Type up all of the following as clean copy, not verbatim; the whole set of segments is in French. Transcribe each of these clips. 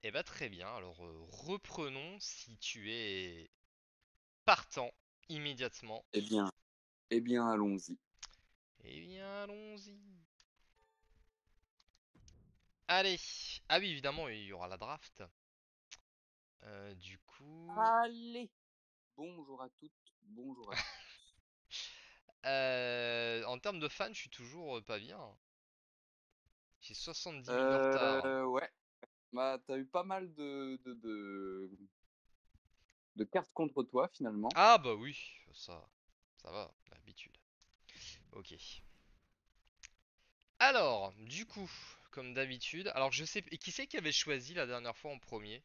Eh bah très bien, alors reprenons si tu es partant immédiatement. Eh bien, allons-y. Eh bien allons-y. Allez. Ah oui évidemment il y aura la draft. Du coup... Allez, bonjour à toutes, bonjour à tous. En termes de fans je suis toujours pas bien. J'ai 70 000 de retard. Ouais, bah t'as eu pas mal de cartes contre toi finalement. Ah bah oui, ça va, l'habitude. Ok. Alors, du coup, comme d'habitude, alors je sais... Et qui c'est qui avait choisi la dernière fois en premier?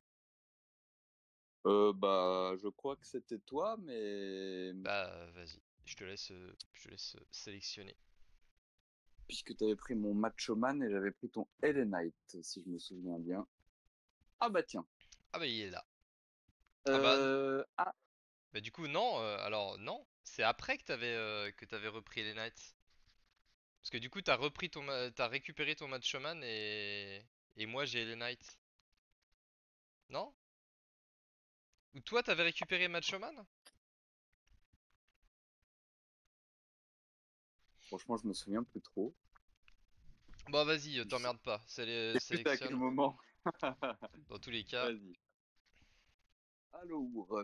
Bah, je crois que c'était toi, mais Bah vas-y, je te laisse sélectionner. puisque t'avais pris mon Macho Man et j'avais pris ton Ellen Knight, si je me souviens bien. Ah bah tiens. Ah bah il est là. Ah bah, Ah, bah du coup non, alors non, c'est après que t'avais repris les Knights. Parce que du coup t'as récupéré ton Matchman et moi j'ai les Knights. Non? Ou toi t'avais récupéré Matchman? franchement, je me souviens plus trop. Bah vas-y, Je sais t'emmerde pas, plus à quel sélectionne. moment. Dans tous les cas. Vas-y. Alors,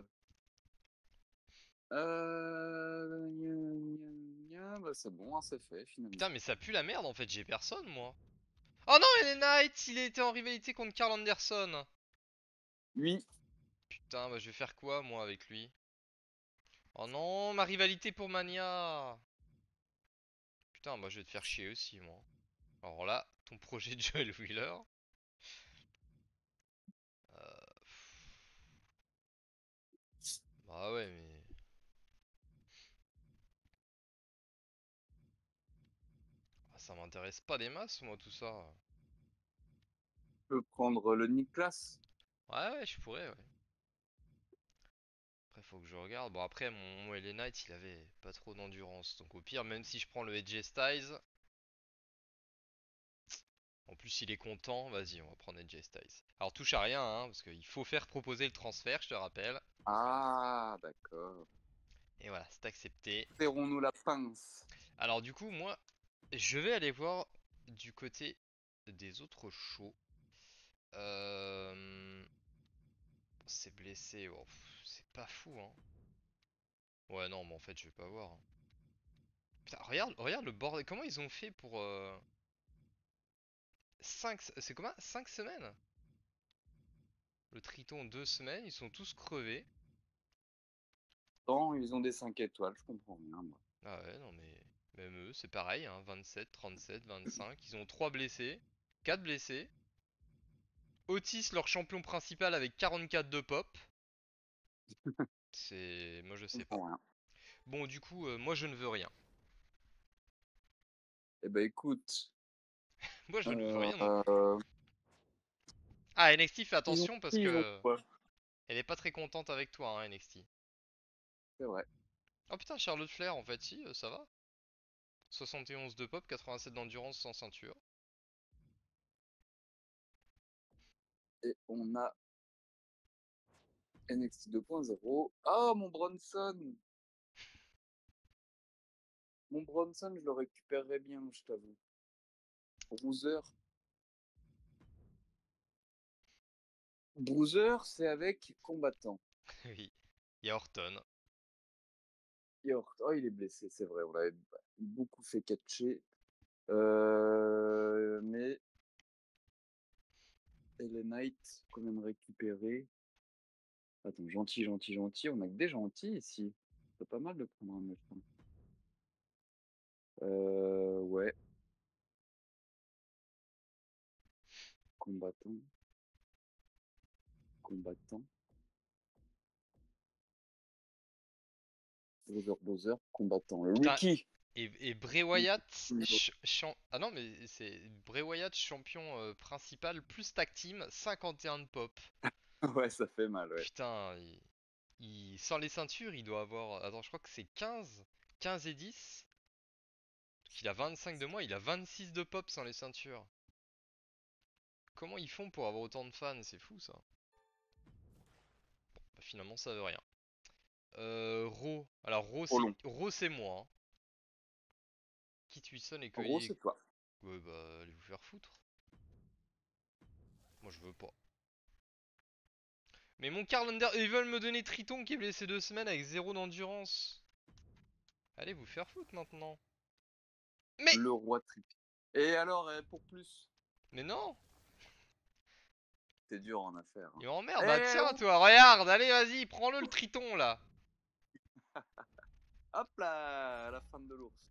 gna, gna, gna, bah c'est bon, hein, c'est fait finalement. Putain mais ça pue la merde en fait, j'ai personne moi. Oh non, et les Knights, il était en rivalité contre Carl Anderson. Oui, Putain, bah je vais faire quoi moi avec lui? Oh non, ma rivalité pour Mania. Putain, bah je vais te faire chier aussi, moi. Alors là, ton projet de Joel Wheeler. Bah ouais, mais... ah, ça m'intéresse pas des masses, moi, tout ça. je peux prendre le Nicolas. Ouais, ouais, je pourrais, ouais. Après, faut que je regarde. Bon, après, mon LA Knight, il avait pas trop d'endurance. Donc au pire, même si je prends le AJ Styles... En plus, il est content, vas-y, on va prendre AJ Styles. Alors touche à rien, hein, parce qu'il faut faire proposer le transfert, je te rappelle. Ah, d'accord. Et voilà, c'est accepté. Serrons-nous la pince. Alors du coup, moi, je vais aller voir du côté des autres shows. Euh... C'est blessé, oh, c'est pas fou, hein. Ouais, non, mais en fait, je vais pas voir, hein. Putain, regarde le bordel. Comment ils ont fait pour 5... C'est combien? 5 semaines? Le Triton 2 semaines, ils sont tous crevés. Tant ils ont des 5 étoiles, je comprends rien, moi. Ah ouais, non, mais même eux, c'est pareil, hein. 27, 37, 25. Ils ont 3 blessés, 4 blessés. Otis, leur champion principal, avec 44 de pop. C'est... Moi, je Je sais pas. comprends rien. Bon, du coup, moi, je ne veux rien. Eh ben écoute, Moi, je ne veux euh, rien non plus. euh, Ah, NXT, fais ils ont attention parce ils ont que quoi? elle est pas très contente avec toi, hein, NXT. C'est vrai. Oh putain, Charlotte Flair, en fait, si, ça va. 71 de pop, 87 d'endurance sans ceinture. Et on a NXT 2.0. Ah, mon Bronson! Mon Bronson, je le récupérerais bien, je t'avoue. Bruiser. Bruiser, c'est avec combattant. Oui. Il y a Orton. Oh, il est blessé, c'est vrai. On l'avait beaucoup fait catcher. Mais LA Knight, combien de récupérer? Attends, gentil, gentil, gentil. On a que des gentils ici. C'est pas mal de prendre un méchant. Ouais, combattant, combattant. Bowser, Bowser, combattant. Le Putain, Ricky. et Bray Wyatt, ah non, mais c'est Bray Wyatt, champion principal, plus tag team, 51 de pop. Ouais, ça fait mal, ouais. Putain, sans les ceintures, il doit avoir... Attends, je crois que c'est 15 et 10. Donc il a 25 de moi, il a 26 de pop sans les ceintures. Comment ils font pour avoir autant de fans? C'est fou ça. Bah, finalement, ça veut rien. Ro. Alors, Trop long. Ro, c'est moi. Hein. Kit Wilson et En gros, Cueilli. c'est toi. Ouais, bah, allez vous faire foutre. Moi, je veux pas. Mais mon Karl Under... Ils veulent me donner Triton qui est blessé 2 semaines avec 0 d'endurance. Allez vous faire foutre maintenant. Mais... Le roi trip. Et alors, pour plus, Mais non. t'es dur en affaires. Hein. Il m'emmerde. Bah Eh tiens, oh, toi, regarde. Allez, vas-y, prends-le le Triton là. hop là, la fin de l'ours.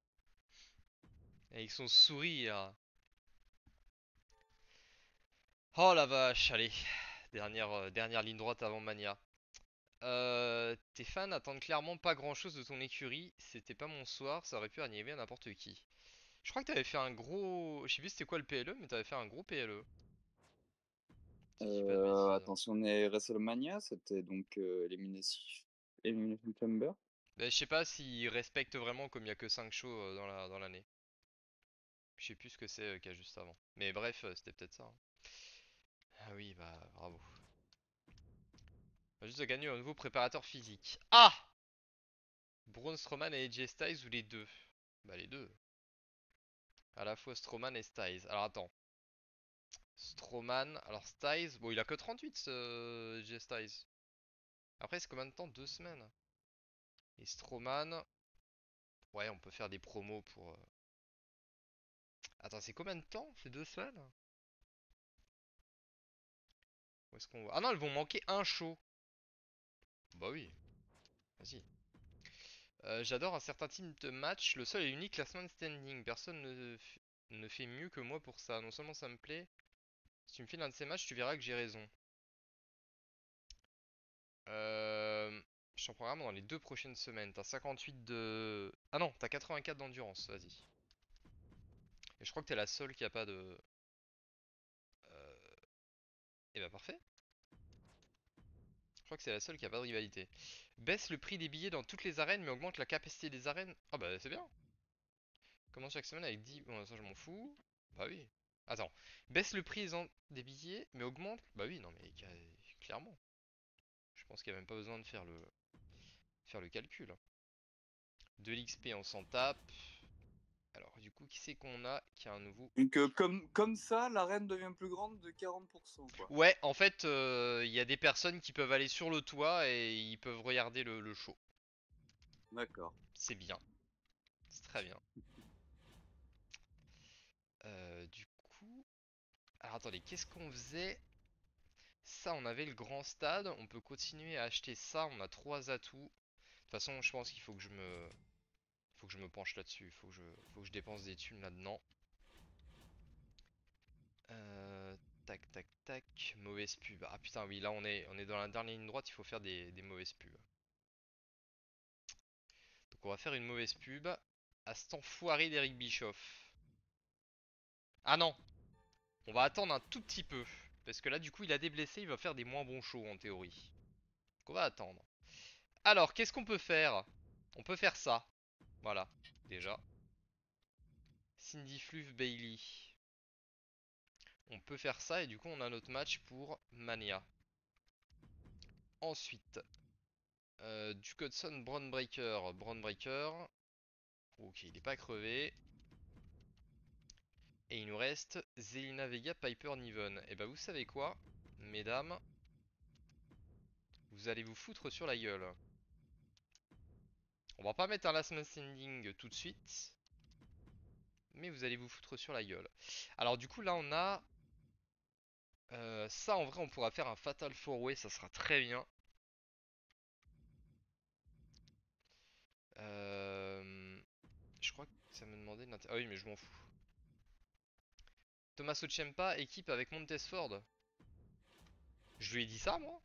Avec son sourire. Oh la vache, allez. Dernière ligne droite avant Mania. Tes fans attendent clairement pas grand chose de ton écurie. C'était pas mon soir, ça aurait pu arriver à n'importe qui. Je crois que t'avais fait un gros. Je sais plus c'était quoi le PLE, mais t'avais fait un gros PLE. Si je dis pas de bêtises. Attends, si on est WrestleMania, c'était donc Elimination Chamber. Bah, je sais pas s'ils respectent vraiment comme il y a que 5 shows dans l'année. Je sais plus ce que c'est qu'il y a juste avant. Mais bref, c'était peut-être ça. Hein. Ah oui, bah bravo. On va juste de gagner un nouveau préparateur physique. Ah! Braun Strowman et AJ Styles ou les deux? Bah les deux. À la fois Strowman et Styles. Alors attends. Strowman, alors Styles, bon il a que 38 ce AJ Styles. Après c'est combien de temps? 2 semaines. Et Strowman, ouais on peut faire des promos pour... Attends c'est combien de temps? C'est 2 semaines? Où est-ce qu'on va? Ah non elles vont manquer un show. Bah oui, vas-y. J'adore un certain type de match, le seul et unique last man standing. Personne ne fait mieux que moi pour ça. Non seulement ça me plaît, si tu me files un de ces matchs, tu verras que j'ai raison. Euh, je t'en programme dans les 2 prochaines semaines. T'as 58 de... Ah non, t'as 84 d'endurance, vas-y. Et je crois que t'es la seule qui a pas de... Et bah parfait. Je crois que c'est la seule qui a pas de rivalité. Baisse le prix des billets dans toutes les arènes, mais augmente la capacité des arènes. Ah bah c'est bien. Commence chaque semaine avec 10... Bon, ça je m'en fous. Bah oui. Attends. Baisse le prix des billets, mais augmente... Bah oui, non mais clairement. Je pense qu'il n'y a même pas besoin de faire le calcul. Hein. De l'XP, on s'en tape. Alors, du coup, qui c'est qu'on a qui a un nouveau... Donc, comme ça, l'arène devient plus grande de 40%, quoi. Ouais, en fait, il y a des personnes qui peuvent aller sur le toit et ils peuvent regarder le show. D'accord. C'est bien. C'est très bien. Du coup... Alors, attendez, qu'est-ce qu'on faisait? Ça, on avait le grand stade. On peut continuer à acheter ça. On a 3 atouts. De toute façon, je pense qu'il faut que je me penche là-dessus. Faut que je dépense des thunes là-dedans. Tac, tac, tac. Mauvaise pub. Ah putain, oui, là on est dans la dernière ligne droite. Il faut faire des mauvaises pubs. Donc on va faire une mauvaise pub à cet enfoiré d'Eric Bischoff. Ah non, on va attendre un tout petit peu. Parce que là, du coup, il a des blessés. Il va faire des moins bons shows en théorie. Donc on va attendre. Alors, qu'est-ce qu'on peut faire? On peut faire ça. Voilà, déjà. Cindy Fluff Bailey. On peut faire ça et du coup on a notre match pour Mania. Ensuite, Duke Hudson, Braun Breaker. Braun Breaker. Ok, il est pas crevé. Et il nous reste Zelina Vega, Piper Niven. Et bah vous savez quoi, mesdames, vous allez vous foutre sur la gueule. On va pas mettre un last man standing tout de suite. Mais vous allez vous foutre sur la gueule. Alors du coup là on a... ça en vrai on pourra faire un Fatal 4-Way, ça sera très bien. Je crois que ça me demandait de Ah oui mais je m'en fous. Tommaso Ciampa, équipe avec Montesford. Je lui ai dit ça moi?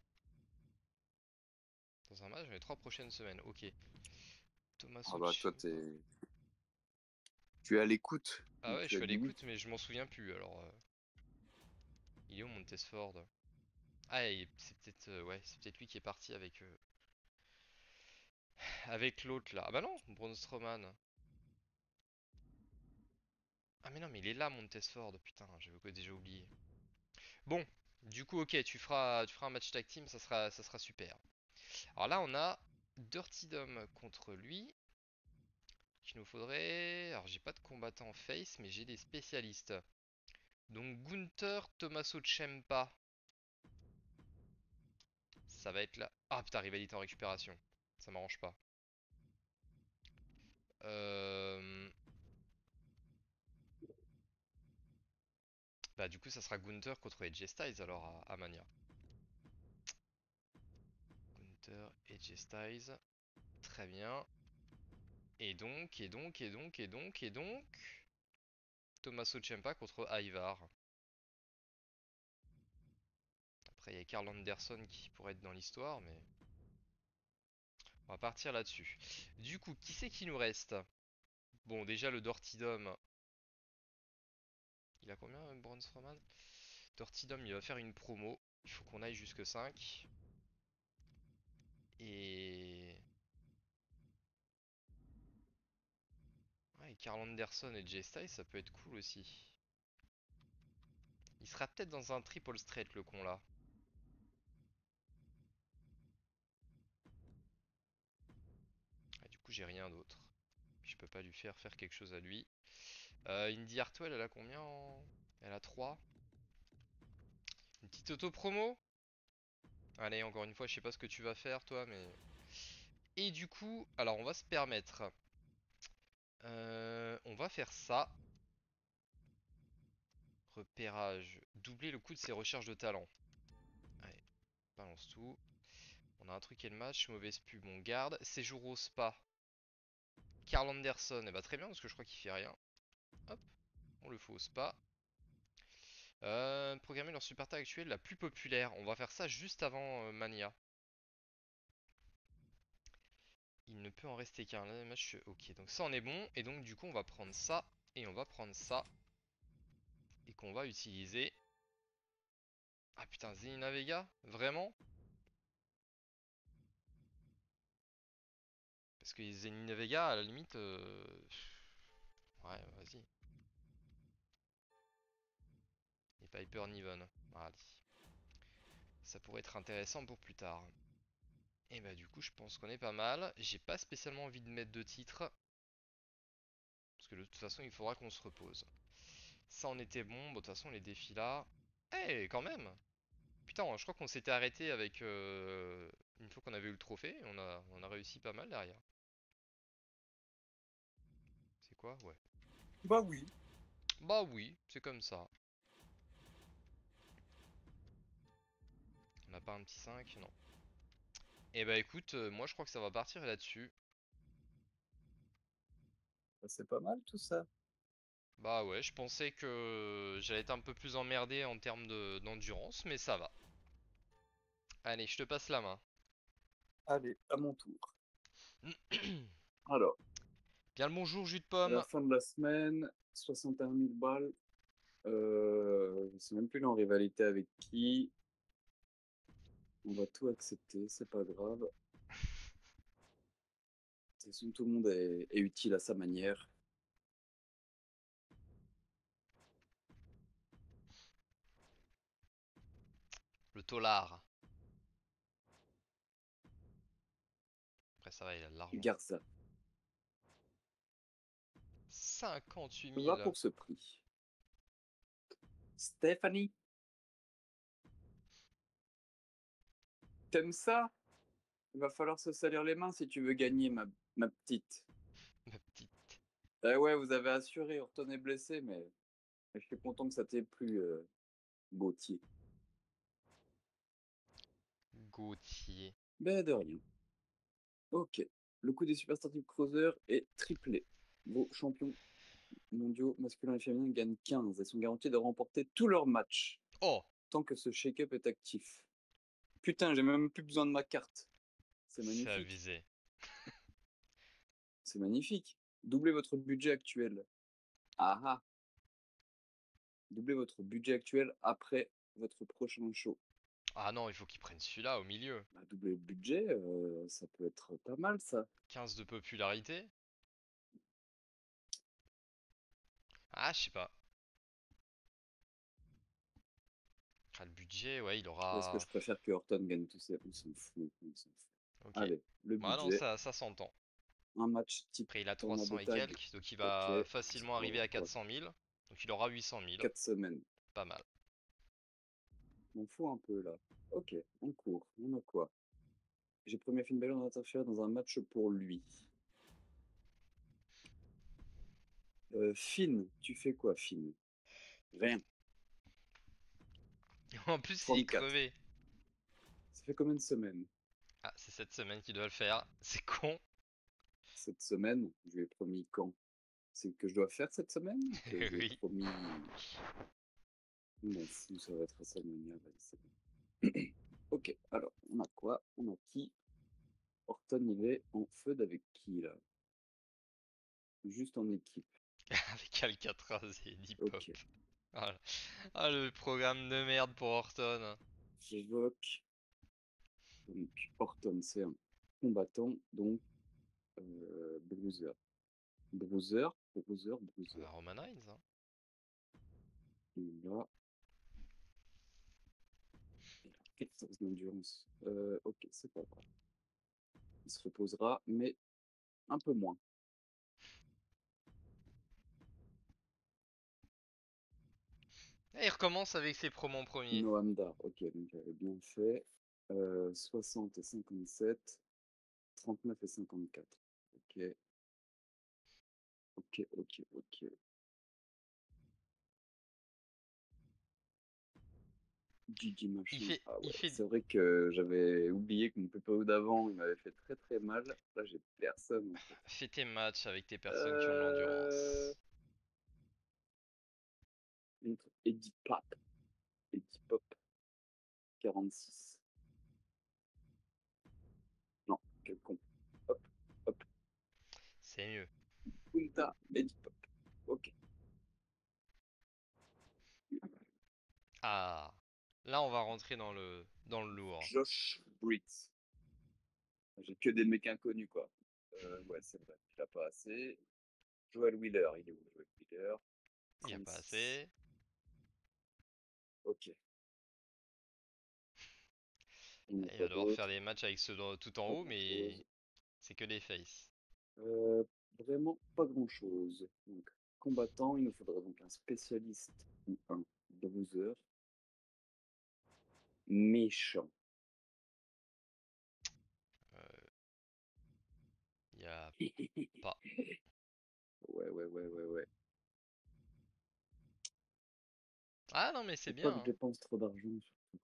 Dans un match dans les 3 prochaines semaines, ok. Ah Tommaso bah, toi, Ciampa. tu es à l'écoute. Ah Donc, ouais, je tu as suis à dit oui. l'écoute mais je m'en souviens plus alors. Il est où Montesford? Ah c'est peut-être ouais, c'est peut-être lui qui est parti avec l'autre là. Ah bah non, Braun Strowman. Ah mais non mais il est là Montesford, putain, j'avais déjà oublié. Bon, du coup, ok, tu feras un match tag team, ça sera super. Alors là, on a Dirty Dom contre lui. Qu'il nous faudrait. Alors, j'ai pas de combattant en face, mais j'ai des spécialistes. Donc, Gunther, Tommaso Ciampa. Ça va être là. Ah putain, rivalité en récupération. Ça m'arrange pas. Euh... Bah, du coup, ça sera Gunther contre AJ Styles alors à Mania. Gunther, AJ Styles. Très bien. Et donc. Tommaso Ciampa contre Ivar. Après, il y a Karl Anderson qui pourrait être dans l'histoire, mais on va partir là-dessus. Du coup, qui c'est qui nous reste? Bon, déjà le Dirty Dom. Il a combien, Braun Strowman? Dirty Dom, il va faire une promo. Il faut qu'on aille jusque 5. Et... Ouais, et Karl Anderson et Jay Styles, ça peut être cool aussi. Il sera peut-être dans un triple straight, le con là. Et du coup, j'ai rien d'autre. Puis je peux pas lui faire quelque chose à lui. Indy Hartwell, elle a combien Elle a 3. Une petite auto-promo. Allez, encore une fois, je sais pas ce que tu vas faire, toi, mais... Et du coup, alors on va se permettre. On va faire ça. Repérage. Doubler le coût de ses recherches de talent. Allez, balance tout. On a un truc et le match. Mauvaise pub, on garde. Séjour au spa. Karl Anderson. Et bah très bien, parce que je crois qu'il fait rien. Hop, on le fait au spa. Programmer leur super tag actuelle la plus populaire. On va faire ça juste avant Mania. Il ne peut en rester qu'un. Là, match. Ok, donc ça on est bon. Et donc du coup on va prendre ça. Et on va prendre ça. Et qu'on va utiliser. Ah putain, Zelina Vega? Vraiment? Parce que Zelina Vega, à la limite... Ouais, vas-y. Et Piper Niven. Allez. Ça pourrait être intéressant pour plus tard. Et bah du coup, je pense qu'on est pas mal. J'ai pas spécialement envie de mettre de titre. Parce que de toute façon, il faudra qu'on se repose. Ça en était bon. Bon, de toute façon, les défis là... Eh, quand même! Putain, je crois qu'on s'était arrêté avec... une fois qu'on avait eu le trophée. Et on a réussi pas mal derrière. C'est quoi? Ouais. Bah oui. Bah oui, c'est comme ça. On n'a pas un petit 5? Non. Et bah écoute, moi je crois que ça va partir là-dessus. Bah, c'est pas mal tout ça. Bah ouais, je pensais que j'allais être un peu plus emmerdé en termes d'endurance, mais ça va. Allez, je te passe la main. Allez, à mon tour. Alors, Bien le bonjour, jus de à la pomme. fin de la semaine, 61 000 balles. Je sais même plus en rivalité avec qui. On va tout accepter, c'est pas grave. De toute façon, tout le monde est utile à sa manière. Le tolard. Après ça va, il a de l'argent. Garza. 58 Va 000. pour ce prix. Stéphanie, t'aimes ça? Il va falloir se salir les mains si tu veux gagner, ma petite. Ma petite Eh ouais, vous avez assuré, Orton est blessé, mais je suis content que ça t'ait plu, Gauthier. Gauthier. Ben de rien. Ok. Le coût des Super Startup Cruiser est triplé. Vos champions mondiaux masculins et féminins gagnent 15 et sont garantis de remporter tous leurs matchs Oh, tant que ce shake-up est actif. Putain, j'ai même plus besoin de ma carte. C'est c'est magnifique. avisé. C'est magnifique. Doublez votre budget actuel. Ah ah. Doublez votre budget actuel après votre prochain show. Ah non, il faut qu'il prenne celui-là au milieu. Bah, doubler le budget, ça peut être pas mal ça. 15 de popularité. Ah, je sais pas. Ah, le budget, ouais, il Est-ce que aura. je préfère que Horton gagne tous ses... On s'en fout, on s'en fout. Ok. Allez, le Bah non, budget. ça s'entend. Un match type Après, il a tournoi 300 de et tag. quelques, donc il Ok. va C'est facilement arriver pour à quoi? 400 000. Donc il aura 800 000. 4 semaines. Pas mal. On fout un peu là. Ok, on court. On a quoi? J'ai premier Finn Balor interféré dans un match pour lui. Finn, tu fais quoi, Finn? Rien. En plus, il est 34. crevé. Ça fait combien de semaines? Ah, c'est cette semaine qu'il doit le faire. C'est con. Cette semaine, je lui ai promis quand? C'est que je dois faire cette semaine ou que je lui ai Oui. promis. On m'en fout, ça va être WrestleMania. Vas-y, c'est bon. Ok, alors, on a quoi? On a qui? Orton, il est en feud avec qui là? Juste en équipe. Avec Alcatraz et Deep Pop. Ok, Voilà. Ah, le programme de merde pour Orton. j'évoque. Donc, Orton, c'est un combattant, donc Bruiser. Bruiser, Bruiser, Bruiser. Ah, Roman Reigns, hein. Il a 14 d'endurance. Ok, c'est pas grave. Il se reposera, mais un peu moins. Et il recommence avec ses promos en premier. Noam Dar, ok, donc j'avais bien fait. 60 et 57, 39 et 54. Ok, ok, ok, ok. Gigi Il machin. fait, Ah il ouais, fait, c'est vrai que j'avais oublié que mon PPO d'avant, il m'avait fait très très mal. Là, j'ai personne en fait. fais tes matchs avec tes personnes qui ont de Euh... l'endurance. Eddie Pop. Eddie Pop, 46. Non, quel con. Hop, hop. C'est mieux. Punta, Eddie Pop. Ok. Ah, là on va rentrer dans le lourd. Josh Briggs. J'ai que des mecs inconnus, quoi. Ouais, c'est vrai. Il a pas assez. Joel Wheeler, il est où, Joel Wheeler? Il n'y a pas 36. assez. Ok. On n'a Il pas va devoir faire d'autres. des matchs avec ceux tout en Pas haut, grand mais chose. c'est que des faces. Euh, Vraiment pas grand chose. Donc, combattant, il nous faudrait donc un spécialiste ou un bruiser méchant. Euh, Il y a Ouais, pas. ouais, ouais, ouais, ouais. Ah non, mais c'est Faut pas bien, que je hein. dépense trop d'argent.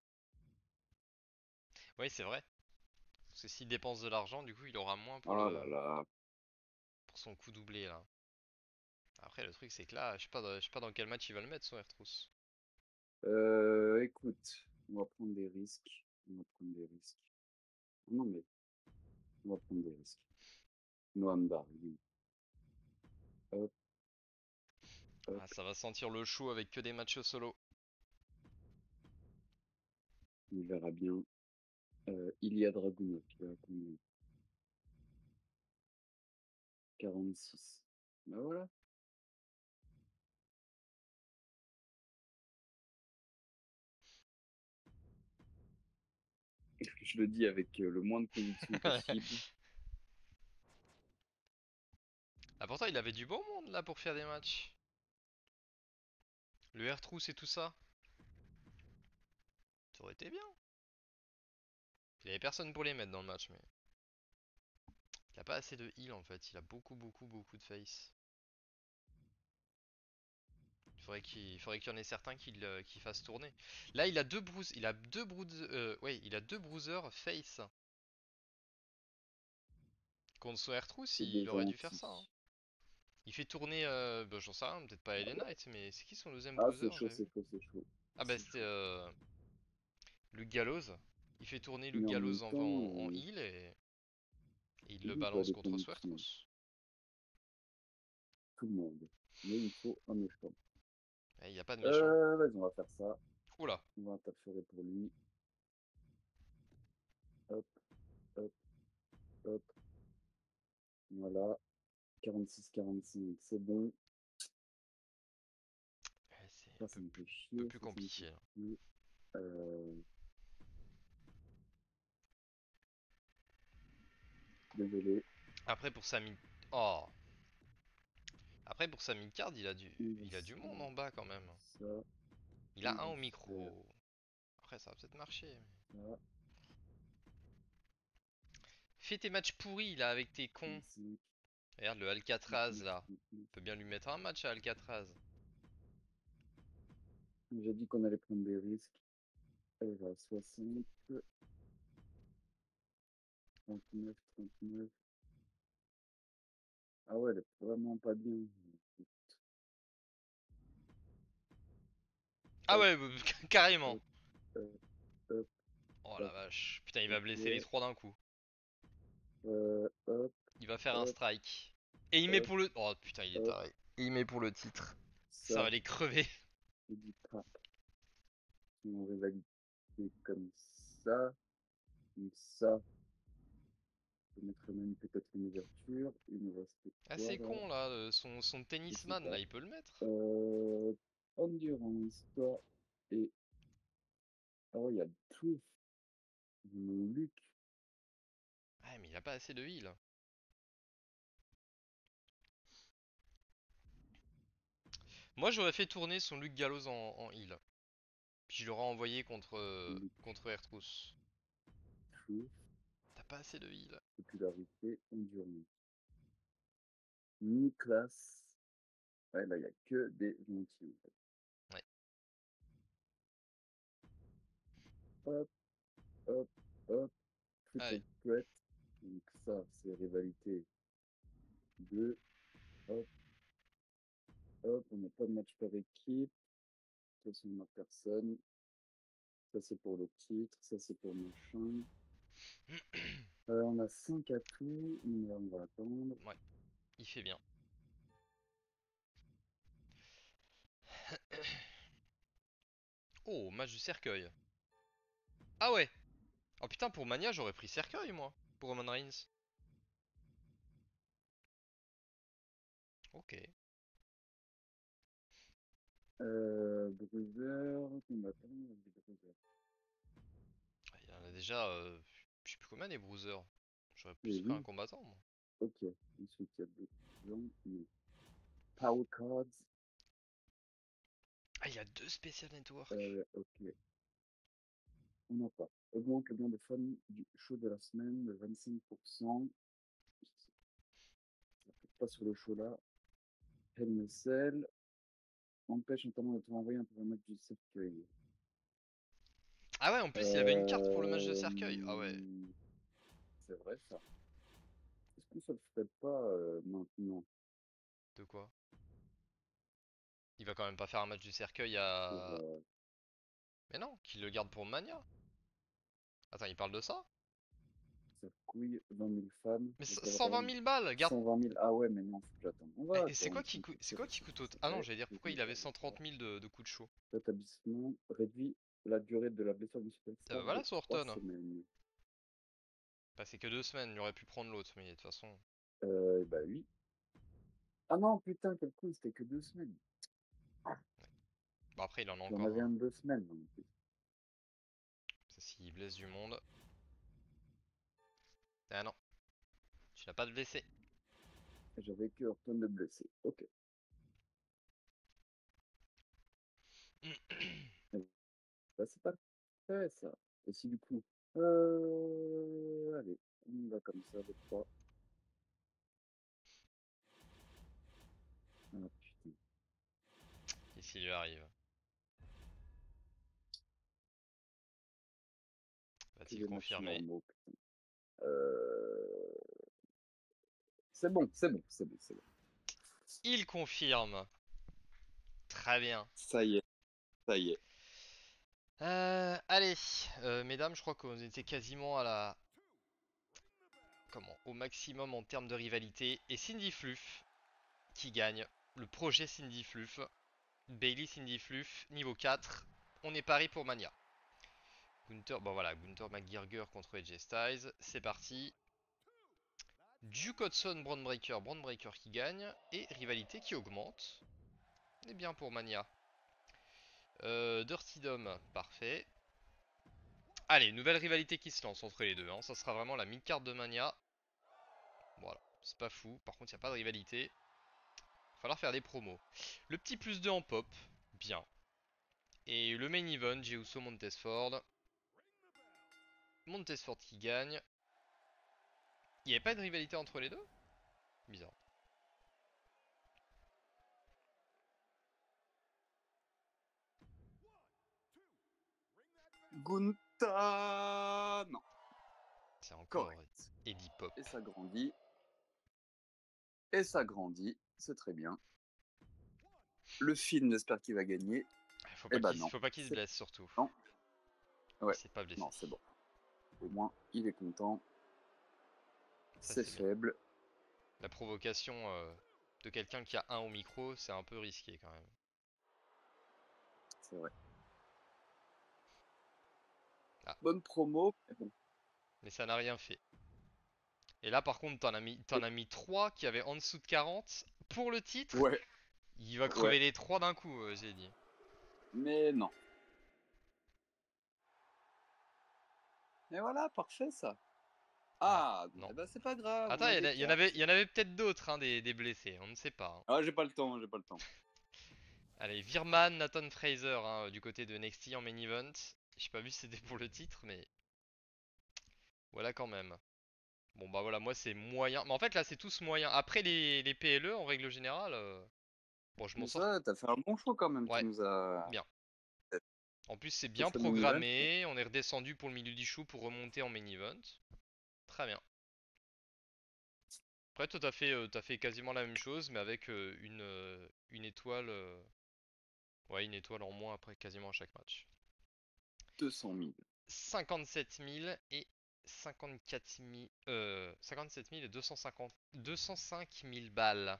Oui, c'est vrai. Parce que s'il dépense de l'argent, du coup, il aura moins Ah là là. pour son coup doublé là. Après, le truc, c'est que là, je sais pas dans quel match il va le mettre, son Air-Trousse. Écoute, on va prendre des risques. On va prendre des risques. Non, mais on va prendre des risques. Noam Dar, lui. Hop, hop, Ah, ça va sentir le chou avec que des matchs solo. on verra bien. Ilya Dragunov, il a combien? 46. Ben voilà. Je le dis avec le moins de conviction possible. Ah, pourtant, il avait du beau monde là pour faire des matchs. Le Air-Trousse et tout ça. Ça aurait été bien. Il avait personne pour les mettre dans le match, mais. Il a pas assez de heal en fait. Il a beaucoup de face. Faudrait qu'il y en ait certains qui fassent tourner. Là, il a deux bruise, ouais, il a deux bruisers face. Contre son Air-Trousse, C'est il des aurait dû faire ça, hein. gentils. Il fait tourner, bah, j'en sais rien, peut-être pas LA Knight, mais c'est qui son deuxième Ah, bruiser, c'est chaud, j'avais c'est vu? chaud, c'est chaud. Ah bah C'est c'était chaud. Luke Gallows. Il fait tourner Luke Mais en même Gallows temps, en heal et il le lui, il va balance contre dépendre qui? Swertrousse. Tout le monde. Mais il faut un méchant. Il n'y a pas de méchant. Vas-y, on va faire ça. Oula. On va interférer pour lui. Hop, hop, hop. Voilà. 46-45, c'est bon. C'est Ça me fait un peu chier. plus Ça me fait compliqué là. chier. Euh, Désolé. Après pour sa mid... Oh. Après pour sa mid-card, On il a du va monde en bas quand même. ça. Il On a un va au faire micro. Après ça va peut-être marcher. ça. Fais tes matchs pourris là avec tes cons. 35, Regarde le Alcatraz 39, là. 39. On peut bien lui mettre un match à Alcatraz. J'ai dit qu'on allait prendre des risques. Elle va à 60, 39, 39. Ah ouais, elle est vraiment pas bien. Ah Hop, ouais, carrément. hop, hop, hop, Oh la hop. vache. Putain, il va blesser les Ok. trois d'un coup. Hop, Il va faire un hop, strike. Et il met hop, pour le... Oh putain, il est hop. taré. Et il met pour le titre. Ça Ça, va les crever. c'est du trap. On va valider comme ça. Comme ça. Je vais mettre même peut-être une ouverture. Il nous reste Ah quoi c'est là? con là, son Je sais tennisman pas. là, il peut le mettre. Euh, Endurance, toi et. Ah ouais, il y a tout. Mon Luc. Ah mais il a pas assez de heal. Moi j'aurais fait tourner son Luc Gallows en heal. Puis je l'aurais envoyé contre, Luc contre Ertrus. Truth. T'as pas assez de heal. Popularité, endurance. Niklas. Ouais, là, il n'y a que des gentils. En Ouais. fait. Hop, hop, hop. Allez. Triple threat. Donc ça, c'est rivalité 2. Hop, hop. On n'a pas de match par équipe. Ça, c'est ma personne. Ça, c'est pour le titre. Ça, c'est pour machin. On a 5 atouts. On va attendre. Ouais, il fait bien. Oh, match du cercueil. Ah ouais. Oh putain, pour Mania, j'aurais pris cercueil moi. Pour Roman Reigns. Ok. Bruiser. Combattant. Bruiser. Il y en a déjà, je sais plus combien des bruisers. J'aurais plus Et pris un oui. combattant moi. Ok. Ensuite, il y a d'autres gens. Power cards. Ah, il y a deux Special Network. Ok. On n'a pas. Augmente le gain de fun du show de la semaine de 25%. Ça ne fait pas sur le show là. Hell in Cell. Empêche notamment de te renvoyer un peu un match du cercueil. Ah ouais, en plus, il avait une carte pour le match de Euh, cercueil. Ah ouais. C'est vrai ça. Est-ce qu'on se le ferait pas maintenant De quoi? Il va quand même pas faire un match du cercueil pour à... Mais non, qu'il le garde pour Mania. Attends, il parle de ça? cercueil 20 000 femmes? Mais Donc, 120 000 balles, garde... 120 000. Ah ouais, mais non, faut que j'attende. On va Eh, et c'est quoi attendre. qui coûte... C'est C'est quoi vrai, qui c'est vrai, coûte autant... c'est Ah non, vrai. j'allais dire, Je pourquoi ne il avait savais 130 pas. 000 de coups de chaud? Rétablissement réduit la durée de la blessure du superstar Voilà, de 3 Sorton. semaines. Bah, c'est que 2 semaines, il aurait pu prendre l'autre, mais de toute façon... Bah oui. Ah non, putain, quel con, c'était que 2 semaines. Bah après, il en a J'en encore avais un. un de 2 semaines. En plus. C'est s'il blesse du monde. Ah non, tu n'as pas de blessé. J'avais que Horton de blessé. Ok. Bah, c'est parfait, ça. Et si du coup. Allez, on va comme ça, les trois. Ah putain, Qu'est-ce qui lui arrive? que Va-t-il des matchs confirmer? normaux, putain. Euh... C'est bon, c'est bon, c'est bon, c'est bon. Il confirme. Très bien. Ça y est, ça y est. Allez, mesdames, je crois qu'on était quasiment à la... Comment? Au maximum en termes de rivalité. Et Cindy Fluff qui gagne. Le projet Cindy Fluff. Bailey Cindy Fluff, niveau 4. On est pari pour Mania. Gunther, bon voilà, Gunther McGregor contre AJ Styles. C'est parti. Duke Hudson, Braun Breaker qui gagne. Et rivalité qui augmente. On est bien pour Mania. Dirty Dom, parfait. Allez, nouvelle rivalité qui se lance entre les deux, hein. Ça sera vraiment la mid-card de Mania. Voilà, c'est pas fou. Par contre, il n'y a pas de rivalité. Va falloir faire des promos. Le petit +2 en pop, bien. Et le main event, Jey Montesford. Montesford qui gagne. Il n'y avait pas de rivalité entre les deux? Bizarre. Gunta, non, C'est encore correct. Eddie Pop. Et ça grandit. Et ça grandit. C'est très bien. Le film, j'espère qu'il va gagner. Eh ben non. Faut pas qu'il se C'est blesse surtout. non. Il Ouais. s'est pas Non, blessé. c'est bon. Au moins, il est content. Ça C'est c'est bien. faible. La provocation de quelqu'un qui a un au micro, c'est un peu risqué quand même. C'est vrai. Ah, Bonne promo. Mais bon. mais ça n'a rien fait. Et là par contre, t'en as mis 3 qui avaient en dessous de 40 pour le titre. Ouais. Il va Ouais. crever les 3 d'un coup, j'ai dit. Mais non. Et voilà, parfait ça. Ouais, Ah, non. eh ben c'est pas grave, on Attends, a des il cartes. y en avait peut-être d'autres, hein, des blessés. On ne sait pas, hein. Ah, j'ai pas le temps, j'ai pas le temps. Allez, Virman, Nathan Fraser, hein, du côté de NXT en main event. J'ai pas vu si c'était pour le titre, mais voilà quand même. Bon bah voilà, moi c'est moyen. Mais en fait là c'est tous moyens. Après les PLE en règle générale, bon je m'en Mais sors. ça, t'as fait un bon choix quand même. Tu Ouais, nous as bien. En plus c'est fait bien le main event. programmé. On est redescendu pour le milieu du show pour remonter en main event. Très bien. Après toi t'as fait quasiment la même chose mais avec une étoile. Ouais, une étoile en moins après quasiment à chaque match. 200 000. 57 000 et 54 000. 57 000 et 205 000 balles.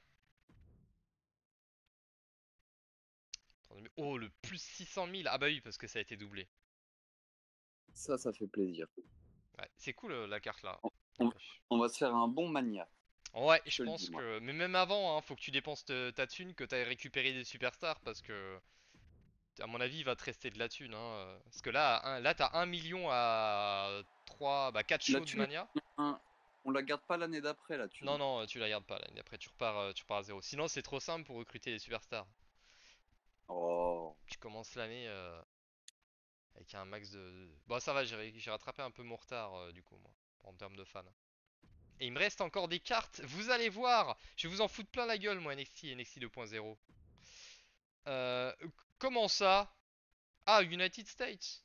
Oh, le plus 600 000. Ah bah oui, parce que ça a été doublé. Ça fait plaisir. Ouais, c'est cool la carte là. On, on- N'empêche. on va se faire un bon mania. Ouais, Je je te le dis, pense moi. que. Mais même avant, hein, faut que tu dépenses ta thune, que t'ailles récupérer des superstars parce que. À mon avis, il va te rester de la thune. Hein. Parce que là, là t'as 1 million à 3, bah 4 La shows de thune, mania. hein, on la garde pas l'année d'après, la thune. Non, non, tu la gardes pas là. Et après, tu repars à zéro. Sinon, c'est trop simple pour recruter des superstars. Oh. Tu commences l'année avec un max de. Bon, ça va, j'ai rattrapé un peu mon retard du coup, moi, en termes de fans. Et il me reste encore des cartes, vous allez voir. Je vais vous en foutre plein la gueule, moi, NXT 2.0. Euh, comment ça? Ah, United States.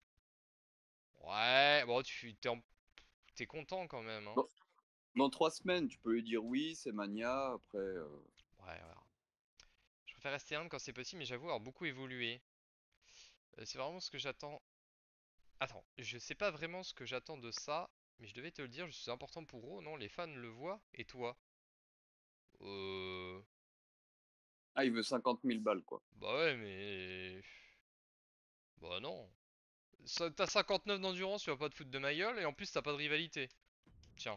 Ouais, bon, t'es content quand même, hein. Bon, dans 3 semaines, tu peux lui dire oui, c'est mania. Après, Ouais, ouais. Je préfère rester humble quand c'est possible, mais j'avoue avoir beaucoup évolué. C'est vraiment ce que j'attends. Attends, je sais pas vraiment ce que j'attends de ça, mais je devais te le dire, c'est important pour Raw, non? Les fans le voient, et toi? Euh... ah, il veut 50 000 balles, quoi. Bah ouais, mais. Bah non. T'as 59 d'endurance, tu vas pas te foutre de ma gueule, et en plus t'as pas de rivalité. Tiens.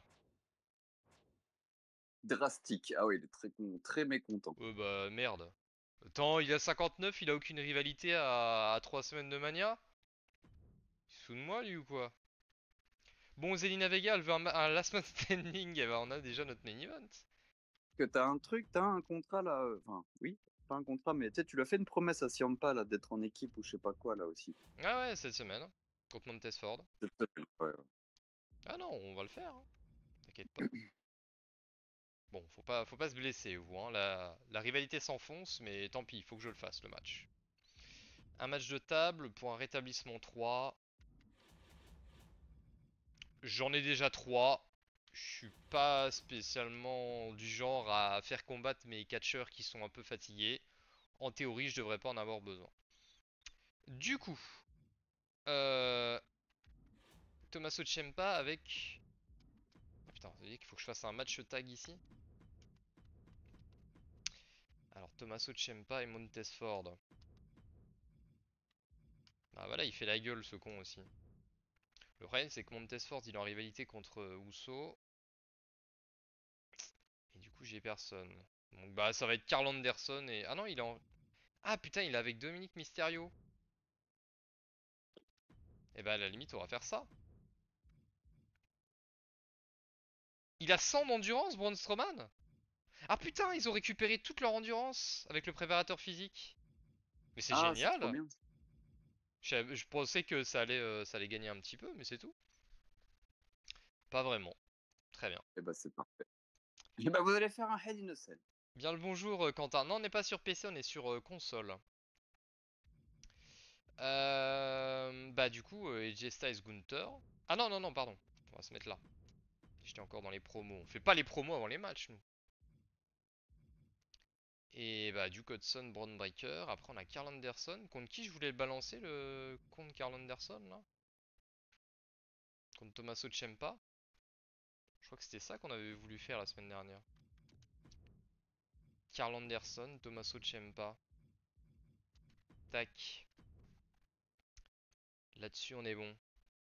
Drastique. Ah oui, il est très mécontent. Bah merde. Attends, il a 59, il a aucune rivalité à 3 semaines de Mania? Il se fout de moi lui ou quoi? Bon, Zelina Vega, elle veut un last man standing, eh ben, on a déjà notre main event. Que t'as un truc, t'as un contrat là. Enfin, oui, pas un contrat, mais tu sais, tu lui as fait une promesse à Ciampa là d'être en équipe ou je sais pas quoi là aussi. Ah ouais, cette semaine, contre Montesford. Ouais. Ah non, on va le faire, hein. T'inquiète pas. Bon, faut pas se blesser, vous, hein. La rivalité s'enfonce, mais tant pis, il faut que je le fasse, le match. Un match de table pour un rétablissement 3. J'en ai déjà 3. Je suis pas spécialement du genre à faire combattre mes catcheurs qui sont un peu fatigués. En théorie, je devrais pas en avoir besoin. Du coup, euh, Tommaso Ciampa avec... Oh putain, vous savez qu'il faut que je fasse un match tag ici. Alors, Tommaso Ciampa et Montesford. Ah voilà, il fait la gueule ce con aussi. Le problème, c'est que Montesford, il est en rivalité contre Uso. Et du coup, j'ai personne. Donc bah, ça va être Karl Anderson et... Ah non, il est en... Ah putain, il est avec Dominique Mysterio. Et bah à la limite on va faire ça. Il a 100 d'endurance, Braun Strowman? Ah putain, ils ont récupéré toute leur endurance avec le préparateur physique. Mais c'est Ah, c'est trop génial. bien. Je pensais que ça allait gagner un petit peu, mais c'est tout. Pas vraiment. Très bien. Et bah, c'est parfait. Et bah, vous allez faire un Hell in a Cell. Bien le bonjour Quentin. Non, on n'est pas sur PC, on est sur console. Bah du coup, AJ Styles Gunther. Ah non, non, non, pardon. On va se mettre là. J'étais encore dans les promos. On fait pas les promos avant les matchs, nous. Et bah Duke Hudson, Braun Breaker. Après on a Karl Anderson. Contre qui je voulais le balancer, le contre Karl Anderson là? Contre Tommaso Ciampa. Je crois que c'était ça qu'on avait voulu faire la semaine dernière. Karl Anderson, Tommaso Ciampa. Tac. Là-dessus on est bon.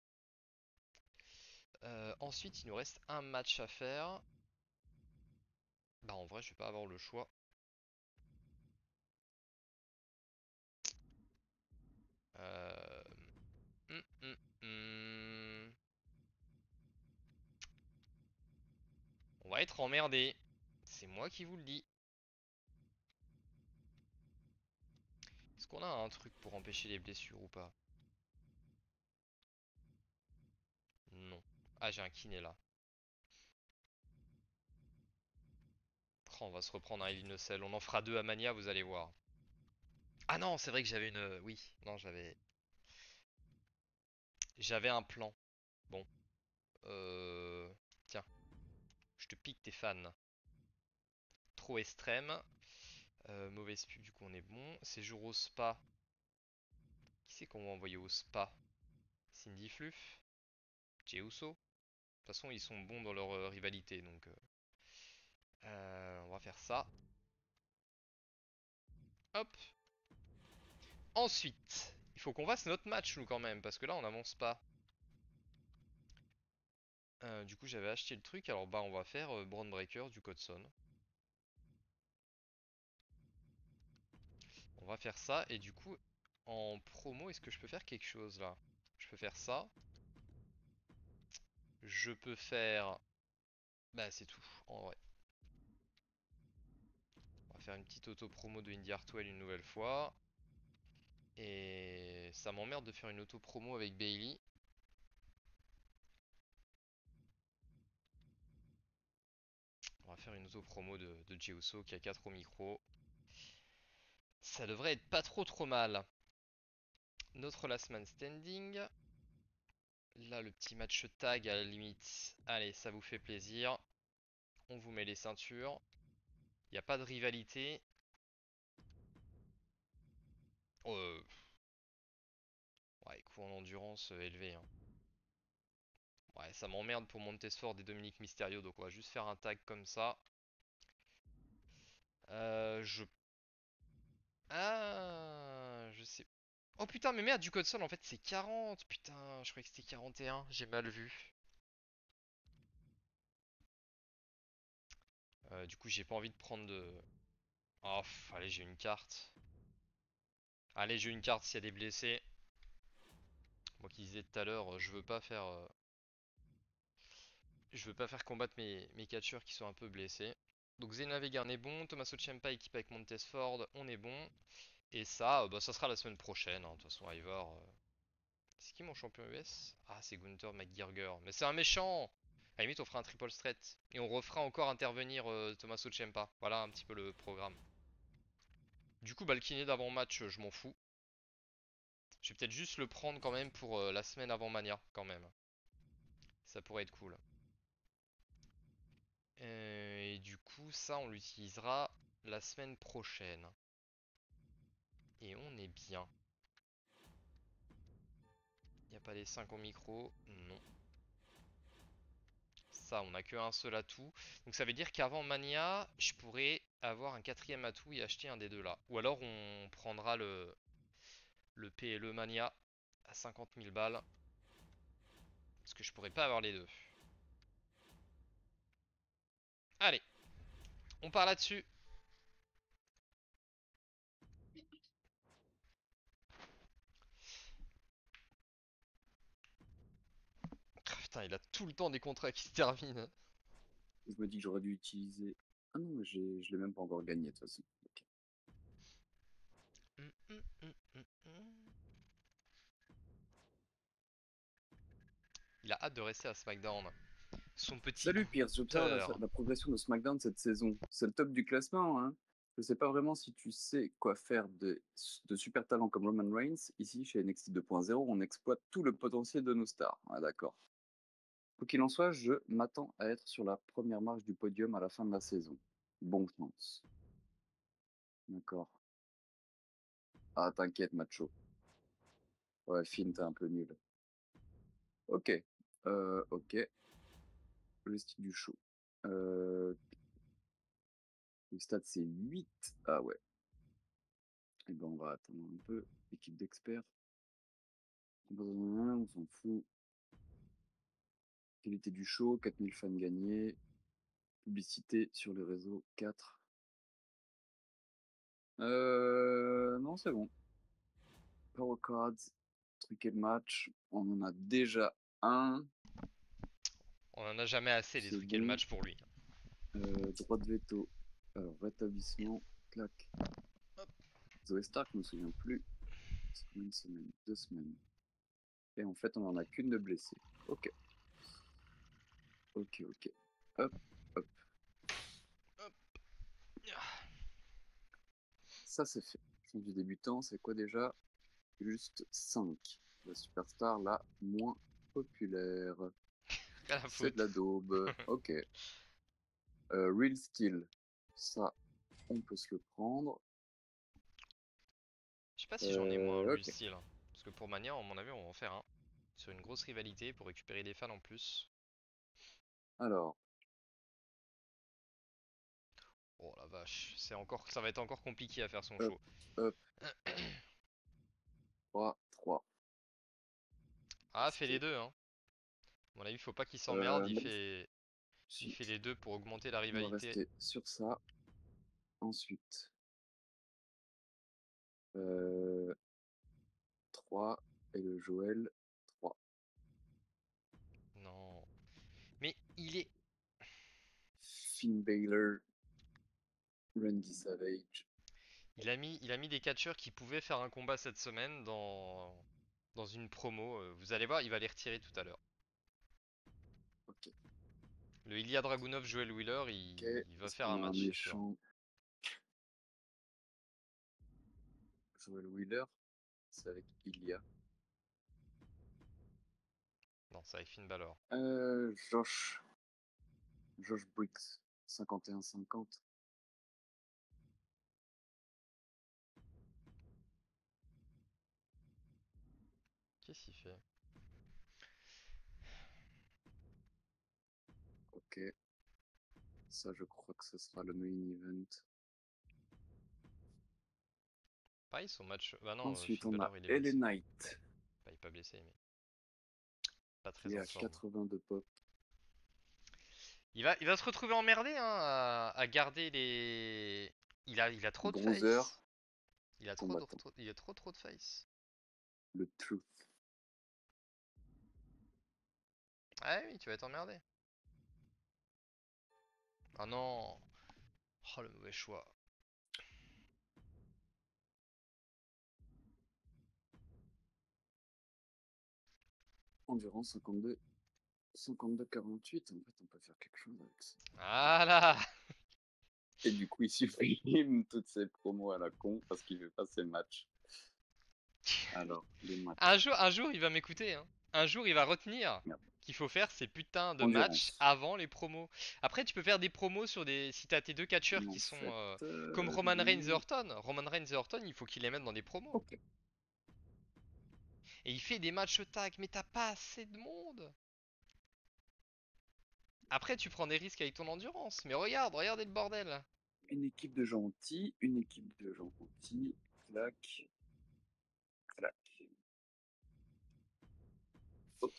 Ensuite il nous reste un match à faire. Bah en vrai je vais pas avoir le choix. Euh... hum, hum, hum. On va être emmerdé. C'est moi qui vous le dis. Est-ce qu'on a un truc pour empêcher les blessures ou pas? Non. Ah, j'ai un kiné là. Oh, on va se reprendre un Elinocell. On en fera deux à Mania, vous allez voir. Ah non, c'est vrai que j'avais une... Oui, non, j'avais un plan. Bon. Tiens, je te pique tes fans. Trop extrême. Mauvaise pub, du coup on est bon. Séjour au spa. Qui c'est qu'on va envoyer au spa? Cindy Fluff? Jey Uso? De toute façon, ils sont bons dans leur rivalité, donc... on va faire ça. Hop. Ensuite, il faut qu'on fasse notre match, nous, quand même, parce que là, on n'avance pas. Du coup, j'avais acheté le truc, alors bah, on va faire Braun Breaker du Codson. On va faire ça, et du coup, en promo, est-ce que je peux faire quelque chose, là? Je peux faire ça. Je peux faire... Bah, c'est tout, en vrai. On va faire une petite auto-promo de Indy Hartwell une nouvelle fois. Et ça m'emmerde de faire une auto-promo avec Bailey. On va faire une auto-promo de Jey Uso qui a 4 au micro. Ça devrait être pas trop mal. Notre last man standing. Là, le petit match tag à la limite. Allez, ça vous fait plaisir. On vous met les ceintures. Il n'y a pas de rivalité. Euh, ouais, coup en endurance élevé, hein. Ouais, ça m'emmerde pour Montesford et Dominique Mysterio. Donc on va juste faire un tag comme ça. Je... Ah, je sais. Oh putain, mais merde, du code sol en fait c'est 40. Putain, je croyais que c'était 41. J'ai mal vu. Du coup, j'ai pas envie de prendre de... Oh, allez, j'ai une carte. Allez, j'ai une carte s'il y a des blessés. Moi qui disais tout à l'heure, je veux pas faire combattre mes catcheurs qui sont un peu blessés. Donc Zena Vegan est bon, Tommaso Ciampa équipe avec Montesford, on est bon. Et ça, bah, ça sera la semaine prochaine, hein. De toute façon, Ivar. C'est qui mon champion US? Ah, c'est Gunther McGregor. Mais c'est un méchant! À la limite, on fera un triple threat. Et on refera encore intervenir Tommaso Ciampa. Voilà un petit peu le programme. Du coup, bah, le kiné d'avant-match, je m'en fous. Je vais peut-être juste le prendre quand même pour la semaine avant Mania, quand même. Ça pourrait être cool. Et du coup, ça, on l'utilisera la semaine prochaine. Et on est bien. Il n'y a pas les 5 au micro? Non. Ça, on a que un seul atout. Donc ça veut dire qu'avant Mania, je pourrais avoir un quatrième atout et acheter un des deux là. Ou alors on prendra le PLE Mania à 50 000 balles. Parce que je pourrais pas avoir les deux. Allez, on part là-dessus. Putain, il a tout le temps des contrats qui se terminent. Je me dis que j'aurais dû utiliser. Ah non, mais je l'ai même pas encore gagné de toute façon. Ok. Hum, hum, hum, hum, hum. Il a hâte de rester à SmackDown. Son petit Salut Pierce, j'observe Gunther. la progression de SmackDown cette saison. C'est le top du classement, hein. Je sais pas vraiment si tu sais quoi faire de super talents comme Roman Reigns. Ici, chez NXT 2.0, on exploite tout le potentiel de nos stars. Ah, d'accord. Quoi qu'il en soit, je m'attends à être sur la première marche du podium à la fin de la saison. Bon chance. D'accord. Ah, t'inquiète, macho. Ouais, Finn, t'es un peu nul. Ok. Ok. Le style du show. Euh, le stade, c'est 8. Ah ouais. Et ben, on va attendre un peu. Équipe d'experts. On s'en fout. Qualité du show, 4000 fans gagnés. Publicité sur les réseaux, 4. Non, c'est bon. Power cards, truqué de match. On en a déjà un. On en a jamais assez des C'est trucs et le bon. match pour lui. Droit de veto. Alors, rétablissement. Clac. Hop. Zoé Stark, je me souviens plus. C'est combien de semaines? 2 semaines. Et en fait, on en a qu'une de blessée. Ok. Ok, ok. Hop, hop. Hop. Ça, c'est fait. Change du débutant, c'est quoi déjà? Juste 5. La superstar la moins populaire. Rien à C'est de foutre. la daube. Ok. Real Steel. Ça, on peut se le prendre. Je sais pas si j'en ai moi un Real Ok. Steel. Parce que pour Mania, à mon avis, on va en faire un. Sur une grosse rivalité pour récupérer des fans en plus. Alors, Oh la vache, ça va être encore compliqué à faire son hop, show. hop, 3, 3. Ah, fais les C'était. deux, hein. À mon avis, faut pas qu'il s'emmerde, Bah, il si. fait les deux pour augmenter la On va rivalité. rester sur ça. Ensuite, euh, 3. Et le Joël, 3. Non. Mais il est... Finn Balor, Randy Savage. Il a mis des catcheurs qui pouvaient faire un combat cette semaine dans une promo. Vous allez voir, il va les retirer tout à l'heure. Ok. Le Ilya Dragunov, Joel Wheeler, Ok. il va Est-ce faire qu'on un a un match, c'est sûr. méchant Joel Wheeler? C'est avec Ilya. Non, c'est avec Finn Balor. Josh. Josh Briggs. 51-50. Qu'est-ce qu'il fait? Ok. Ça, je crois que ce sera le main event. Pareil, son match... Bah non, Ensuite, Finn on a Balor, il est LA blessé. Knight, Bah, il est pas blessé, mais pas très qui est en à forme. 80 de pop. Il va se retrouver emmerdé, hein, à garder les... Il a trop de Bruiser, face. combattant. Il a trop de face. Le Truth. Ah oui, tu vas être emmerdé. Ah non. Oh, le mauvais choix. Environ 52. 52-48. En fait, on peut faire quelque chose avec ça. Ah là. Et du coup, il supprime toutes ces promos à la con parce qu'il veut pas ses matchs. Alors, les matchs. Un jour, il va m'écouter, hein. Un jour, il va retenir Merde. qu'il faut faire ces putains de matchs Endurance. avant les promos. Après, tu peux faire des promos sur des... Si t'as tes deux catcheurs Mais en qui sont fait, comme Roman Reigns et lui. Orton. Roman Reigns et Orton, il faut qu'il les mette dans des promos. Ok. Et il fait des matchs tag, mais t'as pas assez de monde. Après, tu prends des risques avec ton endurance. Mais regarde, regardez le bordel. Une équipe de gentils. Une équipe de gentils. Clac. Clac. Ok.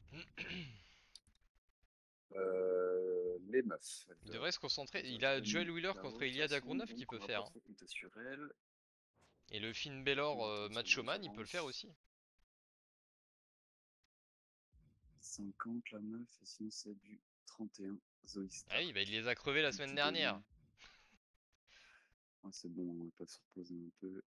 Les meufs. Il Alors, devrait se concentrer. elles Il auraient a gagné Joel Wheeler KO contre de toute Ilya façon, Dragunov qui donc peut on va faire, pas hein. trop compter sur elles. Et le Finn On Balor va tenter Macho Man, il peut le faire l'endurance. aussi. 50 la meuf, et sinon c'est du 31 Zoe Ah oui, bah il Stark. les a crevés la semaine dernière. Antigone. Ah, c'est bon, on va se reposer un peu.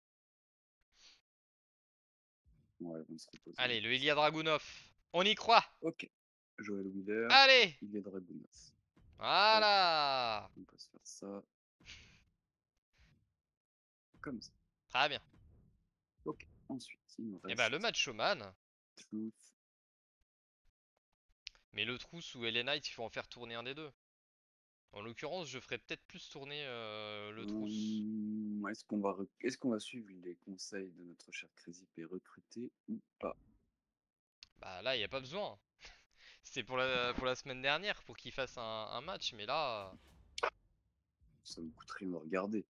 Ouais, on va se reposer un Allez, le peu. Ilya Dragunov. On y croit. Ok. Joël Wheeler, Allez. il est Dragunov. Hop, Voilà. on peut se faire ça comme ça. Très bien. Ok, ensuite, il me Et bah le reste match man. Truth. Mais le Trousse ou Ellen Knight, il faut en faire tourner un des deux. En l'occurrence, je ferais peut-être plus tourner le Trousse. Est-ce qu'on va suivre les conseils de notre cher Crazy et recruter ou pas? Bah là, il n'y a pas besoin. C'était pour la semaine dernière, pour qu'il fasse un match, mais là... Ça me coûte rien de regarder.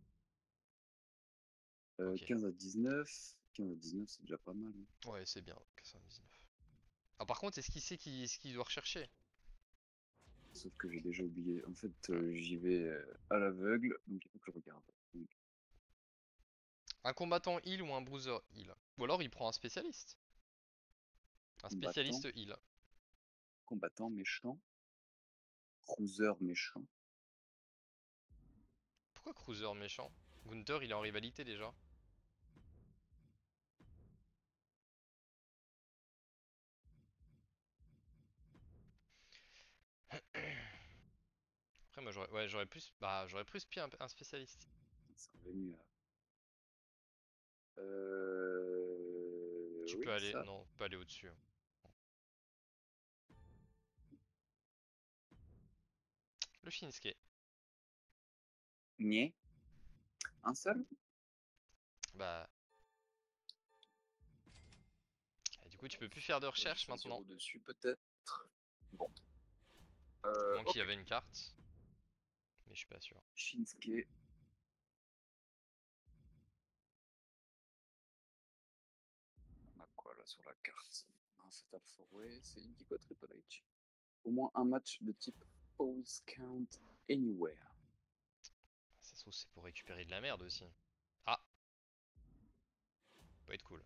Ok. 15 à 19. 15 à 19, c'est déjà pas mal, hein. Ouais, c'est bien, 99. Ah, par contre, est-ce qu'il sait ce qu'il doit rechercher? Sauf que j'ai déjà oublié. En fait, Ouais. j'y vais à l'aveugle, donc il faut que je regarde. Donc, Un combattant heal ou un bruiser heal? Ou alors il prend un spécialiste. Un combattant, spécialiste heal. combattant méchant, cruiser méchant. Pourquoi Cruiser méchant? Gunther, il est en rivalité déjà. Après, moi j'aurais plus. Bah, j'aurais plus pris un spécialiste. C'est revenu à. Tu peux Oui, aller. ça. Non, tu peux aller au-dessus, hein. Le Shinsuke. Niais. Un seul? Bah. Et du coup, tu peux plus faire de Je vais recherche choisir maintenant. au-dessus, peut-être. Bon. À moins qu'il y Ok. avait une carte. Mais je suis pas sûr. Shinsuke. On a quoi là sur la carte? Un Fatal 4-Way, c'est Indigo Triple H. Au moins un match de type Pose Count Anywhere. Ça se trouve, c'est pour récupérer de la merde aussi. Ah, peut être cool.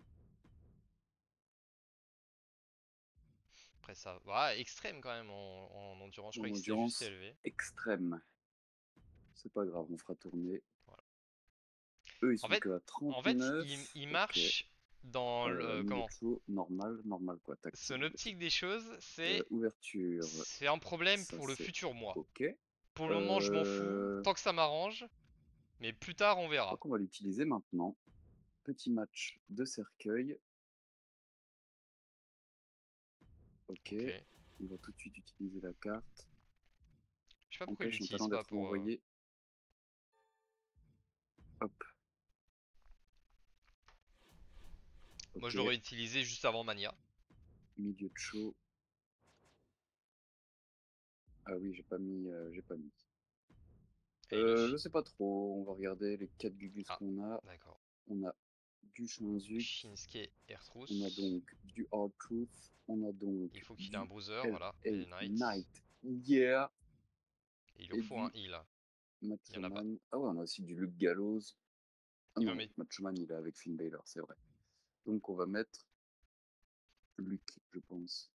Après ça. Ouais, extrême quand même en endurance. Je En croyais que c'était juste endurance élevé. extrême. C'est pas grave, on fera tourner. Voilà. Eux, ils En sont fait, que à en fait, 39. il Ok. marche dans le. Milieu de Comment? show, normal, normal quoi, Son tactique. Ok. optique des choses, Ouverture, c'est un problème ça pour le c'est futur moi. ok. Pour le moment, je m'en fous, Je tant que ça m'arrange, mais plus tard, on crois verra. qu'on va l'utiliser maintenant. Petit match de cercueil. Ok. Ok. On va tout de suite utiliser la carte. Je sais pas pourquoi il Empêche un l'utilise talent pas d'être pour. envoyé. Hop. Moi, Ok. je l'aurais utilisé juste avant Mania. Milieu de show. Ah oui, j'ai pas mis. Et le Je sais pas trop. On va regarder les 4 gugus Ah, qu'on a. d'accord. On a du Shinzuk. Shinsuke On a Ertrus. donc du Hard Truth. On a donc Il faut qu'il ait un du bruiser, voilà. LA Et les Knights. Knight. Yeah. Et il leur Et faut un du heal. Il y en a pas. Machoman. Ah ouais, on a aussi du Luke Gallows. Ah Il veut non, mettre Machoman, il est avec Finn Balor, c'est vrai. Donc on va mettre Luke, je pense.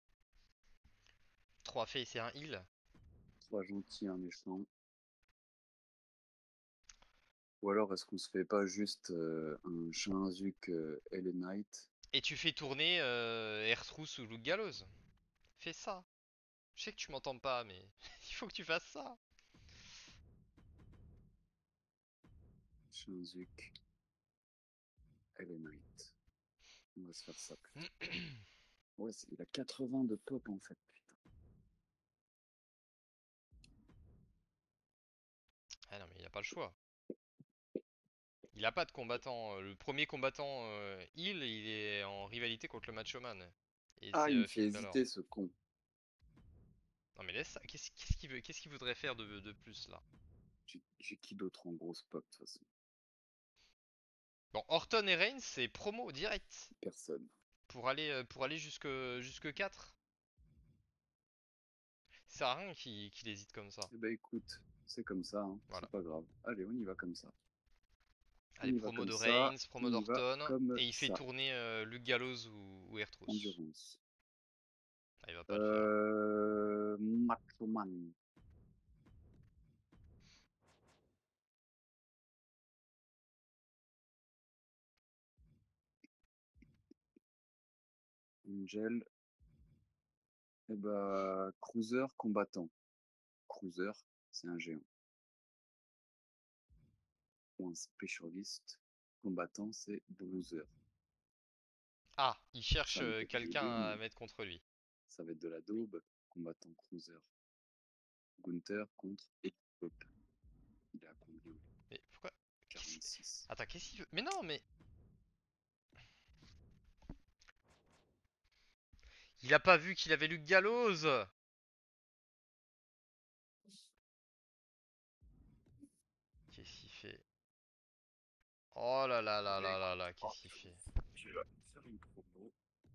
3 face et un heal. 3 gentils, un méchant. Ou alors est-ce qu'on se fait pas juste un Shinzuk LA Knight? Et tu fais tourner Ertrus ou Luke Gallows. Fais ça. Je sais que tu m'entends pas, mais il faut que tu fasses ça. Shinzuk LA Knight. On va se faire ça plutôt. Ouais, il a 80 de top en fait. Putain. Ah non, mais il a pas le choix. Il a pas de combattant. Le premier combattant heal, il est en rivalité contre le Macho Man. Et Ah, c'est il me fait Finn Balor. hésiter ce con. Non mais laisse ça. Qu'est-ce qu'il voudrait faire de plus là? J'ai qui d'autre en gros spot de toute façon? Bon, Orton et Reigns, c'est promo direct. Personne. Pour aller jusque 4. C'est à rien qu'il hésite comme ça. Eh ben écoute, c'est comme ça, hein. Voilà. C'est pas grave. Allez, on y va comme ça. On Allez, y va promo comme de ça. Reigns, promo On y va d'Orton. comme Et il fait ça. tourner Luke Gallows ou Ertrus. Endurance. il va pas le faire. Macho Man. Angel. Et bah, Cruiser combattant. Cruiser, c'est un géant. Ou un specialist combattant, c'est Bruiser. Ah, il cherche C'est un métal de quelqu'un à Doom. mettre contre lui. Ça va être de la daube. Combattant Cruiser. Gunther contre Epic. Il a combien? Mais pourquoi? Qu'est-ce- 46. Attends, qu'est-ce qu'il veut? Mais non, mais... Il a pas vu qu'il avait Luke Gallows. Qu'est-ce qu'il fait? Oh là là là là là là, qu'est-ce qu'il fait? Je vais faire une promo.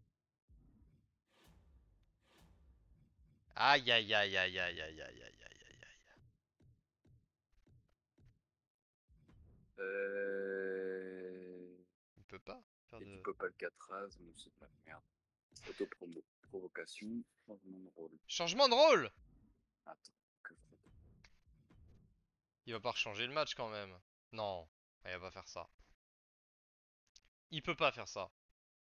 Aïe aïe aïe aïe aïe aïe aïe aïe aïe aïe aïe. Il peut pas faire Et du de... pop Alcatraz, ou je sais pas, merde. Auto-promo. Provocation, changement de rôle. Changement de rôle! Attends, que fait Il va pas rechanger le match quand même. Non, il va pas faire ça. Il peut pas faire ça.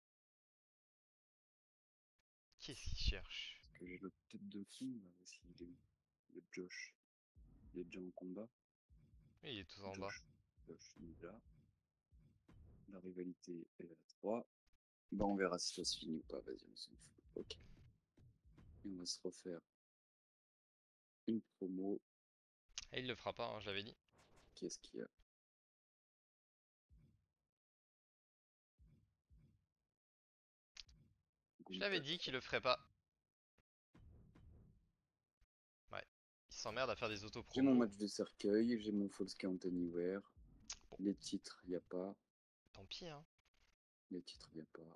Qu'est-ce qu'il cherche? Parce que j'ai le tête de fond, là, aussi, il est où? Le Josh. Il est déjà en combat. Il est tout en bas. Josh. Josh, il est là. La rivalité est à 3. Bah, on verra si ça se finit ou pas. Vas-y, on s'en fout. Ok. Et on va se refaire une promo. Et il le fera pas, hein, je l'avais dit. Qu'est-ce qu'il y a? Je l'avais Gunther. dit qu'il le ferait pas. Ouais. Il s'emmerde à faire des J'ai mon auto-promos. match de cercueil, j'ai mon False Count Anywhere. Bon, Les titres, il n'y a pas. tant pis, hein. Les titres, il n'y a pas.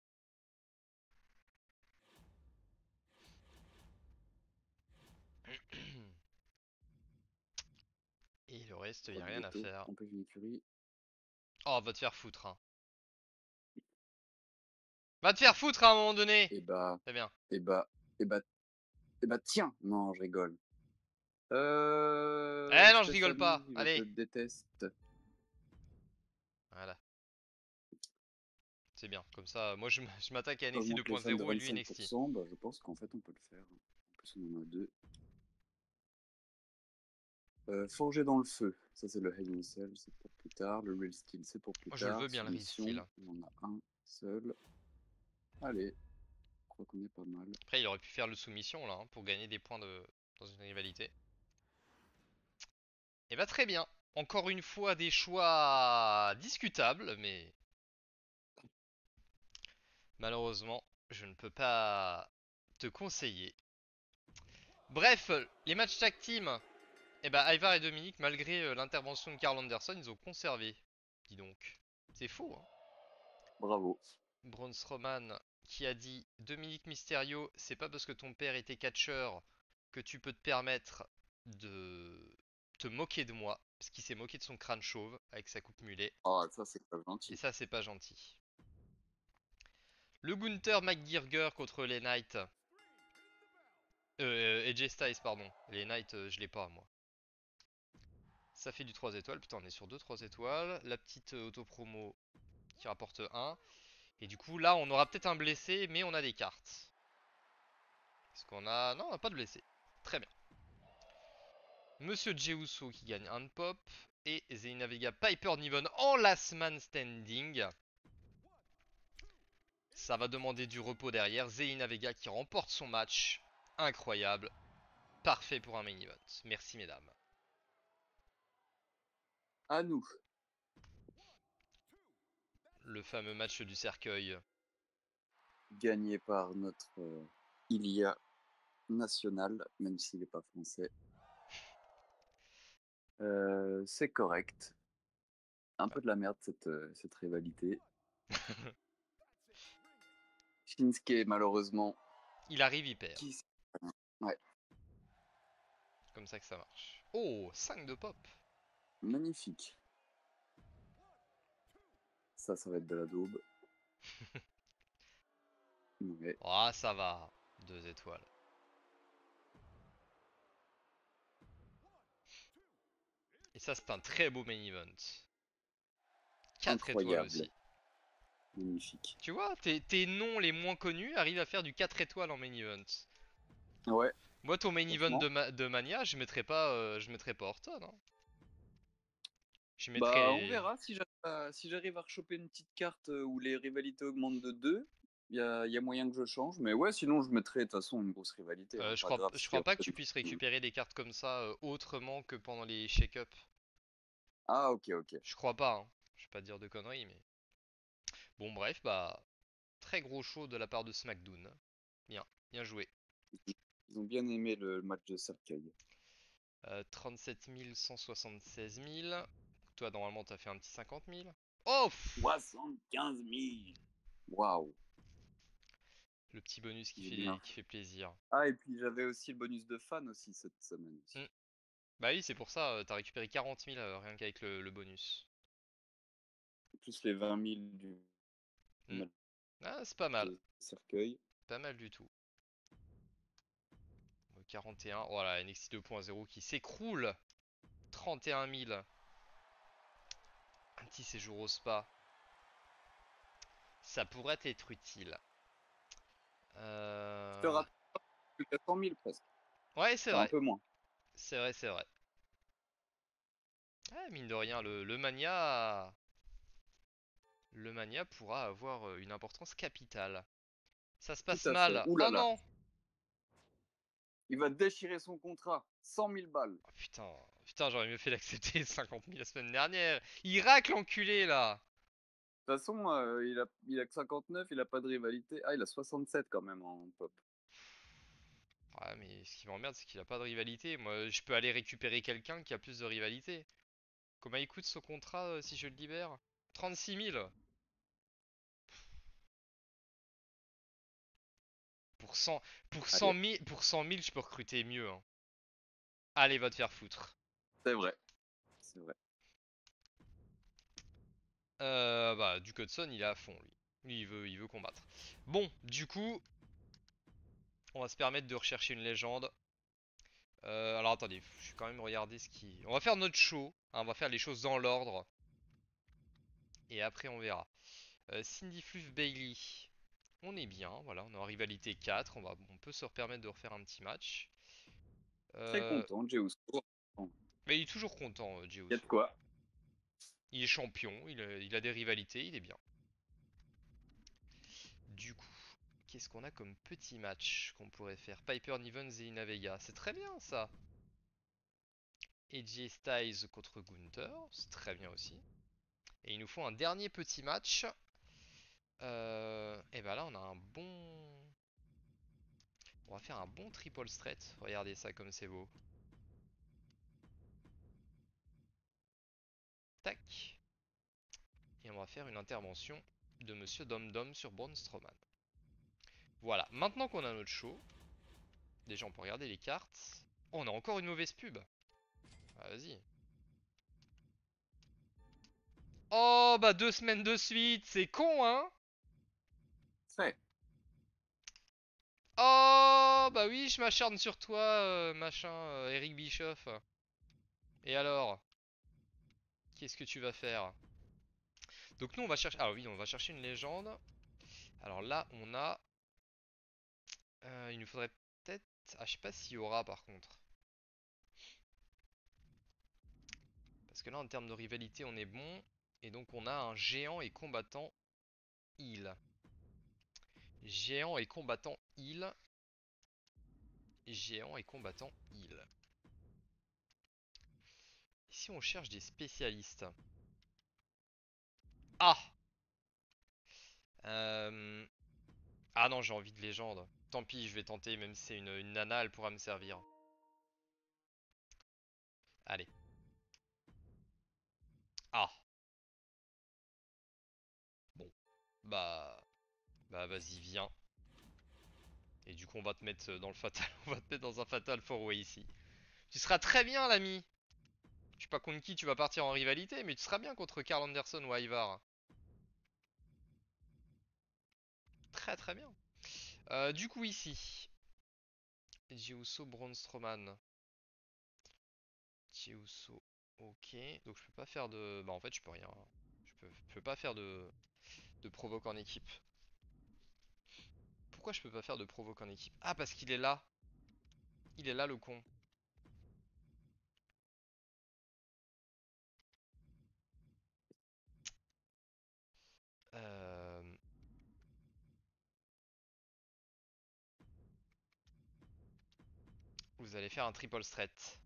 Et le reste, y Droit a de rien à veto, faire. empêche une écurie. Oh, va te faire foutre, hein. Va te faire foutre à un moment donné! Et bah, C'est bien. et bah, et bah, et bah, tiens! Non, je rigole. Eh Je non, je te rigole salue, pas. je te Allez. déteste. Voilà. C'est bien. Comme ça, moi je m'attaque à NXT Augmente les fans de 2.0 et lui NXT. 25%, bah, je pense qu'en fait, on peut le faire. En plus, on en a deux. Forger dans le feu, ça c'est le Hell in Cell, c'est pour plus tard. Le Real Skill, c'est pour plus Moi je le tard. veux bien le Soumission, Steel. on en a un seul. Allez, je crois qu'on est pas mal. Après, il aurait pu faire le soumission là, hein, pour gagner des points dans une rivalité. Et bah très bien. Encore une fois, des choix discutables, mais malheureusement, je ne peux pas te conseiller. Bref, les matchs tag team. Et bah Ivar et Dominique, malgré l'intervention de Karl Anderson, ils ont conservé. Dis donc. C'est faux, hein. Bravo. Braun Strowman qui a dit Dominique Mysterio, c'est pas parce que ton père était catcheur que tu peux te permettre de te moquer de moi, parce qu'il s'est moqué de son crâne chauve avec sa coupe mulet, Oh, ça c'est pas et gentil. ça c'est pas gentil. Le Gunther McGregor contre les Knights, AJ Styles pardon, les Knights je l'ai pas moi. Ça fait du 3 étoiles, putain on est sur 2-3 étoiles, la petite auto-promo qui rapporte 1, et du coup là on aura peut-être un blessé, mais on a des cartes. Est-ce qu'on a... Non, on n'a pas de blessé. Très bien. Monsieur Jey Uso qui gagne un pop. Et Zelina Vega Piper Niven en last man standing. Ça va demander du repos derrière. Zelina Vega qui remporte son match. Incroyable. Parfait pour un main event. Merci mesdames. À nous. Le fameux match du cercueil. Gagné par notre Ilia national, même s'il n'est pas français. C'est correct. Un peu de la merde cette rivalité. Shinsuke, malheureusement, Il arrive, il perd. qui ouais, Comme ça que ça marche. Oh, 5 de pop. magnifique. Ça va être de la daube. Ouais. Ah, ça va. 2 étoiles. Et ça, c'est un très beau main event. 4 étoiles Incroyable. aussi. Magnifique. Tu vois, tes noms les moins connus arrivent à faire du 4 étoiles en main event. Ouais, Moi, ton main event franchement. de Mania, je mettrais pas Orton, hein. Je Bah, on mettrais. verra si j'arrive à rechoper une petite carte où les rivalités augmentent de 2. Il y a moyen que je change. Mais ouais, sinon, je mettrai de toute façon une grosse rivalité, hein. Pas grave Je si crois pas que tu Orton puisses continue. récupérer des cartes comme ça autrement que pendant les shake-up. Ah, ok, ok. Je crois pas, hein. Je vais pas te dire de conneries, mais. Bon, bref, bah. Très gros show de la part de SmackDown. Bien, bien joué. Ils ont bien aimé le match de cercueil. 37 000, 176 000. Toi, normalement, t'as fait un petit 50 000. Oh pff, 75 000. Waouh, le petit bonus j'ai bien qui fait. fait plaisir. Ah, et puis j'avais aussi le bonus de fan aussi cette semaine aussi. Hmm. Bah oui, c'est pour ça, t'as récupéré 40 000 rien qu'avec le bonus. Plus les 20 000 du Hmm. match Ah, c'est pas mal. de cercueil. Pas mal du tout. 41. Voilà, NXT 2.0 qui s'écroule. 31 000. Un petit séjour au spa. Ça pourrait être utile. Je te rappelle plus qu'à 100 000 presque. Ouais, c'est Enfin, un vrai. peu moins. C'est vrai, c'est vrai. Ah, mine de rien, le Mania. Le Mania pourra avoir une importance capitale. Ça se Tout passe à fait. mal. Ouh là Oh là. non! Il va déchirer son contrat. 100 000 balles. Oh, putain, putain, j'aurais mieux fait d'accepter 50 000 la semaine dernière. Il racle l'enculé là! De toute façon, il a que 59, il a pas de rivalité. Ah, il a 67 quand même en pop. Ouais, mais ce qui m'emmerde, c'est qu'il a pas de rivalité. Moi, je peux aller récupérer quelqu'un qui a plus de rivalité. Comment il coûte ce contrat si je le libère? 36 000. Pour 100, Allez, 100 000, je peux recruter mieux, hein. Allez, va te faire foutre. c'est vrai. C'est vrai. Bah, du Hudson, il est à fond, lui. Lui, il veut combattre. Bon, du coup, on va se permettre de rechercher une légende. Alors attendez, je vais quand même regarder ce qui. On va faire notre show, hein, on va faire les choses dans l'ordre. Et après, on verra. Cindy Fluff Bailey. On est bien, voilà, on est en rivalité 4. On peut se permettre de refaire un petit match. Très Euh, content, Jey Uso. Bon, mais il est toujours content, Jey il y a de Uso. quoi. Il est champion, il a des rivalités, il est bien. Du coup, qu'est-ce qu'on a comme petit match qu'on pourrait faire? Piper Nivens et Ina Vega, c'est très bien ça. AJ Styles contre Gunther, c'est très bien aussi. Et il nous faut un dernier petit match. Et bah là, on a un bon. On va faire un bon triple threat. Regardez ça comme c'est beau. Tac. Et on va faire une intervention de Monsieur Dom Dom sur Braun Strowman. Voilà, maintenant qu'on a notre show, déjà on peut regarder les cartes. Oh, on a encore une mauvaise pub. Ah, vas-y. Oh, bah 2 semaines de suite, c'est con, hein? Très. Oh, bah oui, je m'acharne sur toi, machin, Eric Bischoff. Et alors? Qu'est-ce que tu vas faire? Donc nous, on va chercher... Ah oui, on va chercher une légende. Alors là, on a... il nous faudrait peut-être... Ah, je sais pas s'il y aura, par contre. Parce que là, en termes de rivalité, on est bon. Et donc, on a un géant et combattant heal. Géant et combattant heal. Géant et combattant heal. Ici, on cherche des spécialistes. Ah! Euh... Ah non, j'ai envie de légende. Tant pis, je vais tenter, même si c'est une nana, elle pourra me servir. Allez. Ah! Bon. Bah... Bah vas-y, viens. Et du coup, on va te mettre dans le fatal. On va te mettre dans un fatal four way ici. Tu seras très bien, l'ami. Je sais pas contre qui tu vas partir en rivalité, mais tu seras bien contre Karl Anderson ou Ivar. Très très bien. Du coup, ici. Jey Uso, Braun Strowman. Jey Uso, ok. Donc je peux pas faire de... Bah en fait je peux rien. Je peux pas faire de provoque en équipe. Pourquoi je peux pas faire de provoque en équipe? Ah parce qu'il est là. Il est là le con. Euh, Vous allez faire un triple threat.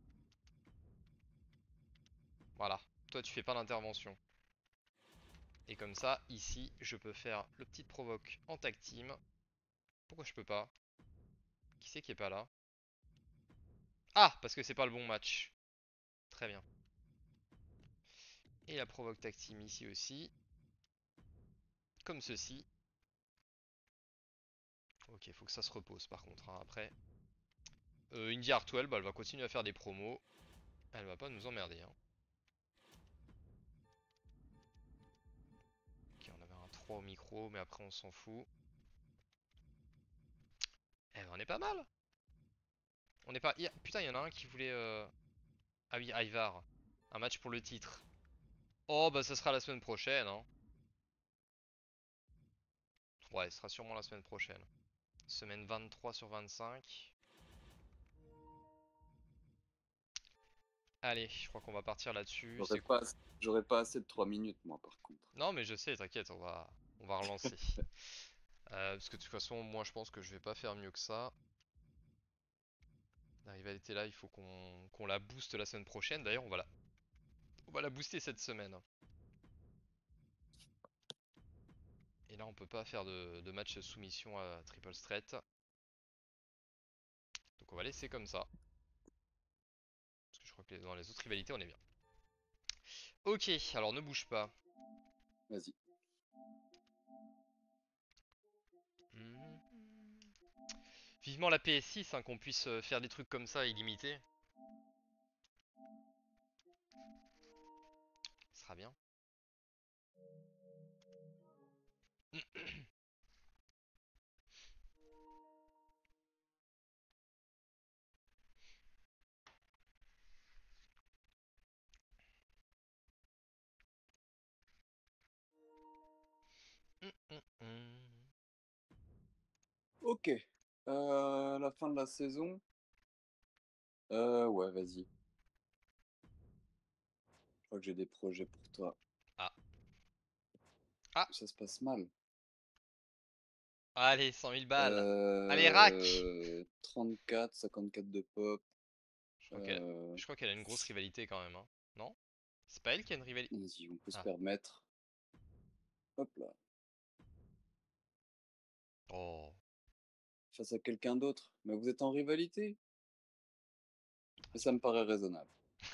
Voilà. Toi tu fais pas d'intervention. Et comme ça, ici, je peux faire le petit provoque en tag team. Pourquoi je peux pas? Qui c'est qui est pas là? Ah! Parce que c'est pas le bon match. Très bien. Et la provoque tag team ici aussi. Comme ceci. Ok, faut que ça se repose par contre, hein, après. Indy Hartwell, bah, elle va continuer à faire des promos. Elle va pas nous emmerder, hein. Ok, on avait un 3 au micro, mais après on s'en fout. Eh ben, on est pas mal. On est pas... Putain, il y en a un qui voulait... Ah oui, Ivar. Un match pour le titre. Oh, bah ça sera la semaine prochaine, hein. Ouais, ce sera sûrement la semaine prochaine. Semaine 23 sur 25. Allez, je crois qu'on va partir là-dessus. J'aurais pas, j'aurais pas assez de 3 minutes, moi, par contre. Non, mais je sais, t'inquiète, on va relancer. Parce que de toute façon, moi je pense que je vais pas faire mieux que ça. La rivalité là, il faut qu'on la booste la semaine prochaine. D'ailleurs, on va la booster cette semaine. Et là, on peut pas faire de match soumission à Triple Threat. Donc on va laisser comme ça. Parce que je crois que dans les autres rivalités, on est bien. Ok, alors ne bouge pas. Vas-y. Vivement la PS6, hein, qu'on puisse faire des trucs comme ça illimités. Ce sera bien. Ok. La fin de la saison. Ouais, vas-y. Je crois que j'ai des projets pour toi. Ah. Ah. Ça se passe mal. Allez, 100 000 balles. Allez, rack. 34, 54 de pop. Je crois qu'elle Euh, je crois qu'elle a une grosse rivalité quand même, hein. Non? C'est pas elle qui a une rivalité? Vas-y, on peut se Ah. permettre. Hop là. Oh. Face à quelqu'un d'autre. Mais vous êtes en rivalité? Mais ça me paraît raisonnable.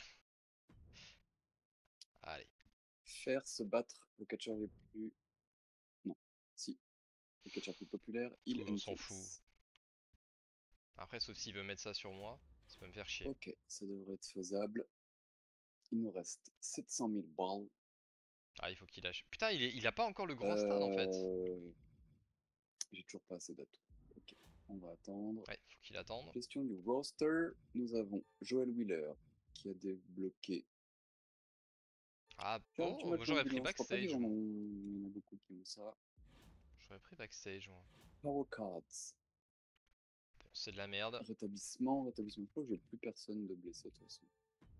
Allez. Faire se battre le catcheur le plus... Non. Si. Le catcheur plus populaire, Hill On and s'en fout. Face. Après, sauf s'il veut mettre ça sur moi, ça peut me faire chier. Ok, ça devrait être faisable. Il nous reste 700 000 balles. Ah, il faut qu'il lâche. Putain, il a pas encore le grand stade en fait. Euh... J'ai toujours pas assez d'atouts. Ok, on va attendre. Ouais, faut qu'il attende. Question du roster. Nous avons Joel Wheeler qui a débloqué. Ah, Tu oh, m'as le moi point de j'aurais pris bilan. Je crois pas qu'ils backstage, en moi. ont. Il y en a beaucoup qui ont ça. J'aurais pris backstage, moi. Power Cards. Bon, c'est de la merde. Rétablissement. Rétablissement. Je crois que j'ai plus personne de blessé de toute façon.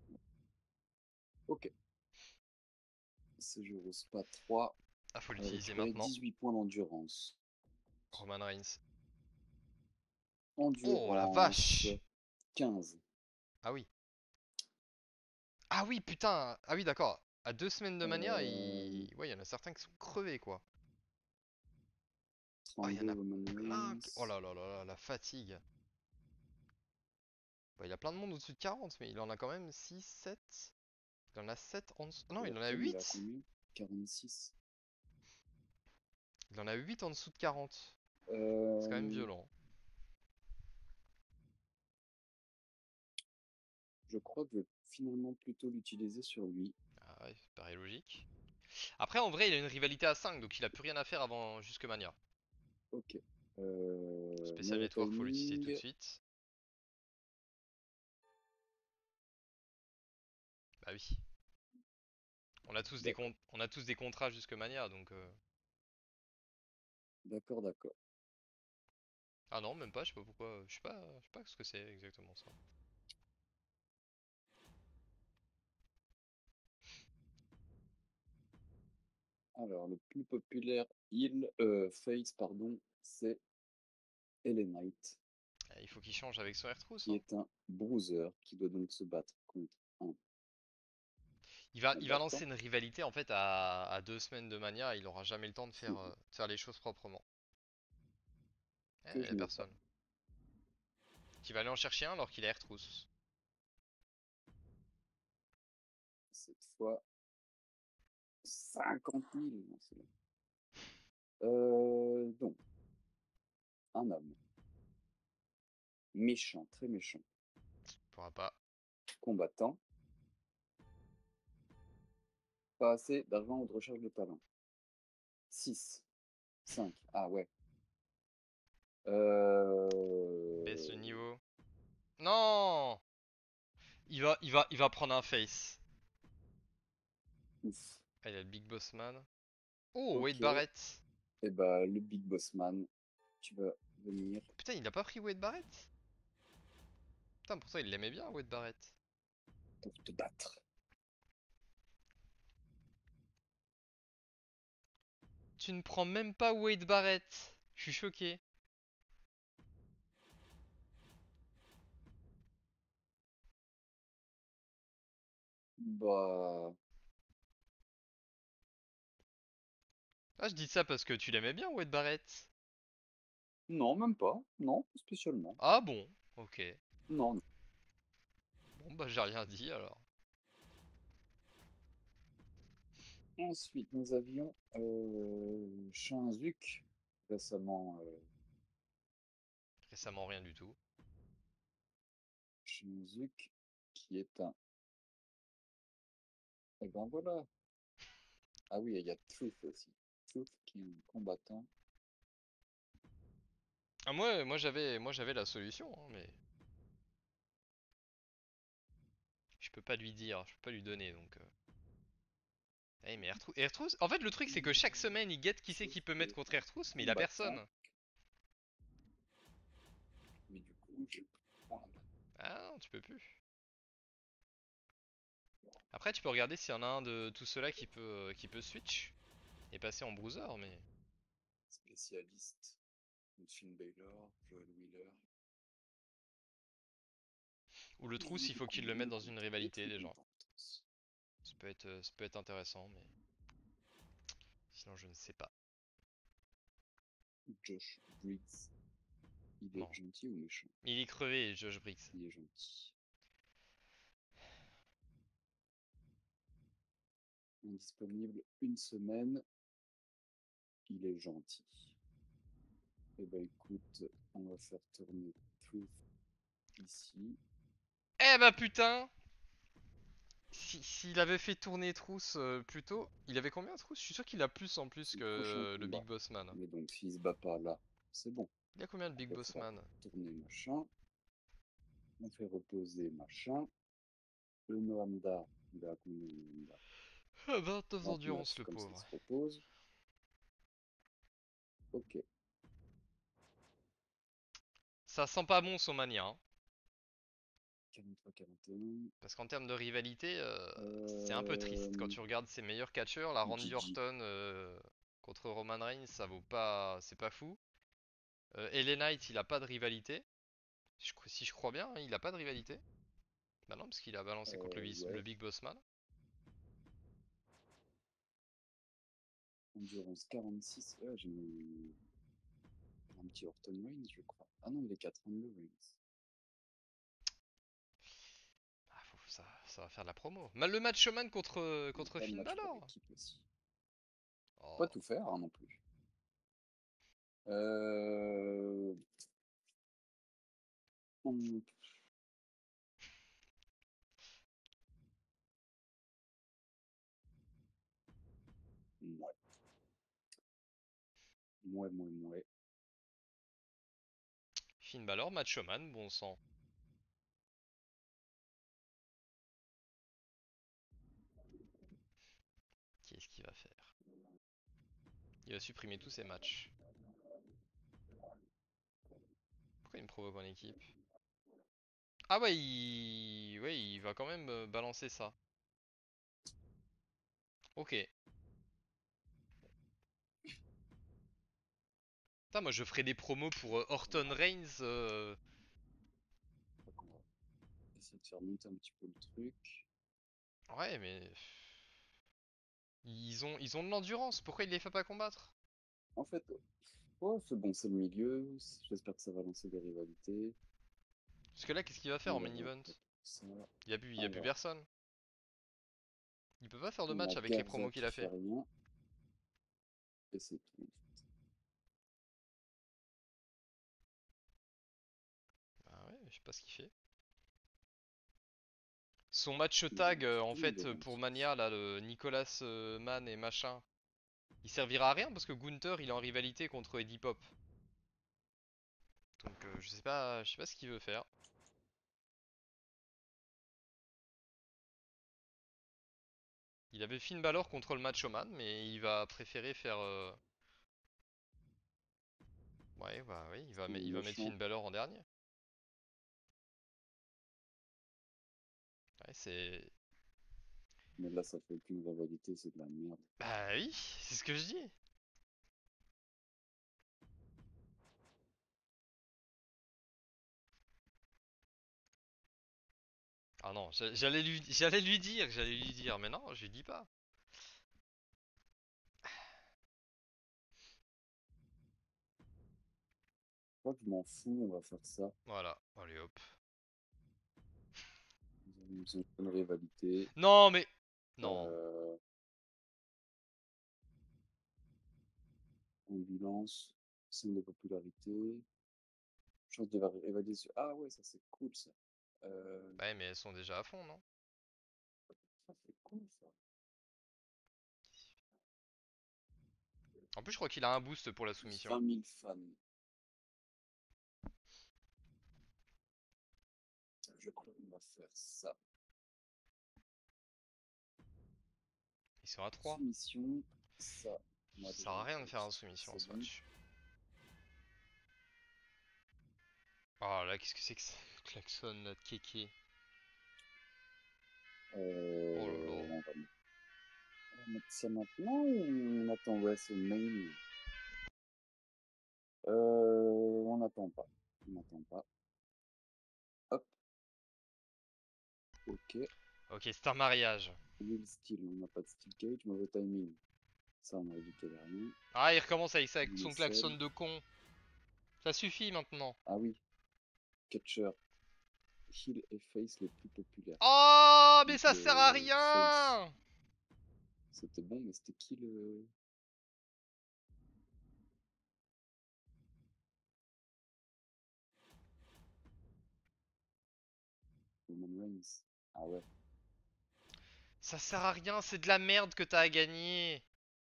Ok. C'est Spa 3. Ah, faut À l'utiliser récupérer maintenant. 18 points d'endurance. Roman Reigns. Oh, la Endurance. vache! 15. Ah oui. Ah oui, putain! Ah oui, d'accord. À 2 semaines de Mania, Euh, ouais, il y en a certains qui sont crevés, quoi. Ah, il y en 32 a Roman plein. Oh Reigns. là là là là, la fatigue. Bah, il y a plein de monde au-dessus de 40, mais il en a quand même 6, 7. Il en a 7 en dessous. Non, Et il en a Orton, il a 8. combien? 46. Il en a 8 en dessous de 40. C'est quand même Euh, violent. je crois que je vais finalement plutôt l'utiliser sur lui. Ah ouais, ça paraît logique. Après, en vrai, il a une rivalité à 5, donc il a plus rien à faire avant jusque Mania. Ok. Special Mauvais Network, faut l'utiliser tout de timing. suite. Bah oui. D'accord, On a tous des contrats jusque Mania, donc... d'accord, d'accord. Ah non, même pas, je sais pas pourquoi... je sais pas ce que c'est exactement ça. Alors, le plus populaire face, pardon, c'est Elenite, Il faut qu'il change avec son Airtrousse, qui hein. est un bruiser qui doit donc se battre contre un Il va lancer combattant une rivalité en fait à 2 semaines de Mania, il aura jamais le temps de faire les choses proprement. que Y je a n'ai pas. personne. Qui va aller en chercher un alors qu'il a Airtrousse. Cette fois, 50 000. Non, c'est bon. Donc, un homme méchant, très méchant, Il pourra pas. combattant, pas assez d'argent ou de recherche de talent. 6, 5. Ah ouais. Baisse le Euh... niveau. Non, il va prendre un face. Ouf. Ah, il a le Big Boss Man. Oh, Wade Ok. Barrett. Et bah, le Big Boss Man, tu vas venir Putain, il a pas pris Wade Barrett? Putain, pourtant il l'aimait bien, Wade Barrett. pour te battre. Tu ne prends même pas Wade Barrett. Je suis choqué. Bah, Ah, je dis ça parce que tu l'aimais bien, Wade Barrett. non, même pas. Non, pas spécialement. Ah bon, ok. Non, non. Bon, bah j'ai rien dit alors. Ensuite, nous avions Shinzuk, récemment Récemment, rien du tout. Shinzuk, qui est un... Et ben voilà. Ah oui, il y a Truth aussi. Truth qui est un combattant. Ah, moi j'avais la solution, hein, mais je peux pas lui dire, je peux pas lui donner, donc... Eh, mais Airtrousse... En fait, le truc, c'est que chaque semaine, il guette qui c'est Truth qui peut qui mettre est contre un Airtrousse, mais il a combattant. personne. Mais du coup, je prends la Ah non, tu peux plus. Après, tu peux regarder s'il y en a un de tous ceux-là qui peut switch et passer en bruiser, mais... spécialiste. Finn Balor, Joel Wheeler. Ou le trousse, Et il du faut coup, qu'il le mette on dans une compte les rivalité, trucs déjà. d'importance. Ça peut être intéressant, mais... Sinon, je ne sais pas. Josh Briggs, il est Non. gentil ou méchant? Il est crevé, Josh Briggs. Il est gentil. Indisponible une semaine, il est gentil. Eh ben écoute, on va faire tourner Truth ici. Eh bah putain! S'il avait fait tourner Trousse plus tôt, il avait combien Trousse? Je suis sûr qu'il a plus en plus Son prochain que le Big combat. Boss Man. Mais donc s'il se bat pas là, c'est bon. Il a combien le Big On Boss fera Man? tourner machin. On fait reposer machin. Le Noamda, il a combien le Noamda? 29 29, d'endurance, le comme ça il pauvre. se repose. Ok. Ça sent pas bon son mania, hein. 43, 41. Parce qu'en termes de rivalité, c'est un peu triste. Quand Euh, tu regardes ses meilleurs catcheurs, la Randy Gigi. Orton contre Roman Reigns, ça vaut pas, c'est pas fou. LA Knight, il a pas de rivalité. Si je crois bien, hein, il a pas de rivalité. Bah non, parce qu'il a balancé contre le Ouais. Big Boss Man. Endurance 46. Ouais, j'ai mis un petit Orton Reigns, je crois. Ah non, il est 42 Reigns. Ah, ça va faire de la promo. Le match showman Il n'y a contre pas de Finn match par Balor. équipe aussi. Pas Oh. tout faire hein, non plus. Euh... on- Ouais, ouais. Finn Balor, match showman, bon sang. Il va supprimer tous ses matchs. Pourquoi il me provoque en équipe? Ah ouais, il va quand même balancer ça. Ok. Putain, moi je ferai des promos pour Orton Reigns. Donc, on va essayer de faire monter un petit peu le truc. Ouais, mais ils ont de l'endurance. Pourquoi il les fait pas combattre? En fait, ouais, c'est bon, c'est le milieu. J'espère que ça va lancer des rivalités. Parce que là, qu'est-ce qu'il va faire On en va main voir event? ça. Il y a plus Alors, personne. Il peut pas faire de on a match avec les Garza promos qu'il qui a fait fait. rien. Et c'est tout. Ah ouais, je sais pas ce qu'il fait. Son match Il tag, avance en tout, il fait, pour avance Mania, là, le Nicolas Mann et machin, il servira à rien parce que Gunther, il est en rivalité contre Eddie Pop. Donc, je sais pas ce qu'il veut faire. Il avait Finn Balor contre le Macho Man, mais il va préférer faire. Ouais, bah oui, tout. il va mettre Méchant. Finn Balor en dernier. Ouais, c'est. Mais là, ça fait aucune rivalité, c'est de la merde. Bah oui, c'est ce que je dis. Ah non, j'allais lui dire, mais non, je lui dis pas. Je crois que je m'en fous, on va faire ça. Voilà, allez hop. Ils ont une rivalité. Non, mais. Non. Euh, Ambulance, signe de popularité. Chance de rivaliser sur... Ah ouais, ça c'est cool ça. Euh, Ouais, mais elles sont déjà à fond, non? Ça c'est cool ça. En plus, je crois qu'il a un boost pour la Plus soumission. 20 000 fans. Je crois qu'on va faire ça. Ils sont à 3. Soumission, ça, on a Ça sert déjà à un rien de faire un poste. soumission C'est ce bon. match. Oh là, qu'est-ce que c'est que ça? Klaxon là de kéké. Oh là là. On va mettre ça maintenant ou on attend WrestleMania? On n'attend pas. On n'attend pas. Hop, ok. Ok, c'est un mariage. Will Steel, on n'a pas de Steel Cage. Mauvais timing. Ça, on aurait dit qu'il n'y avait rien. Ah, il recommence avec ça, avec son klaxon Nacelle. de con. Ça suffit maintenant. Ah oui, Catcher. Heel et face les plus populaires. Oh, mais Donc ça sert à le face, rien! c'était bon, mais c'était qui le Roman Reigns? Ah ouais. Ça sert à rien, c'est de la merde que t'as à gagner.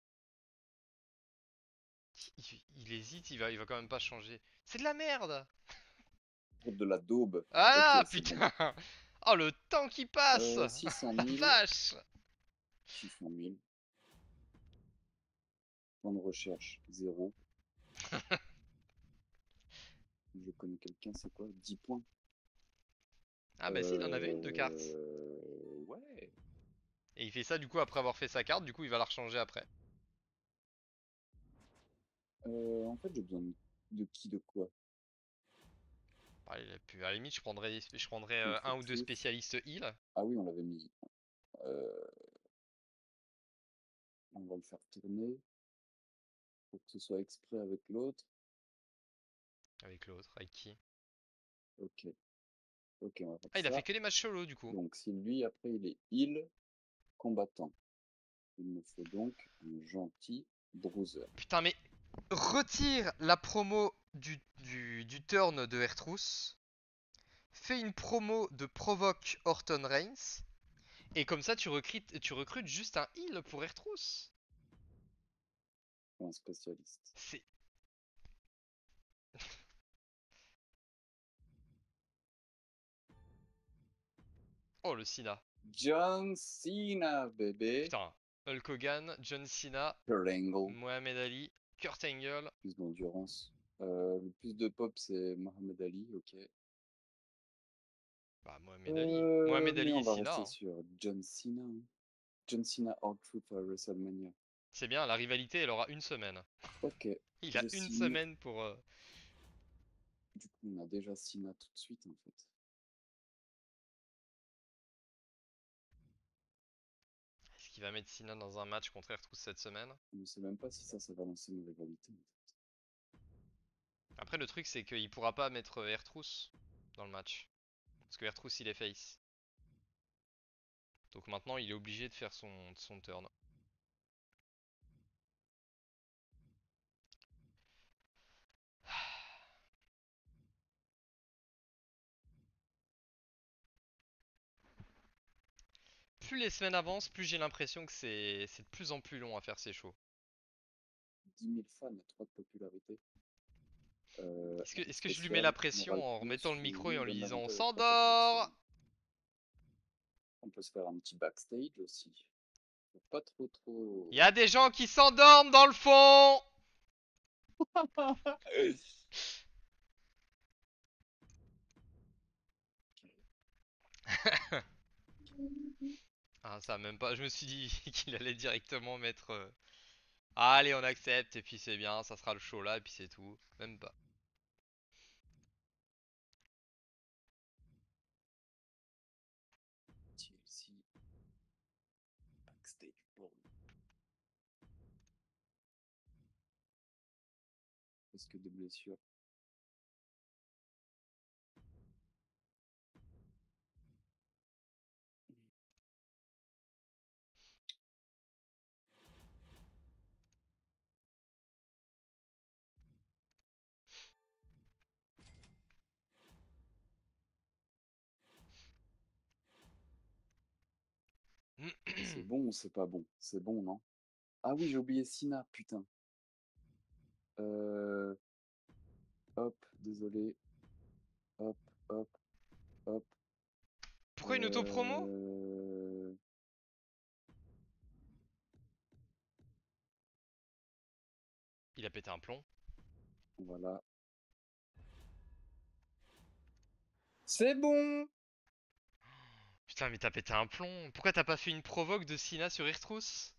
Il hésite, il va quand même pas changer. C'est de la merde! Pour de la daube. Ok, Ah, c'est bon. putain! Oh, le temps qui passe! 600 La 000. vache! 600 000. Point de recherche, 0. Je connais quelqu'un, c'est quoi? 10 points. Ah bah si, il en avait une de carte. Ouais. Et il fait ça du coup après avoir fait sa carte, du coup il va la rechanger après. En fait, j'ai besoin de qui, de quoi? Allez, à la limite, je prendrais Contre un ou deux Truth. spécialistes heal. Ah oui, on l'avait mis. Euh, on va le faire tourner pour que ce soit exprès avec l'autre. Avec l'autre, avec qui? Ok. Ok, on va faire Ah, il a fait ça. que les matchs solo du coup. Donc, si lui, après, il est heal combattant, il me faut donc un gentil bruiser. Putain, mais retire la promo du turn de Ertrus. Fais une promo de provoque Orton Reigns. Et comme ça, tu recrutes juste un heal pour Ertrus. Un spécialiste. C'est. Oh, le sida. John Cena, bébé. Putain. Hulk Hogan, John Cena, Kurt Angle, Mohamed Ali, Kurt Angle. plus d'endurance. Le plus de pop, c'est Mohamed Ali, ok. Bah, Mohamed Ali. Mohamed Mais Ali on et va Cena, rester hein. sur John Cena, hein. John Cena R-Truth à WrestleMania. C'est bien, la rivalité, elle aura une semaine. Ok, Il a je une signe. semaine pour... Du coup, on a déjà Cena tout de suite, en fait. Est-ce qu'il va mettre Cena dans un match contre Ertrous cette semaine? Je ne sais même pas si ça va lancer une rivalité. Après, le truc, c'est qu'il pourra pas mettre Ertrous dans le match. Parce que Ertrous, il est face. Donc maintenant, il est obligé de faire son turn. Plus les semaines avancent, plus j'ai l'impression que c'est de plus en plus long à faire ces shows. 10 000 fans et 3 de popularité. Est-ce que je lui mets Spécial, la pression Moral en Plus, remettant le micro et en lui Win disant on Event Project s'endort? Maximum. On peut se faire un petit backstage aussi. Faut pas trop Il y a des gens qui s'endorment dans le fond! Ah, ça même pas. Je me suis dit qu'il allait directement mettre. Allez, on accepte, et puis c'est bien, ça sera le show là, et puis c'est tout. Même pas. TLC backstage pour presque de blessures. C'est bon ou c'est pas bon? C'est bon, non? Ah oui, j'ai oublié Sina, putain. Euh, Hop, désolé. Hop, hop, hop. Pourquoi une auto-promo? Euh... Il a pété un plomb. Voilà. C'est bon! Putain, mais t'as pété un plomb. Pourquoi t'as pas fait une provoque de Sina sur Irtrousse?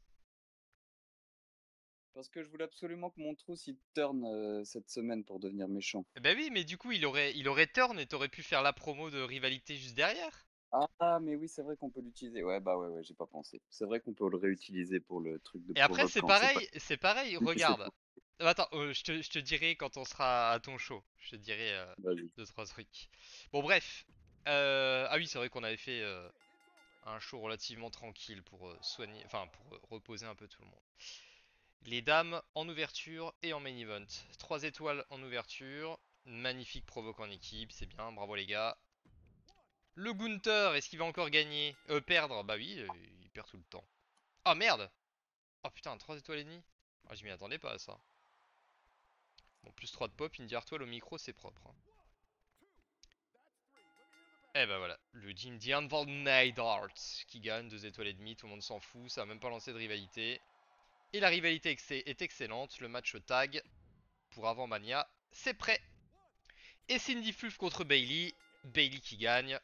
Parce que je voulais absolument que mon trousse il turn cette semaine pour devenir méchant. Bah oui, mais du coup, il aurait turn et t'aurais pu faire la promo de rivalité juste derrière. Ah, mais oui, c'est vrai qu'on peut l'utiliser. Ouais, bah ouais, j'ai pas pensé. C'est vrai qu'on peut le réutiliser pour le truc de Et après, provoque c'est quand c'est pas. pareil, c'est pareil, C'est regarde. pas. Attends, je te dirai quand on sera à ton show. Je te dirai Vas-y. deux, trois trucs. Bon, bref. Ah oui, c'est vrai qu'on avait fait un show relativement tranquille pour soigner, enfin pour reposer un peu tout le monde. Les dames en ouverture et en main event. 3 étoiles en ouverture. Magnifique provoque en équipe, c'est bien, bravo les gars. Le Gunther, est-ce qu'il va encore gagner? Perdre? Bah oui, il perd tout le temps. Ah merde! Oh putain, 3 étoiles et demie. Ah, je m'y attendais pas à ça. Bon, plus 3 de pop, Indy Hartwell au micro, c'est propre, hein. Et bah voilà, le Indian Van Neidhart qui gagne 2 étoiles et demie, tout le monde s'en fout, ça a même pas lancé de rivalité. Et la rivalité est excellente, le match tag pour avant Mania, c'est prêt. Et Cindy Fluff contre Bailey, Bailey qui gagne.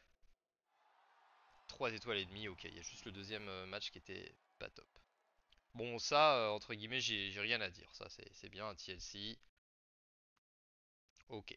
3 étoiles et demie, ok, il y a juste le deuxième match qui était pas top. Bon, ça, entre guillemets, j'ai rien à dire, ça c'est bien un TLC. Ok,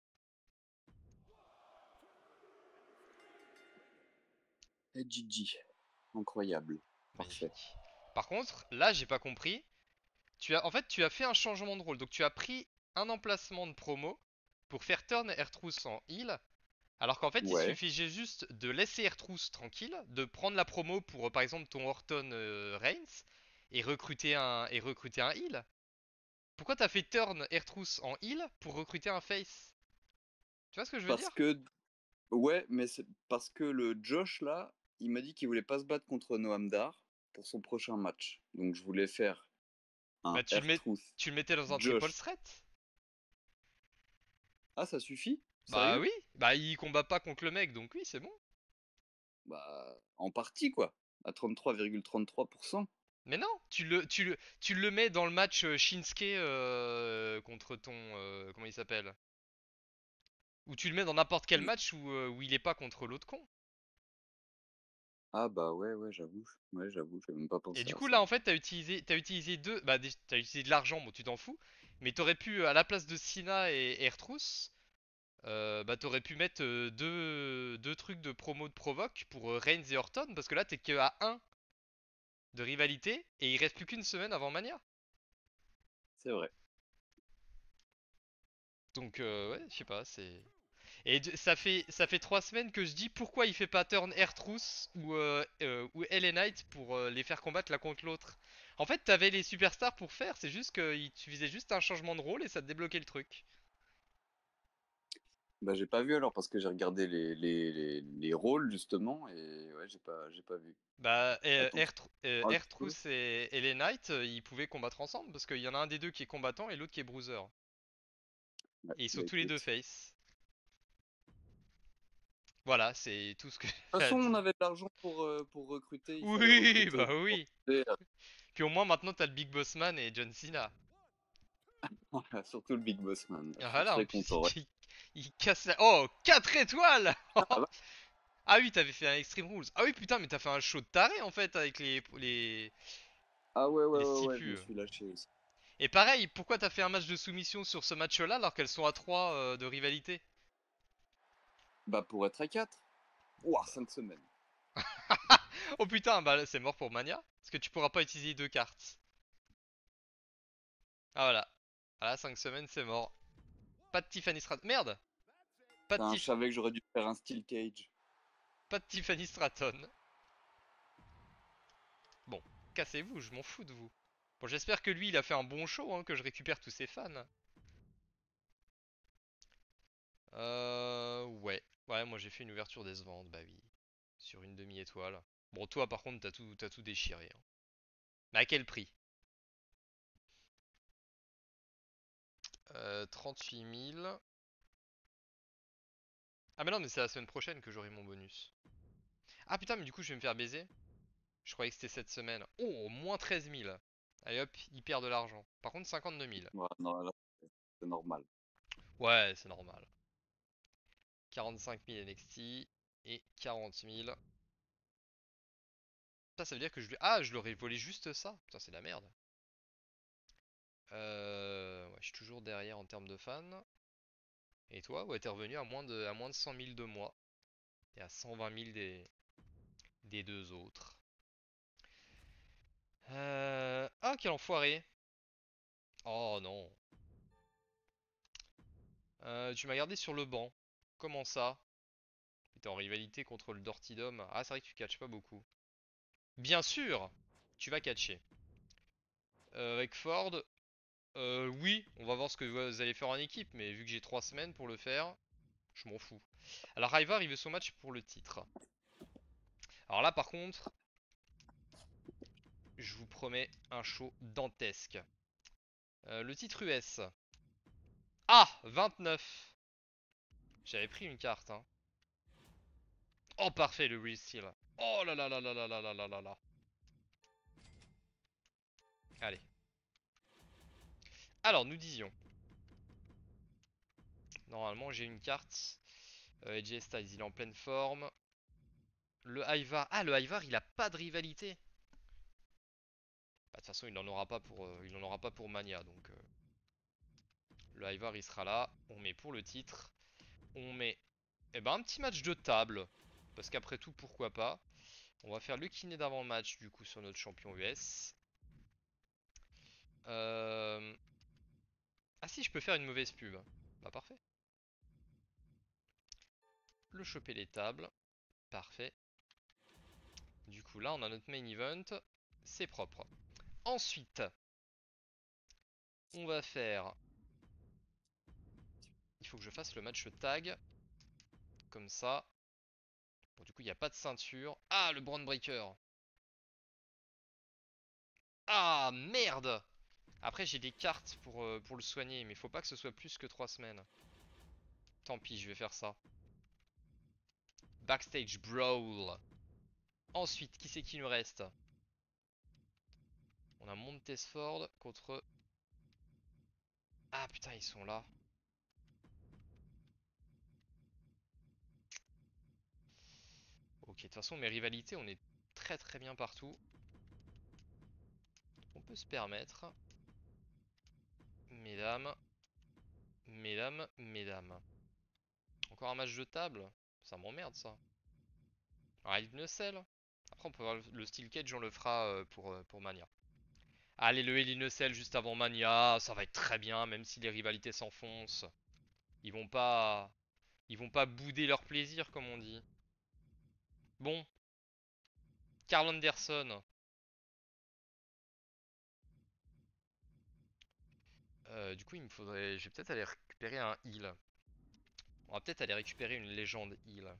Et Gigi. Incroyable. Parfait. magnifique. Par contre, là j'ai pas compris. En fait, tu as fait un changement de rôle. Donc tu as pris un emplacement de promo pour faire turn Ertrous en heal. Alors qu'en fait, il Ouais. suffisait juste de laisser Ertrous tranquille, de prendre la promo pour par exemple ton Orton Reigns et recruter un heal. Pourquoi t'as fait turn Ertrous en heal pour recruter un face? Tu vois ce que je veux Parce dire? que. Ouais, mais c'est parce que le Josh là, il m'a dit qu'il voulait pas se battre contre Noam Dar pour son prochain match. Donc je voulais faire un Bah R-Truth tu le mettais dans un triple Josh. threat. Ah, ça suffit? Bah Sérieux? oui, bah il combat pas contre le mec, donc oui, c'est bon. Bah, en partie quoi. À 33,33%. Mais non, tu le mets dans le match Shinsuke contre ton... comment il s'appelle? Ou tu le mets dans n'importe quel match où il est pas contre l'autre con. Ah bah ouais, ouais, j'avoue. Ouais, j'avoue, j'ai même pas Et pensé du à coup ça. là en fait t'as utilisé deux... Bah t'as utilisé de l'argent, bon tu t'en fous. Mais t'aurais pu, à la place de Sina et Ertrus, bah t'aurais pu mettre deux trucs de promo de provoque pour Reigns et Orton. Parce que là t'es que à un de rivalité et il reste plus qu'une semaine avant Mania. C'est vrai. Donc ouais, je sais pas, c'est... Et ça fait 3 semaines que je dis pourquoi il fait pas turn Air-Trousse ou LA Knight pour les faire combattre l'un contre l'autre. En fait, t'avais les superstars pour faire, c'est juste que tu faisais juste un changement de rôle et ça te débloquait le truc. Bah j'ai pas vu alors parce que j'ai regardé les rôles justement et ouais, j'ai pas vu. Bah, Attends. Ah, tu peux? Air-Trousse et LA Knight, ils pouvaient combattre ensemble parce qu'il y en a un des deux qui est combattant et l'autre qui est bruiser. Ouais, Et ils sont bah tous les deux écoute. face. Voilà, c'est tout ce que De toute j'ai à façon, on dire. avait de l'argent pour recruter, il fallait Oui, recruter. bah oui. Puis au moins maintenant t'as le Big Boss Man et John Cena. Surtout le Big Boss Man. Ah, Je suis voilà, en très plus content. Ouais. il casse la... Oh, 4 étoiles. Ah bah, Ah oui, t'avais fait un Extreme Rules. Ah oui, putain, mais t'as fait un show de taré en fait avec ah ouais, ouais, les ouais, ouais, je me stipus. suis lâché aussi. Et pareil, pourquoi t'as fait un match de soumission sur ce match-là alors qu'elles sont à 3 de rivalité? Bah pour être à 4. Ouah, 5 semaines. Oh putain, bah c'est mort pour Mania. Parce que tu pourras pas utiliser deux cartes. Ah voilà. Voilà, 5 semaines, c'est mort. Pas de Tiffany Stratton. Merde. Pas de, Putain, je savais que j'aurais dû faire un Steel Cage. pas de Tiffany Stratton. Bon, cassez-vous, je m'en fous de vous. Bon, j'espère que lui, il a fait un bon show, hein, que je récupère tous ses fans. Ouais. Ouais, moi j'ai fait une ouverture décevante, bah oui. Sur une demi-étoile. Bon, toi par contre, t'as tout déchiré, hein. Mais à quel prix? 38 000. Ah, mais non, mais c'est la semaine prochaine que j'aurai mon bonus. Ah putain, mais du coup, je vais me faire baiser. Je croyais que c'était cette semaine. Oh, moins 13 000. Allez hop, il perd de l'argent. Par contre, 52 000. Ouais, non, là, c'est normal. Ouais, c'est normal. 45 000 NXT et 40 000. Ça veut dire que je lui... Ah, je leur ai volé juste ça. Putain, c'est de la merde. Ouais, je suis toujours derrière en termes de fans. Et toi, ouais, t'es revenu à moins de 100 000 de moi. Et à 120 000 des deux autres. Ah, quel enfoiré. Oh non. Tu m'as gardé sur le banc. Comment ça? T'es en rivalité contre le Dirty Dom. Ah, c'est vrai que tu catches pas beaucoup. Bien sûr, tu vas catcher. Avec Ford, oui, on va voir ce que vous allez faire en équipe, mais vu que j'ai 3 semaines pour le faire, je m'en fous. Alors Ivar, il veut son match pour le titre. Alors là, par contre, je vous promets un show dantesque. Le titre US. Ah, 29. J'avais pris une carte, hein. Oh, parfait, le real. Oh là là là là là là là là là là. Allez. Alors, nous disions. Normalement, j'ai une carte. AJ Styles, il est en pleine forme. Le Ivar. Ah, le Ivar, il a pas de rivalité. Bah, de toute façon, il en aura pas pour Mania. Donc, le Ivar, il sera là. On met pour le titre. On met un petit match de table. Parce qu'après tout, pourquoi pas. On va faire le kiné d'avant match, du coup, sur notre champion US. Euh... Ah si, je peux faire une mauvaise pub. Bah, parfait. Le choper les tables. Parfait. Du coup, là, on a notre main event. C'est propre. Ensuite, on va faire... Il faut que je fasse le match tag. Comme ça. Bon, du coup, il n'y a pas de ceinture. Ah, le Brand Breaker. Ah, merde. Après, j'ai des cartes pour le soigner, mais faut pas que ce soit plus que 3 semaines. Tant pis, je vais faire ça. Backstage Brawl. Ensuite, qui c'est qui nous reste? On a Montesford contre... Ah putain, ils sont là. Ok, de toute façon, mes rivalités, on est très très bien partout. On peut se permettre. Mesdames, mesdames, mesdames. Encore un match de table? Ça m'emmerde ça. Ah, il ne sell. Après, on peut voir le Steel Cage, on le fera pour Mania. Allez, le Hell in a Cell juste avant Mania, ça va être très bien, même si les rivalités s'enfoncent. Ils vont pas... Ils vont pas bouder leur plaisir, comme on dit. Bon, Carl Anderson. Du coup, il me faudrait... Je vais peut-être aller récupérer un heal. On va peut-être aller récupérer une légende heal.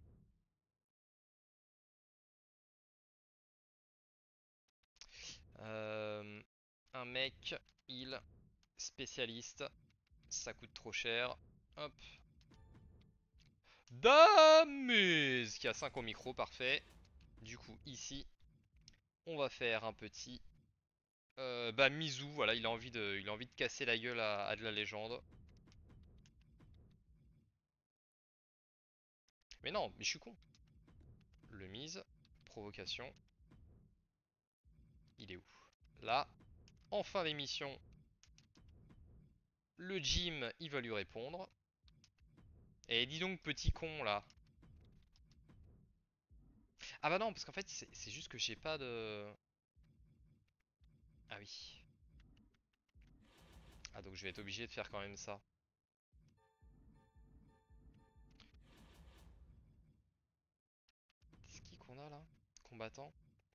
Euh, un mec heal spécialiste. Ça coûte trop cher. Hop. Damuse qui a 5 au micro, parfait. Du coup, ici, on va faire un petit... bah, Mizu, voilà, il a envie de casser la gueule à de la légende. Mais non, mais je suis con. Le mise, provocation. Il est où? Là, en fin d'émission, le gym, il va lui répondre. Et dis donc, petit con, là. Ah bah non, parce qu'en fait, c'est juste que j'ai pas de... Ah oui. Ah, donc je vais être obligé de faire quand même ça. C'est qui qu'on a, là? Combattant?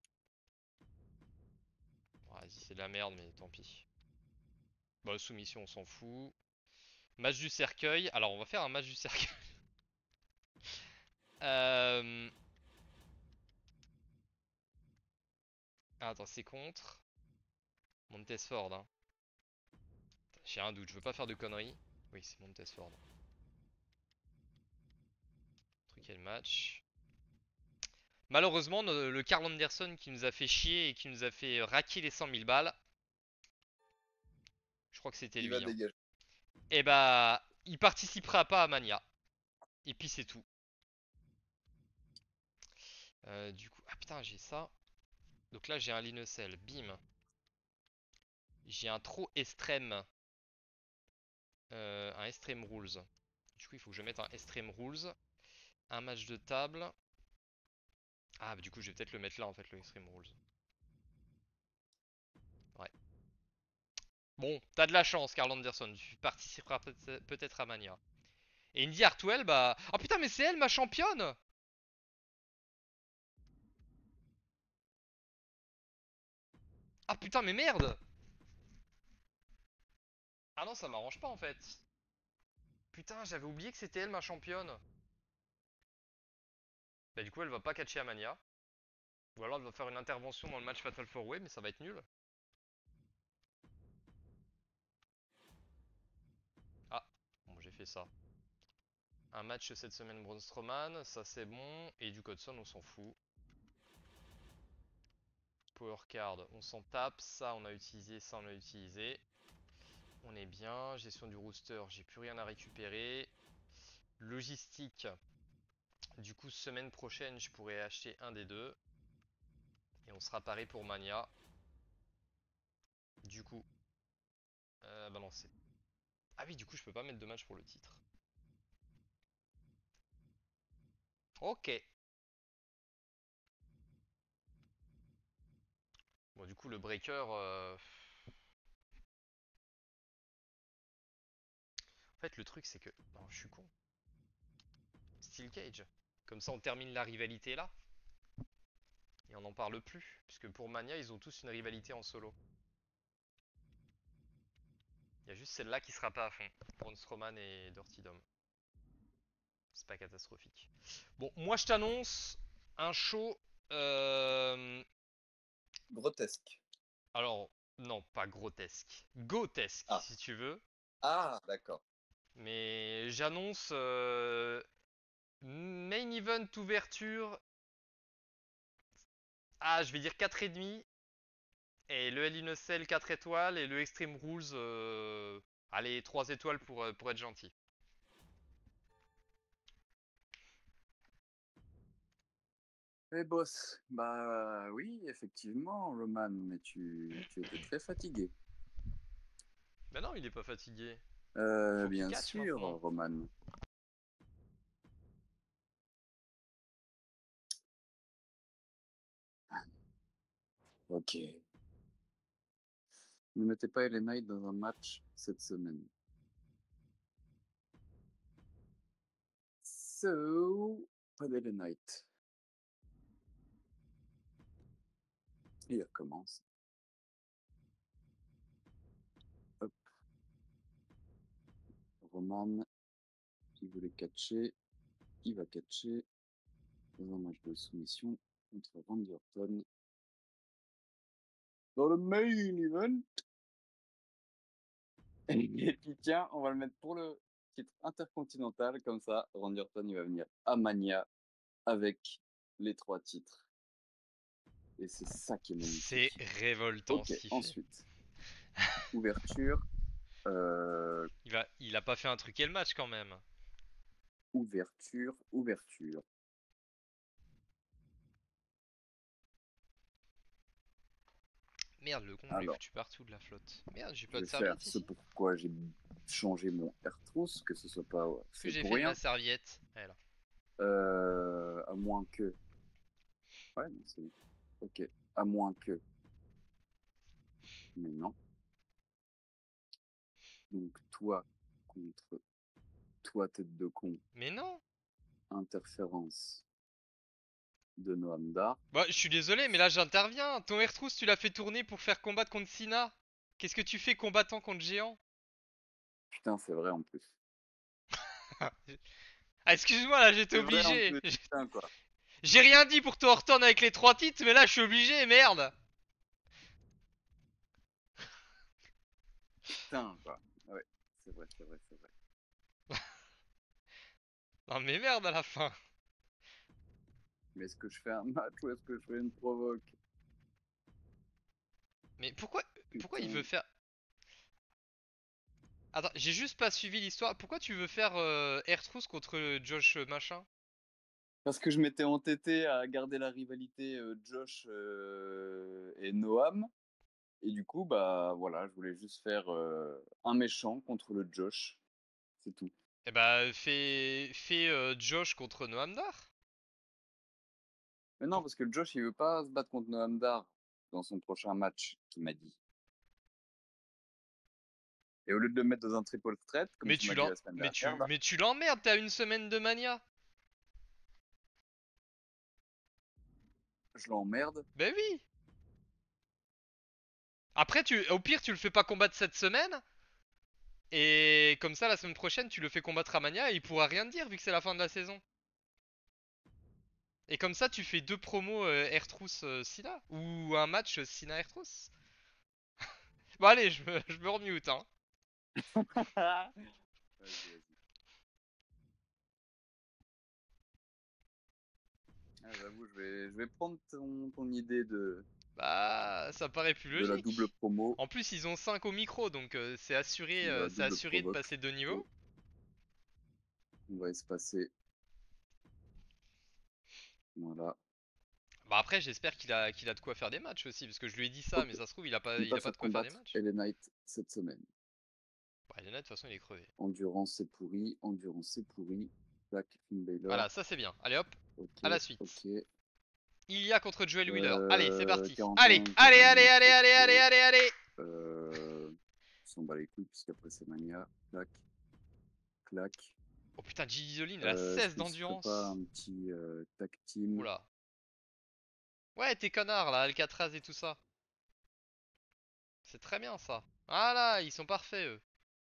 Vas-y, c'est de la merde, mais tant pis. Bah, soumission, on s'en fout. Match du cercueil. Alors, on va faire un match du cercueil. euh... Ah, attends, c'est contre Montesford, hein. J'ai un doute, je veux pas faire de conneries. Oui, c'est Montesford. Truc et le match. Malheureusement, le Carl Anderson qui nous a fait chier et qui nous a fait raquer les 100 000 balles, je crois que c'était Il va lui, hein. dégager. Et bah, il participera pas à Mania. Et puis c'est tout. Du coup, ah putain, j'ai ça. Donc là, j'ai un Linocell, bim. J'ai un trop extrême. Un extreme rules. Du coup, il faut que je mette un extreme rules. Un match de table. Ah, bah, du coup, je vais peut-être le mettre là en fait, le extreme rules. Ouais. Bon, t'as de la chance, Carl Anderson. Tu participeras peut-être à Mania. Et Indy Hartwell, bah. Oh putain, mais c'est elle ma championne! Ah putain, mais merde! Ah non, ça m'arrange pas en fait. Putain, j'avais oublié que c'était elle ma championne. Bah, du coup, elle va pas catcher à Mania. Ou alors elle va faire une intervention dans le match Fatal 4 Way, mais ça va être nul. Ah, bon, j'ai fait ça. Un match cette semaine Braun Strowman, ça c'est bon. Et du Codson, on s'en fout. Power card, on s'en tape. Ça, on a utilisé, ça, on a utilisé. On est bien. Gestion du rooster, j'ai plus rien à récupérer. Logistique. Du coup, semaine prochaine, je pourrais acheter un des deux. Et on sera paré pour Mania. Du coup, balancer. Ah oui, du coup, je peux pas mettre de match pour le titre. Ok. Bon, du coup, le breaker. En fait, le truc, c'est que. Non, je suis con. Steel Cage. Comme ça, on termine la rivalité là. Et on n'en parle plus. Puisque pour Mania, ils ont tous une rivalité en solo. Il y a juste celle-là qui sera pas à fond. Braun Strowman et Dirty Dom. C'est pas catastrophique. Bon, moi, je t'annonce un show. Euh... Grotesque. Alors, non, pas grotesque. Grotesque, Ah, si tu veux. ah, d'accord. Mais j'annonce main event ouverture. Ah, je vais dire 4,5. Et le Hell in a Cell 4 étoiles et le Extreme Rules, allez, 3 étoiles pour être gentil. Eh boss, bah oui, effectivement, Roman, mais tu étais très fatigué. Mais non, il est pas fatigué. Faut qu'il Bien catch sûr, maintenant. Roman. Ok. Ne mettez pas Ellen Knight dans un match cette semaine. So, pas d'Ellen Knight. Et il recommence. Hop, Roman, il voulait catcher. Il va catcher dans un match de soumission contre Randy Orton. Dans le main event. Et puis tiens, on va le mettre pour le titre intercontinental. Comme ça, Randy Orton, il va venir à Mania avec les 3 titres. Et c'est ça qui est C'est magnifique. révoltant Ok, ce qu'il fait. ensuite, ouverture. Euh, Il a pas fait un truc et le match quand même. ouverture. Merde, le con, je l'ai Alors, foutu partout de la flotte. Merde, j'ai je pas de vais faire serviette ce ici. pourquoi j'ai changé mon R-Trousse, que ce soit pas Qu'est-ce que fait j'ai pour fait de ma rien. serviette? Elle. À moins que. Ouais, non, c'est bon. Ok. À moins que. Mais non. Donc, toi contre toi, tête de con, Mais non. interférence de Noam Dar. Bah, je suis désolé, mais là j'interviens. Ton R-Trousse, tu l'as fait tourner pour faire combattre contre Sina. Qu'est-ce que tu fais combattant contre géant? Putain, c'est vrai en plus. Ah, excuse-moi, là j'étais C'est vrai en obligé. plus, putain, quoi. J'ai rien dit pour te retourner avec les 3 titres, mais là je suis obligé, merde. Putain, quoi. Ouais, c'est vrai. Non, mais merde à la fin. Mais est-ce que je fais un match ou est-ce que je fais une provoque? Mais pourquoi il veut Putain. faire. Attends, j'ai juste pas suivi l'histoire. Pourquoi tu veux faire R-Trousse contre Josh machin? Parce que je m'étais entêté à garder la rivalité Josh et Noam. Et du coup, bah voilà, je voulais juste faire un méchant contre le Josh. C'est tout. Eh bah, fais Josh contre Noamdar. Mais non, Pour... parce que le Josh, il veut pas se battre contre Noam Dar dans son prochain match, qu'il m'a dit. Et au lieu de le mettre dans un triple threat, comme Mais tu m'as dit la semaine mais dernière, bah, mais tu l'emmerdes, t'as une semaine de mania. je l'emmerde. Ben oui. Après, au pire, tu le fais pas combattre cette semaine. Et comme ça, la semaine prochaine, tu le fais combattre à Mania et il pourra rien te dire vu que c'est la fin de la saison. Et comme ça, tu fais 2 promos R-Trousse Sina. Ou un match Sina R-Trousse. Bon, allez, je me remute, hein. Vas-y. Ah, j'avoue, je vais prendre ton idée Bah, ça paraît plus de la double logique. promo, En plus, ils ont 5 au micro, donc de la c'est double assuré de provoque. passer de niveau. Et on va espacer. Voilà. Bah après, j'espère qu'il a de quoi faire des matchs aussi, parce que je lui ai dit ça, Ok. mais ça se trouve, Ne il pas a pas de faire quoi faire des combattre matchs. Ellen Knight cette semaine. Bah, Lena, de toute façon, il est crevé. Endurance, c'est pourri. Endurance, c'est pourri. Tac, Finn Balor. Voilà, ça c'est bien. Allez hop, Ok, à la suite. ok. Il y a contre Joel Wheeler. Allez, c'est parti. Allez, 41, allez, 40 allez, minutes allez, allez, de allez, jeu. allez, allez. On s'en bat les couilles puisqu'après c'est Mania. Clac, clac. Oh putain, Gigi Dolin, elle a Est-ce 16 qu'on se ferait pas d'endurance. un petit tag team? Oula. Ouais, t'es connard là, Alcatraz et tout ça. C'est très bien ça. Voilà, ils sont parfaits eux.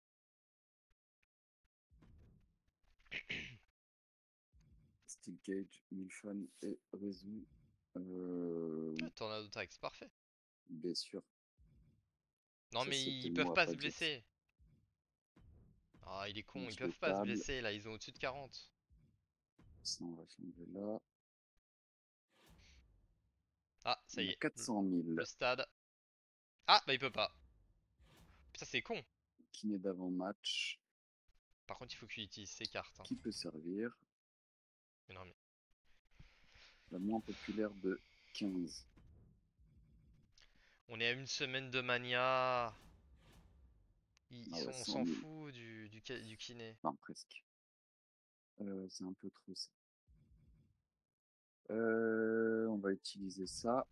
Steel Cage, Milfan et Rezu. Tornado Tag, c'est parfait. Bien sûr, Non ça mais c'était ils le peuvent mot à pas pas se dire ça. blesser. Ah, il est con, ils Match de peuvent pas se table, blesser là, ils ont au-dessus de 40. ça on va changer là. Ah, ça On y a est. 400 000. Le stade. Ah, bah il peut pas. Putain, c'est con. Kiné d'avant-match. Par contre, il faut qu'il utilise ses cartes, hein. Qui peut servir? Mais non, mais... La moins populaire de 15. On est à une semaine de Mania. Ah ouais, On c'est s'en nul. fout du kiné. Enfin, presque. C'est un peu trop ça. On va utiliser ça.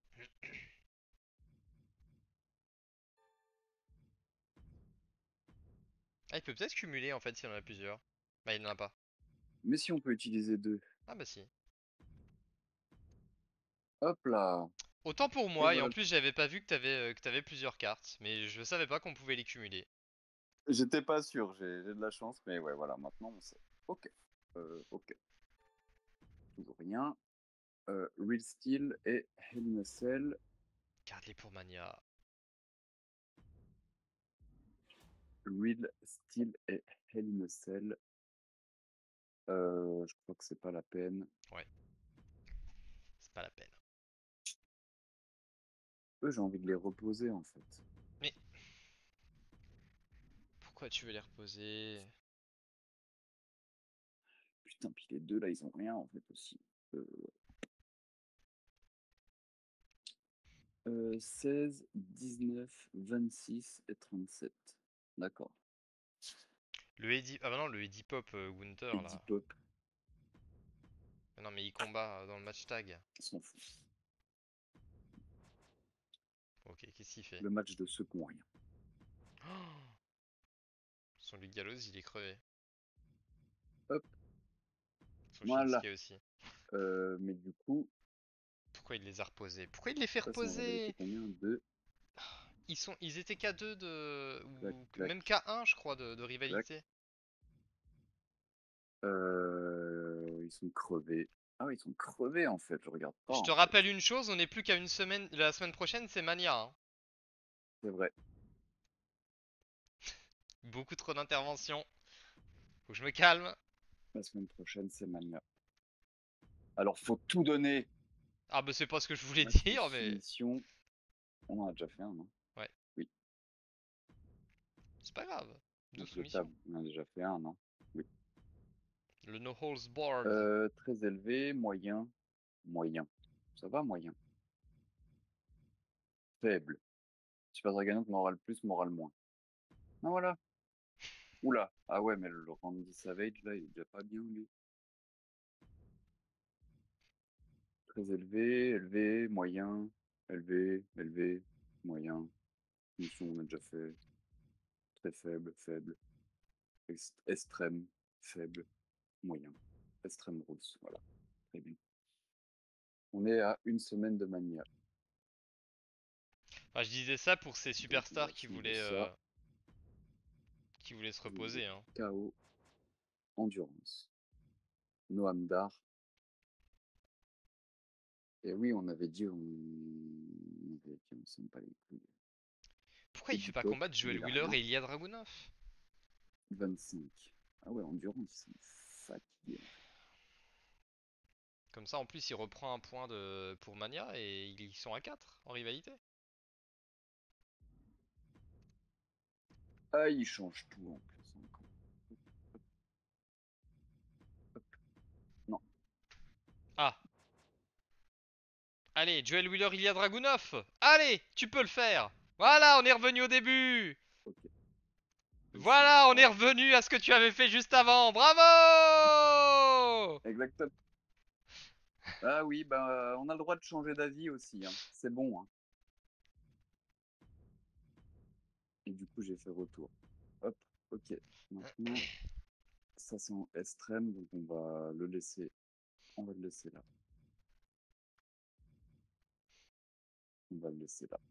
Ah, il peut peut-être cumuler en fait s'il en a plusieurs. Bah, il en a pas. Mais si on peut utiliser deux. Ah, bah si. Hop là. Autant pour Et moi, et en voilà. plus, j'avais pas vu que t'avais plusieurs cartes. Mais je savais pas qu'on pouvait les cumuler. J'étais pas sûr, j'ai de la chance, mais ouais, voilà, maintenant on sait. Ok. Ok. Toujours rien. Real Steel et Hell in a Cell. Garde-les pour Mania. Real Steel et Hell in a Cell. Je crois que c'est pas la peine. Ouais, c'est pas la peine. Eux, j'ai envie de les reposer en fait. Mais pourquoi tu veux les reposer? Putain, puis les deux là, ils ont rien en fait aussi. Euh, 16, 19, 26 et 37. D'accord. Le Eddie... Ah bah non, le Eddie Pop Winter Et là. Depop, Mais non, mais il combat dans le match tag. ils s'en fout. Ok, qu'est-ce qu'il fait? Le match de ceux qui ont rien. Son Luke Gallows, il est crevé. Hop, Son voilà. Shinsuke aussi. Mais du coup, Pourquoi il les a reposés? Pourquoi il les fait ça en réalité reposer? combien? 2, Ils étaient K2 clac, ou clac, même K1 je crois de clac. rivalité. Ils sont crevés. Ah oui, ils sont crevés en fait, je regarde pas Je te en rappelle fait. une chose, on n'est plus qu'à une semaine. La semaine prochaine c'est Mania, hein. C'est vrai. Beaucoup trop d'interventions. Faut que je me calme. La semaine prochaine, c'est Mania. Alors, faut tout donner. Ah bah c'est pas ce que je voulais Match de dire, mais... soumission. On en a déjà fait un, non? Ouais, Oui. c'est pas grave. 12 Match de soumissions. table. On en a déjà fait un, non? Oui. Le No Holds Board. Très élevé, moyen, moyen. Ça va, moyen. Faible. Super Dragon moral plus, moral moins. Ah voilà. Oula. Ah ouais, mais le Randy Savage, là, il est déjà pas bien, lui. Très élevé, élevé, moyen, élevé, élevé, moyen. Mission, on a déjà fait. Très faible, faible. Extrême, faible, moyen. Extrême rousse, voilà. Très bien. On est à une semaine de Mania. Enfin, je disais ça pour ces Donc on va superstars changer ça. qui voulaient se Changer reposer, hein. KO, endurance. Noam Dar. Et oui, on avait dit, on s'aime pas les couilles. Pourquoi Et il fait du pas pop, combattre mais Joel il a Wheeler rien. et Ilya Dragunov? 25. Ah ouais, endurance, ils sont fatigués en fait. Comme ça en plus il reprend un point pour Mania et ils sont à 4 en rivalité. Ah, ils changent tout en plus encore. Hop. Non, Ah, allez, Joel Wheeler, Ilya Dragunov. Allez, tu peux le faire. Voilà, on est revenu au début. ok. Réussi. Voilà, on est Alors, revenu à ce que tu avais fait juste avant. Bravo. exactement. Ah oui, bah, on a le droit de changer d'avis aussi, hein. C'est bon, hein. Et du coup, j'ai fait retour. Hop, ok. Maintenant, ça c'est en extrême, donc on va le laisser. On va le laisser là. On va le laisser là.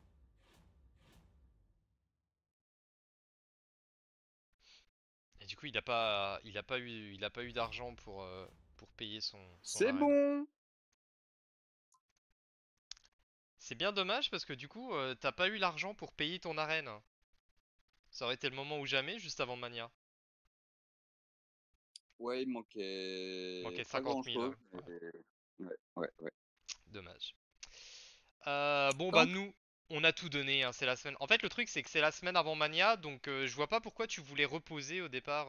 Et du coup, il a pas eu d'argent pour payer son C'est arène. bon! C'est bien dommage parce que du coup, t'as pas eu l'argent pour payer ton arène. Ça aurait été le moment ou jamais, juste avant Mania. Ouais, il Il manquait manquait pas 50 000. grand-chose. Ouais, Ouais, ouais, ouais. dommage. Bon bah Hop, nous. On a tout donné, hein, c'est la semaine. En fait, le truc, c'est que c'est la semaine avant Mania, donc je vois pas pourquoi tu voulais reposer au départ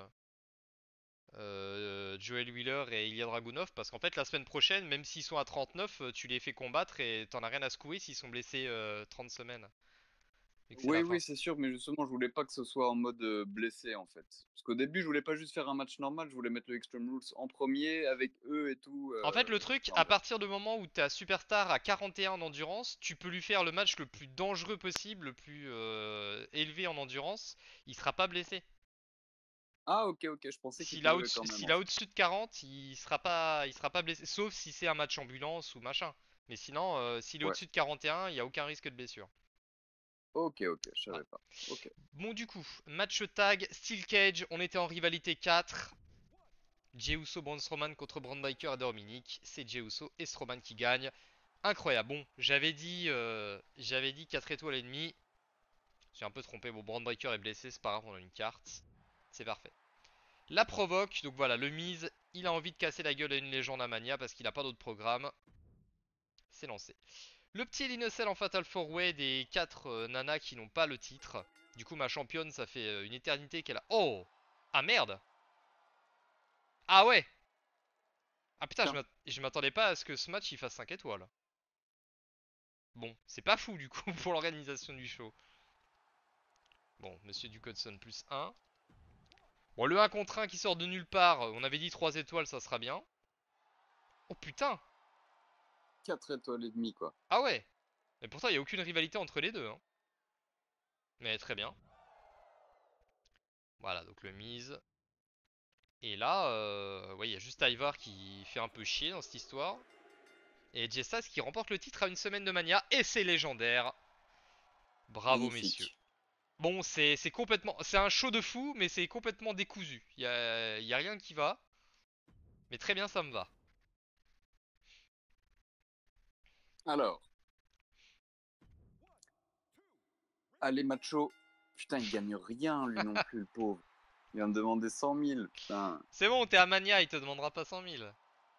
Joel Wheeler et Ilya Dragunov, parce qu'en fait, la semaine prochaine, même s'ils sont à 39, tu les fais combattre et t'en as rien à secouer s'ils sont blessés 30 semaines. Et que c'est Oui, la fin. oui, c'est sûr, mais justement, je voulais pas que ce soit en mode blessé en fait. Parce qu'au début, je voulais pas juste faire un match normal, je voulais mettre le Extreme Rules en premier avec eux et tout. En fait, le truc, Enfin à bref. partir du moment où ta superstar à 41 en endurance, tu peux lui faire le match le plus dangereux possible, le plus élevé en endurance. Il sera pas blessé. Ah, ok, ok, je pensais qu'il pouvait quand même S'il en a fait. au-dessus de 40, il sera pas blessé. Sauf si c'est un match ambulance ou machin. Mais sinon, s'il est Ouais. au-dessus de 41, il n'y a aucun risque de blessure. Ok, ok, je Voilà. savais pas. Ok. Bon, du coup, match tag, Steel Cage, on était en rivalité 4. Jey Uso, Braun Strowman contre Braun Breaker et Dominic. C'est Jey Uso et Strowman qui gagnent. Incroyable. Bon, j'avais dit 4 étoiles et demie. J'ai un peu trompé. Bon, Braun Breaker est blessé, c'est pas grave, on a une carte. C'est parfait. La provoque, donc voilà, le Miz, il a envie de casser la gueule à une légende à Mania parce qu'il a pas d'autre programme. C'est lancé. Le petit Linocell en Fatal 4-Way des 4 nanas qui n'ont pas le titre. Du coup, ma championne, ça fait une éternité qu'elle a. Oh! Ah merde! Ah ouais! Ah putain, Tiens, je m'attendais pas à ce que ce match il fasse 5 étoiles. Bon, c'est pas fou du coup pour l'organisation du show. Bon, Monsieur Ducodson plus 1. Bon, le 1 contre 1 qui sort de nulle part, on avait dit 3 étoiles, ça sera bien. Oh putain! 4 étoiles et demie quoi. Ah ouais! Mais pourtant, il n'y a aucune rivalité entre les deux, hein. Mais très bien. Voilà, donc le mise. Et là, ouais, il y a juste Ivar qui fait un peu chier dans cette histoire. Et Jessas qui remporte le titre à une semaine de Mania. Et c'est légendaire. Bravo, messieurs. Magnifique. Bon, c'est complètement... C'est un show de fou, mais c'est complètement décousu. Il y a rien qui va. Mais très bien, ça me va. Alors, allez, macho. Putain, il gagne rien, lui non plus, le pauvre. Il vient de demander 100 000, putain. C'est bon, t'es à Mania, il te demandera pas 100 000.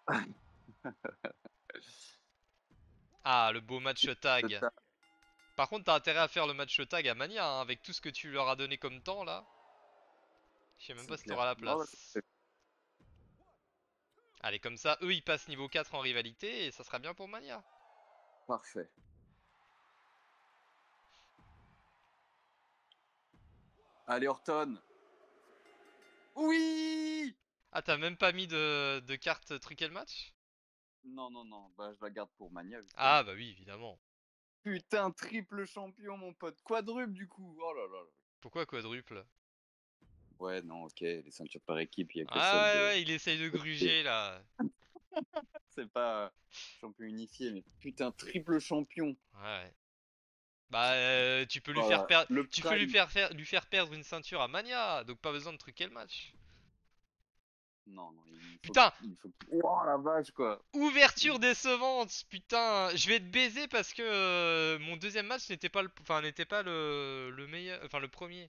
Ah, le beau match tag. Par contre, t'as intérêt à faire le match tag à Mania, hein, avec tout ce que tu leur as donné comme temps, là. Je sais même C'est pas si clair. t'auras la Bon, bah, place. Allez, comme ça, eux, ils passent niveau 4 en rivalité, et ça sera bien pour Mania. parfait. Allez, Orton. Oui! Ah, t'as même pas mis de carte truquer le match? Non, non, non. Bah, je la garde pour Mania, Ah, justement. bah oui, évidemment. Putain, triple champion, mon pote. Quadruple, du coup. Oh là là. Pourquoi quadruple? Ouais, non, ok. Les ceintures par équipe, il n'y a que celle Ah ouais, de. ouais, il essaye de gruger, là. C'est pas champion unifié, mais putain, triple champion. Ouais. Bah, Voilà. Le tu peux prime. lui faire perdre une ceinture à Mania, donc pas besoin de truquer le match. Non, non, il faut. Putain, Il faut. Oh la vache, quoi. ouverture décevante, putain. Je vais te baiser parce que mon deuxième match n'était pas le meilleur, enfin le premier.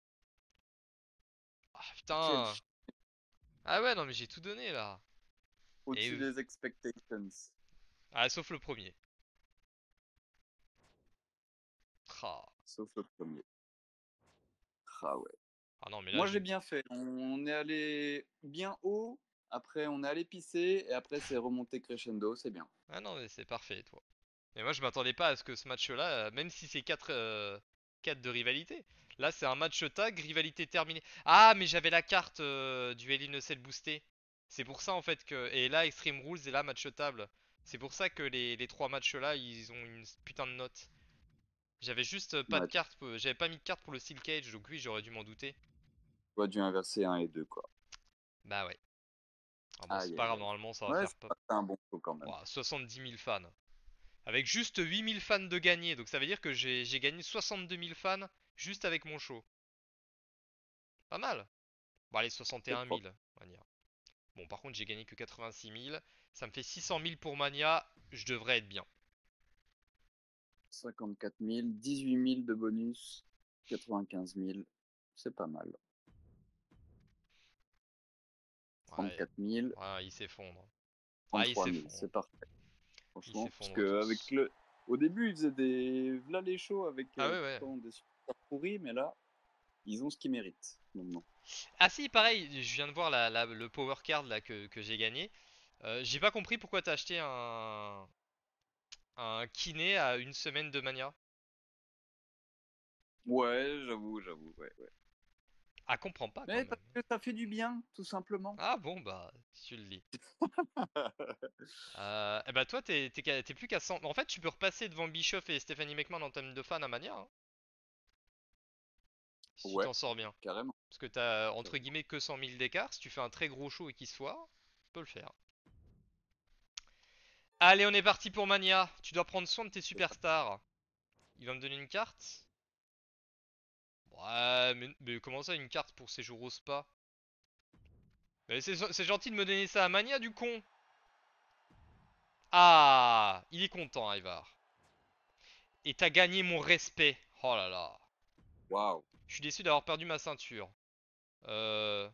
Ah Quel putain. Ah ouais, non mais j'ai tout donné là. Et au-dessus des expectations. ah, sauf le premier. Ah, Sauf le premier. Ah ouais. ah non mais là Moi, j'ai. j'ai bien fait. On est allé bien haut. Après, on est allé pisser. Et après, c'est remonté crescendo. C'est bien. Ah non mais c'est parfait toi. Mais moi je m'attendais pas à ce que ce match-là, même si c'est 4 de rivalité. Là c'est un match tag, rivalité terminée. Ah mais j'avais la carte du Hell in a Cell boosté. C'est pour ça en fait que... Et là Extreme Rules et là match table. C'est pour ça que les 3 matchs là ils ont une putain de note. J'avais juste pas de Ouais, carte, j'avais pas mis de carte pour le Steel Cage, donc oui j'aurais dû m'en douter. tu as dû inverser un et 2 quoi. Bah ouais. Ah bon c'est Aïe, pas aïe, grave, aïe. normalement ça va Ouais, faire c'est pas... un bon coup quand même. Ouah, 70 000 fans. Avec juste 8 000 fans de gagner. Donc ça veut dire que j'ai gagné 62 000 fans juste avec mon show. Pas mal. Bon allez, C'est 61 propre. 000, Mania. Bon par contre j'ai gagné que 86 000. Ça me fait 600 000 pour Mania. Je devrais être bien. 54 000, 18 000 de bonus, 95 000. C'est pas mal. Ouais, 34 000, ouais il s'effondre. Ouais il 33 000. s'effondre. C'est parfait. Il Franchement, parce s'effondre que avec tous. Au début, ils faisaient des v'là les shows avec Ah ouais, ouais. pourtant des super pourris, mais là, ils ont ce qu'ils méritent maintenant. Ah si, pareil, je viens de voir le power card là que j'ai gagné. J'ai pas compris pourquoi t'as acheté un kiné à une semaine de mania. Ouais, j'avoue, ouais, ouais. Ah, comprends pas quand Mais même. parce que ça fait du bien, tout simplement. Ah bon, bah, si tu le dis. Eh bah toi, t'es plus qu'à 100. En fait, tu peux repasser devant Bischoff et Stephanie McMahon en termes de fan à mania, hein, si tu Ouais, t'en sors bien. carrément, Parce que t'as entre carrément. guillemets que 100 000 d'écart. Si tu fais un très gros show et qu'il se foire, tu peux le faire. Allez, on est parti pour Mania. Tu dois prendre soin de tes C'est ça. superstars. Il va me donner une carte? Ouais, mais comment ça, une carte pour ces jours au spa? Mais c'est gentil de me donner ça à Mania, du con. Ah, il est content, Ivar. Et t'as gagné mon respect. Oh là là. Waouh. Je suis déçu d'avoir perdu ma ceinture. Euh...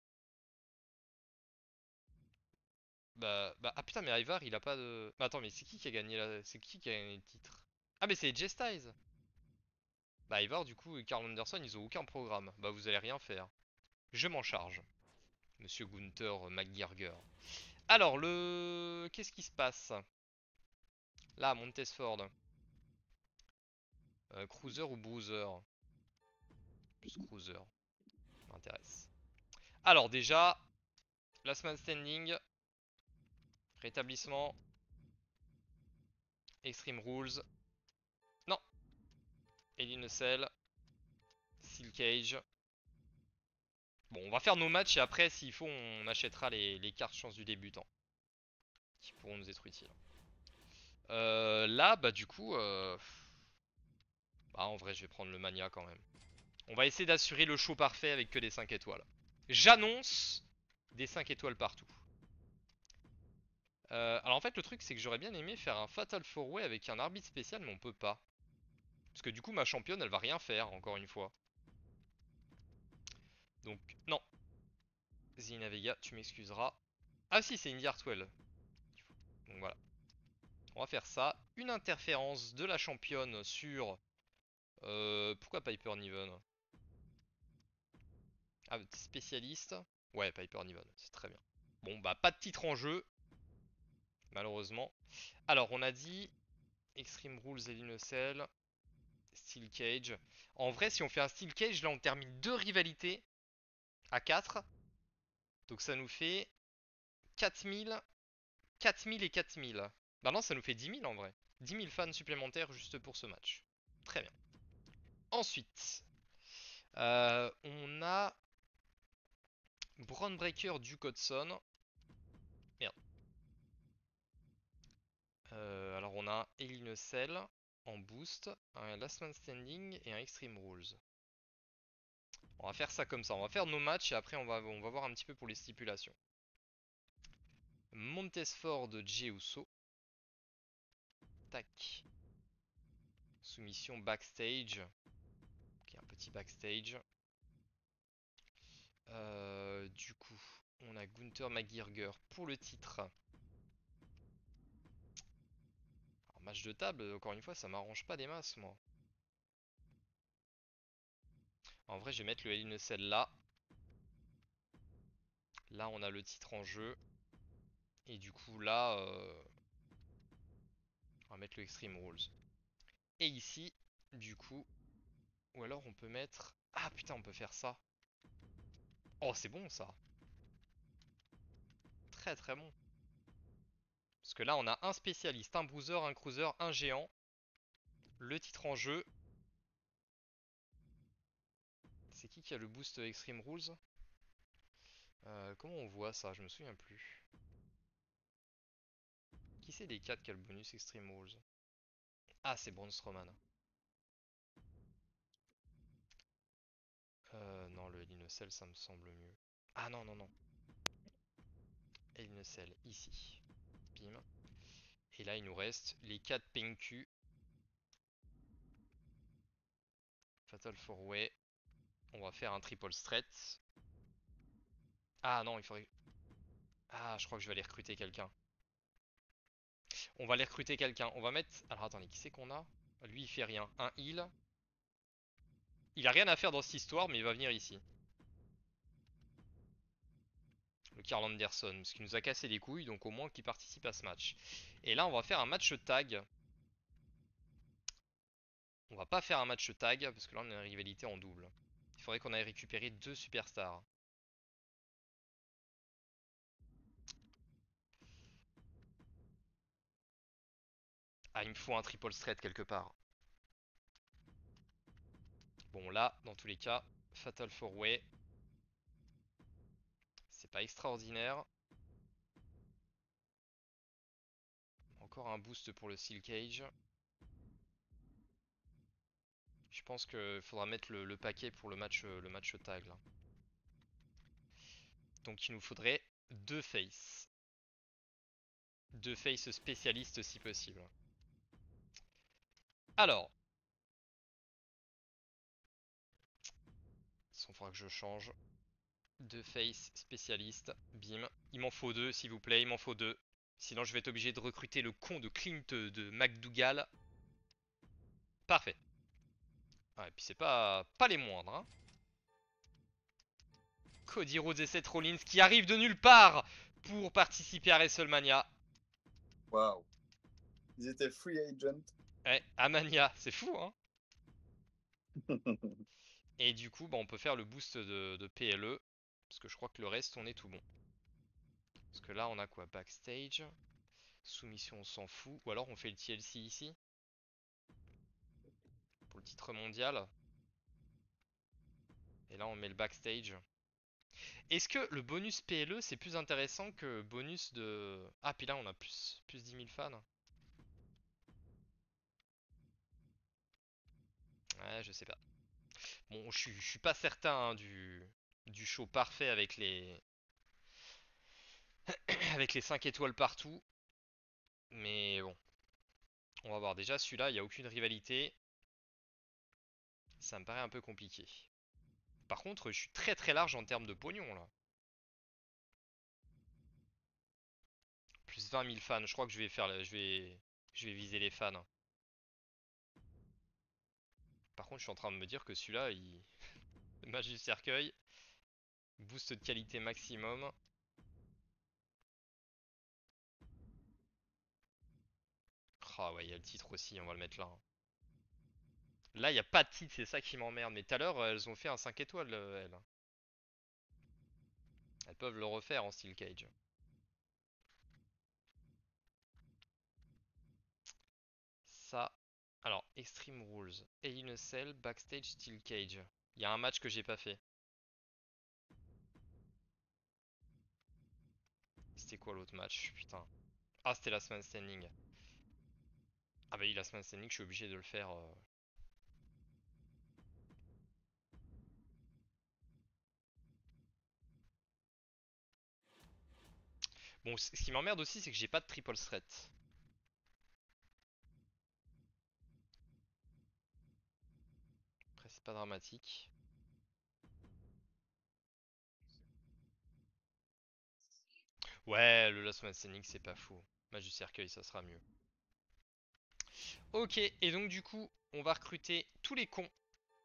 ah putain, mais Ivar, il a pas de... Mais attends, mais c'est qui a gagné C'est qui a gagné le titre? Ah, mais c'est Jay Styles. Bah Ivar, du coup, et Carl Anderson, ils ont aucun programme. Bah vous allez rien faire. Je m'en charge. Monsieur Gunther McGregor. Alors, Qu'est-ce qui se passe? Là, Montesford. Cruiser ou Bruiser? Plus Cruiser. M'intéresse. Alors déjà, Last Man Standing. Rétablissement. Extreme Rules. Non. Ellie Nussel. Steel Cage. Bon, on va faire nos matchs et après, s'il faut, on achètera les cartes chance du débutant. Qui pourront nous être utiles. Là, bah du coup... Bah en vrai, je vais prendre le Mania quand même. On va essayer d'assurer le show parfait avec que des 5 étoiles. J'annonce des 5 étoiles partout. Alors en fait, le truc, c'est que j'aurais bien aimé faire un Fatal 4-Way avec un arbitre spécial, mais on peut pas. Parce que du coup, ma championne, elle va rien faire, encore une fois. Donc, non. Zina Vega, tu m'excuseras. Ah si, c'est Indy Hartwell. Donc voilà. On va faire ça. Une interférence de la championne sur... pourquoi Piper Niven? Ah, spécialiste. Ouais, Piper Niven, c'est très bien. Bon, bah pas de titre en jeu, malheureusement. Alors, on a dit Extreme Rules et Linocell, Steel Cage. En vrai, si on fait un Steel Cage, là on termine deux rivalités à 4. Donc ça nous fait 4000, 4000 et 4000. Bah non, ça nous fait 10 000 en vrai. 10 000 fans supplémentaires juste pour ce match. Très bien. Ensuite, on a Braun Breaker du Codson. Merde. Alors on a un Ellie Cell en boost, un Last Man Standing et un Extreme Rules. On va faire ça comme ça, on va faire nos matchs et après on va voir un petit peu pour les stipulations. Montesford Jey Uso. Tac. Soumission backstage. Ok, un petit backstage. Du coup, on a Gunther McGregor pour le titre. Alors, match de table, encore une fois, ça m'arrange pas des masses, moi. En vrai, je vais mettre le Hell in a Cell là. Là, on a le titre en jeu. Et du coup, là, on va mettre le Extreme Rules. Et ici, du coup, ou alors on peut mettre... Ah putain, on peut faire ça. Oh, c'est bon ça. Très très bon. Parce que là, on a un spécialiste, un bruiser, un cruiser, un géant. Le titre en jeu. C'est qui a le boost Extreme Rules? Comment on voit ça? Je me souviens plus. Qui c'est les 4 qui a le bonus Extreme Rules? Ah, c'est Braun Strowman. Non, le Linocell, ça me semble mieux. Ah non, non, non. Linocell, ici. Bim. Et là, il nous reste les 4 PNQ. Fatal 4-Way. On va faire un triple straight. Ah non, il faudrait... Ah, je crois que je vais aller recruter quelqu'un. On va aller recruter quelqu'un. On va mettre... Alors attendez, qui c'est qu'on a? Lui, il fait rien. Un heal. Il a rien à faire dans cette histoire, mais il va venir ici. Le Karl Anderson, ce qui nous a cassé les couilles, donc au moins qu'il participe à ce match. Et là, on va faire un match tag. On va pas faire un match tag, parce que là, on a une rivalité en double. Il faudrait qu'on aille récupérer 2 superstars. Ah, il me faut un triple threat quelque part. Bon, là, dans tous les cas, Fatal 4-Way. C'est pas extraordinaire. Encore un boost pour le Steel Cage. Je pense qu'il faudra mettre le paquet pour le match tag là. Donc il nous faudrait 2 faces. 2 faces spécialistes si possible. Alors, il faudra que je change. 2 faces spécialistes. Bim. Il m'en faut 2 s'il vous plaît, il m'en faut 2. Sinon je vais être obligé de recruter le con de Clint de McDougall. Parfait. Ah, et puis c'est pas les moindres. Hein. Cody Rhodes et Seth Rollins qui arrivent de nulle part pour participer à WrestleMania. Waouh. Ils étaient free agent. Ouais, à Mania, c'est fou hein. Et du coup, bah, on peut faire le boost de PLE. Parce que je crois que le reste, on est tout bon. Parce que là, on a quoi? Backstage. Soumission, on s'en fout. Ou alors on fait le TLC ici. Pour le titre mondial. Et là, on met le backstage. Est-ce que le bonus PLE, c'est plus intéressant que bonus de... Ah, puis là, on a plus 10 000 fans. Ouais, je sais pas. Bon, je suis pas certain hein, du show parfait avec les... avec les 5 étoiles partout. Mais bon, on va voir. Déjà, celui-là, il n'y a aucune rivalité. Ça me paraît un peu compliqué. Par contre, je suis très très large en termes de pognon là. Plus 20 000 fans. Je crois que je vais faire, je vais viser les fans. Par contre, je suis en train de me dire que celui-là, il match du cercueil, boost de qualité maximum. Ah ouais, il y a le titre aussi. On va le mettre là. Hein. Là, il n'y a pas de titre, c'est ça qui m'emmerde. Mais tout à l'heure, elles ont fait un 5 étoiles, elles. Elles peuvent le refaire en Steel Cage. Ça. Alors, Extreme Rules. Hell in a Cell, Backstage, Steel Cage. Il y a un match que j'ai pas fait. C'était quoi l'autre match? Putain. Ah, c'était Last Man Standing. Ah bah oui, Last Man Standing, je suis obligé de le faire. Bon, ce qui m'emmerde aussi, c'est que j'ai pas de triple threat. Après, c'est pas dramatique. Ouais, le Last Man Standing, c'est pas fou. Match du cercueil, ça sera mieux. Ok, et donc du coup, on va recruter tous les cons.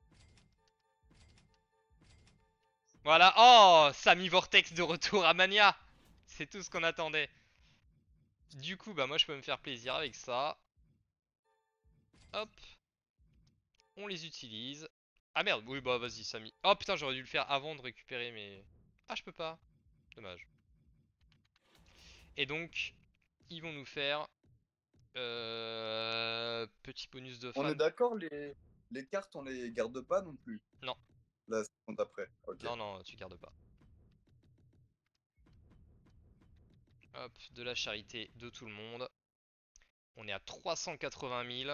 Voilà. Oh, Sami Vortex de retour à Mania. C'est tout ce qu'on attendait. Du coup, bah moi, je peux me faire plaisir avec ça. Hop, on les utilise. Ah merde, oui, bah vas-y, Sami. Oh putain, j'aurais dû le faire avant de récupérer mes... Ah, je peux pas. Dommage. Et donc, ils vont nous faire... petit bonus de On est fan. d'accord, les cartes, on les garde pas non plus. Non, La seconde d'après. Ok. non, non, tu gardes pas. Hop, de la charité de tout le monde. On est à 380 000.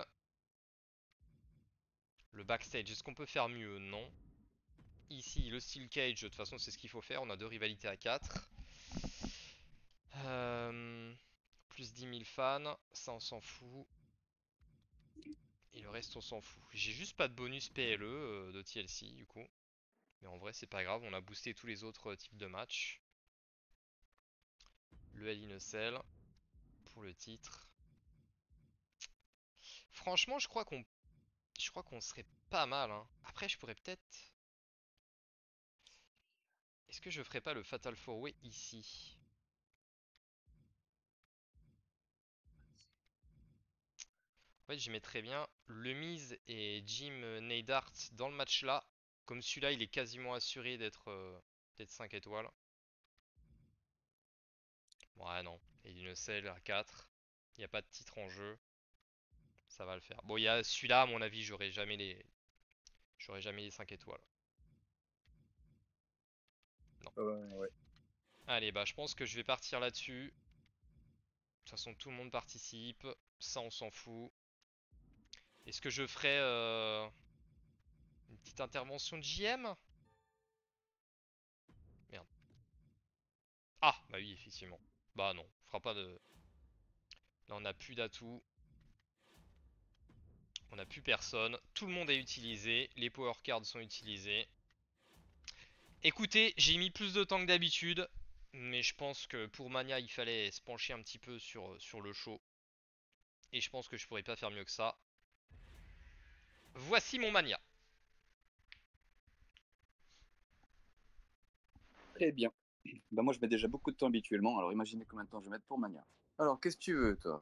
Le backstage, est-ce qu'on peut faire mieux? Non. Ici, le Steel Cage, de toute façon, c'est ce qu'il faut faire. On a 2 rivalités à 4. Plus 10 000 fans. Ça, on s'en fout. Et le reste, on s'en fout. J'ai juste pas de bonus PLE de TLC, du coup. Mais en vrai, c'est pas grave. On a boosté tous les autres types de matchs. Le Hell in a Cell pour le titre. Franchement, je crois qu'on serait pas mal, hein. Après, je pourrais peut-être. Est-ce que je ferais pas le Fatal 4-Way ici? En fait, j'y mettrais bien Lemise et Jim Neidhart dans le match là. Comme celui-là, il est quasiment assuré d'être 5 étoiles. Ouais, non. Et Dinocell à 4. Il n'y a pas de titre en jeu. Ça va le faire. Bon, il y a celui-là, à mon avis, j'aurais jamais les 5 étoiles. Non. Ouais. Allez, bah, je pense que je vais partir là-dessus. De toute façon, tout le monde participe. Ça, on s'en fout. Est-ce que je ferai une petite intervention de JM? Merde. Ah, bah oui, effectivement. Bah non, on fera pas de. Là, on n'a plus d'atouts. On n'a plus personne. Tout le monde est utilisé. Les power cards sont utilisés. Écoutez, j'ai mis plus de temps que d'habitude. Mais je pense que pour Mania, il fallait se pencher un petit peu sur le show. Et je pense que je pourrais pas faire mieux que ça. Voici mon Mania. Très bien. Bah moi je mets déjà beaucoup de temps habituellement, alors imaginez combien de temps je vais mettre pour Mania. Alors qu'est-ce que tu veux toi?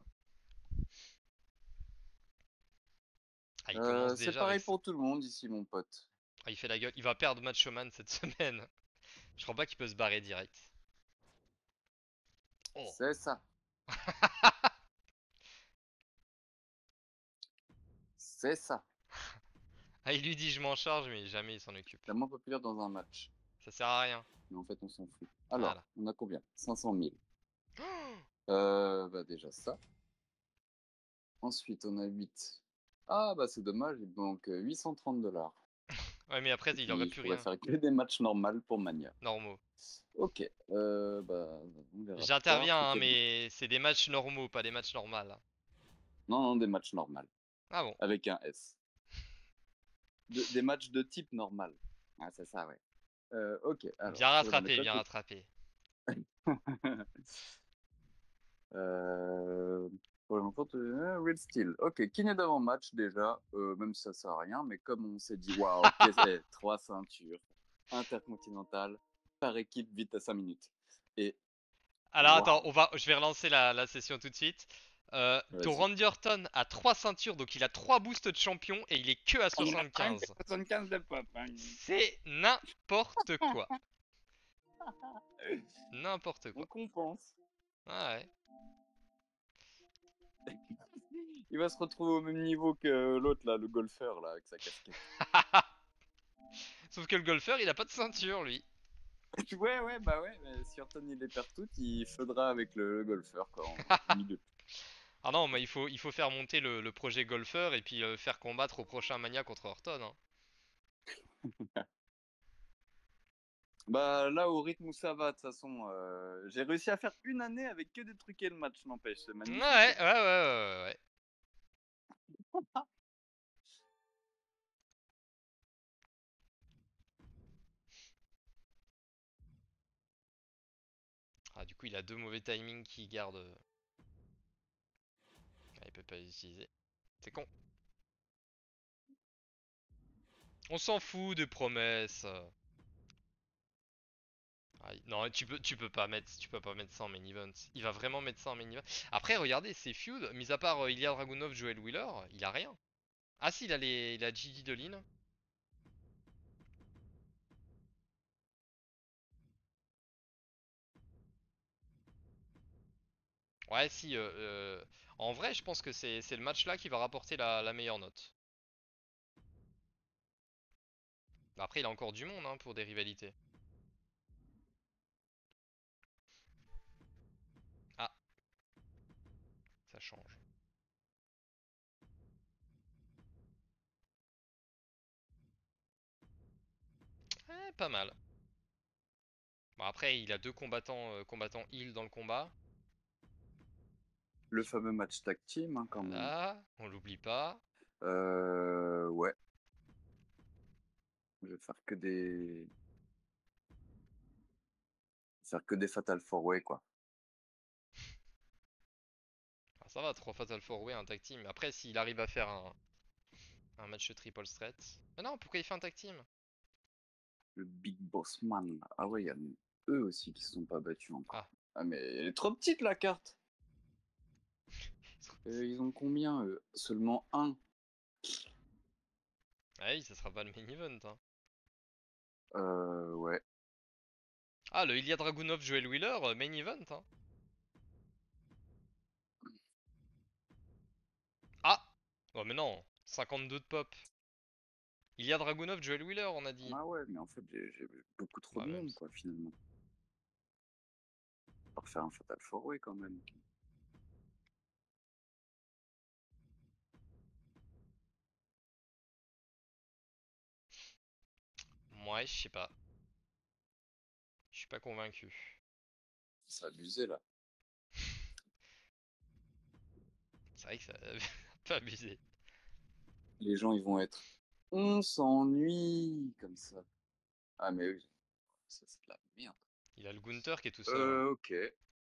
Ah, il commence C'est déjà avec pareil ça. pour tout le monde ici mon pote. Ah, il fait la gueule. Il va perdre Machoman cette semaine. Je crois pas qu'il peut se barrer direct. Oh. C'est ça. C'est ça. Ah, il lui dit je m'en charge, mais jamais il s'en occupe. La moins populaire dans un match. Ça sert à rien. Mais en fait on s'en fout. Alors, Voilà. on a combien? 500 000. Bah déjà ça. Ensuite on a 8. Ah bah c'est dommage, il manque 830 $. Ouais, mais après, Et il aurait puis je plus pourrais rien. faire que des matchs normaux pour Mania. Normaux. Ok, bah on verra plus tard. J'interviens, hein, Ok. mais c'est des matchs normaux, pas des matchs normaux. Non, non, des matchs normaux. Ah bon. Avec un S. Des matchs de type normal. Ah, c'est ça, ouais. Ok, alors, Bien ça va rattrapé, mettre là bien tout. rattrapé. euh, pour le moment, Real Steel. Ok, kiné d'avant-match déjà, même si ça sert à rien, mais comme on s'est dit, waouh, trois ceintures intercontinentales par équipe vite à 5 minutes. Et Alors attends, waouh, je vais relancer la session tout de suite. Ton vas-y. Randy Orton a 3 ceintures, donc il a 3 boosts de champion et il est que à On en a un qui 75. a 75 de pop. Hein. C'est n'importe quoi. N'importe On quoi. compense. Ah ouais. Il va se retrouver au même niveau que l'autre, là, le golfeur, là, avec sa casquette. Sauf que le golfeur, il a pas de ceinture, lui. Ouais, bah ouais, mais si Orton il les perd toutes, il faudra avec le golfeur, quoi, en milieu. Ah non, mais il faut faire monter le projet golfeur et puis faire combattre au prochain Mania contre Orton, hein. Bah là, au rythme où ça va, de toute façon, j'ai réussi à faire une année avec que des truqués le match, n'empêche, c'est Ouais, magnifique. ouais, ouais, ouais, ouais. Ah, du coup, il a deux mauvais timings qui gardent. Ah, il peut pas les utiliser. C'est con. On s'en fout des promesses. Ah, non, tu peux pas mettre ça en main event. Il va vraiment mettre ça en main event. Après, regardez, c'est feud. Mis à part Ilya Dragunov, Joel Wheeler, il a rien. Ah si, il a Gigi Dolin. Ouais, si. En vrai, je pense que c'est le match là qui va rapporter la meilleure note. Après, il a encore du monde, hein, pour des rivalités. Ah, ça change. Pas mal. Bon, après, il a deux combattants heal dans le combat. Le fameux match tag team, hein, quand même. Voilà, on l'oublie pas. Ouais, je vais faire que des Fatal 4-Way, quoi. Ah, Ça va, 3 Fatal 4-Way, un tag team. Après, s'il arrive à faire un match triple threat. Mais non, pourquoi il fait un tag team? Le Big Boss Man. Ah ouais, il y a eux aussi qui se sont pas battus Ah, encore. Ah mais elle est trop petite la carte. Ils ont combien eux? Seulement un. ah oui, ça sera pas le main event, hein. Ouais. Ah, le Ilya Dragunov Joel Wheeler, main event, hein. Ah! Oh, mais non, 52 de pop. Ilya Dragunov Joel Wheeler, on a dit. Ah ouais, mais en fait j'ai beaucoup trop Bah, de même. monde quoi finalement. Pour faire un Fatal 4-Way quand même. Ouais, je sais pas. Je suis pas convaincu. C'est abusé là. C'est vrai que ça un peu abusé. Les gens ils vont être. On s'ennuie comme ça. Ah mais oui, ça c'est de la merde. Il a le Gunther qui est tout seul, hein. Ok.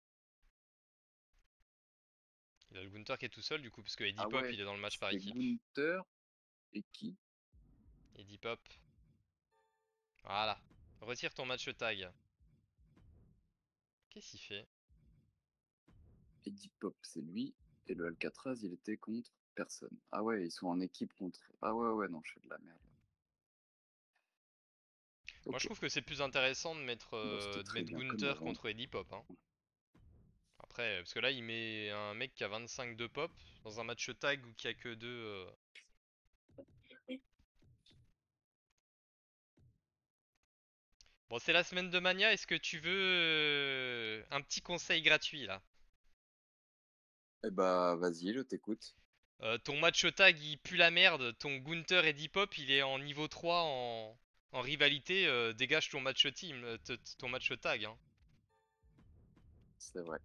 Il a le Gunther qui est tout seul, du coup, parce que Eddie Ah Pop, ouais, il est dans le match par c'était équipe. Gunther et qui? Eddie Pop. Voilà. Retire ton match tag. Qu'est-ce qu'il fait? Eddie Pop, c'est lui. Et le Alcatraz, il était contre personne. Ah ouais, ils sont en équipe contre. Ah ouais, ouais, non, je fais de la merde. Moi, je Ok. trouve que c'est plus intéressant Bah, c'était de très mettre bien comme Gunther avant. contre Eddie Pop, hein. Après, parce que là, il met un mec qui a 25 de pop dans un match tag où il y a que deux. Bon, c'est la semaine de Mania. Est-ce que tu veux un petit conseil gratuit là? Eh bah, vas-y, je t'écoute. Ton match tag il pue la merde. Ton Gunther Eddie Pop il est en niveau 3 en rivalité. Dégage ton match team, ton match tag, hein. C'est vrai.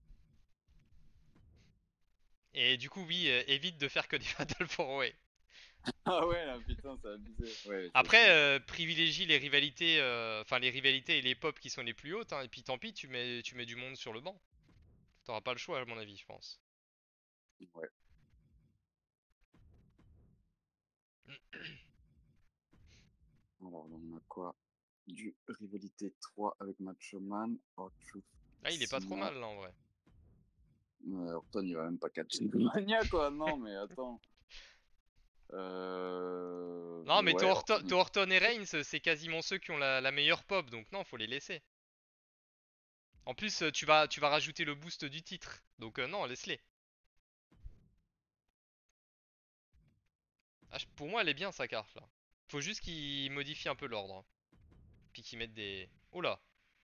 Et du coup, oui, évite de faire que des Fatal 4-Way. Ah ouais, là, putain, c'est abusé. Ouais, Après, privilégie les rivalités, enfin les rivalités et les pop qui sont les plus hautes, hein, et puis tant pis, tu mets du monde sur le banc. T'auras pas le choix, à mon avis, je pense. ouais. Alors, on a quoi? Du Rivalité 3 avec Macho Man, R-Truth, Ah, il est pas trop Cena. mal là en vrai. Orton, il va même pas catcher Mania, quoi. Non, mais attends. Non, mais Ouais, Orton, il Ton Orton et Reigns, c'est quasiment ceux qui ont la meilleure pop, donc non, faut les laisser. En plus, tu vas rajouter le boost du titre, donc non, laisse-les. Ah, pour moi, elle est bien sa carte là. Faut juste qu'ils modifient un peu l'ordre, hein. Puis qu'ils mettent des. Oh là,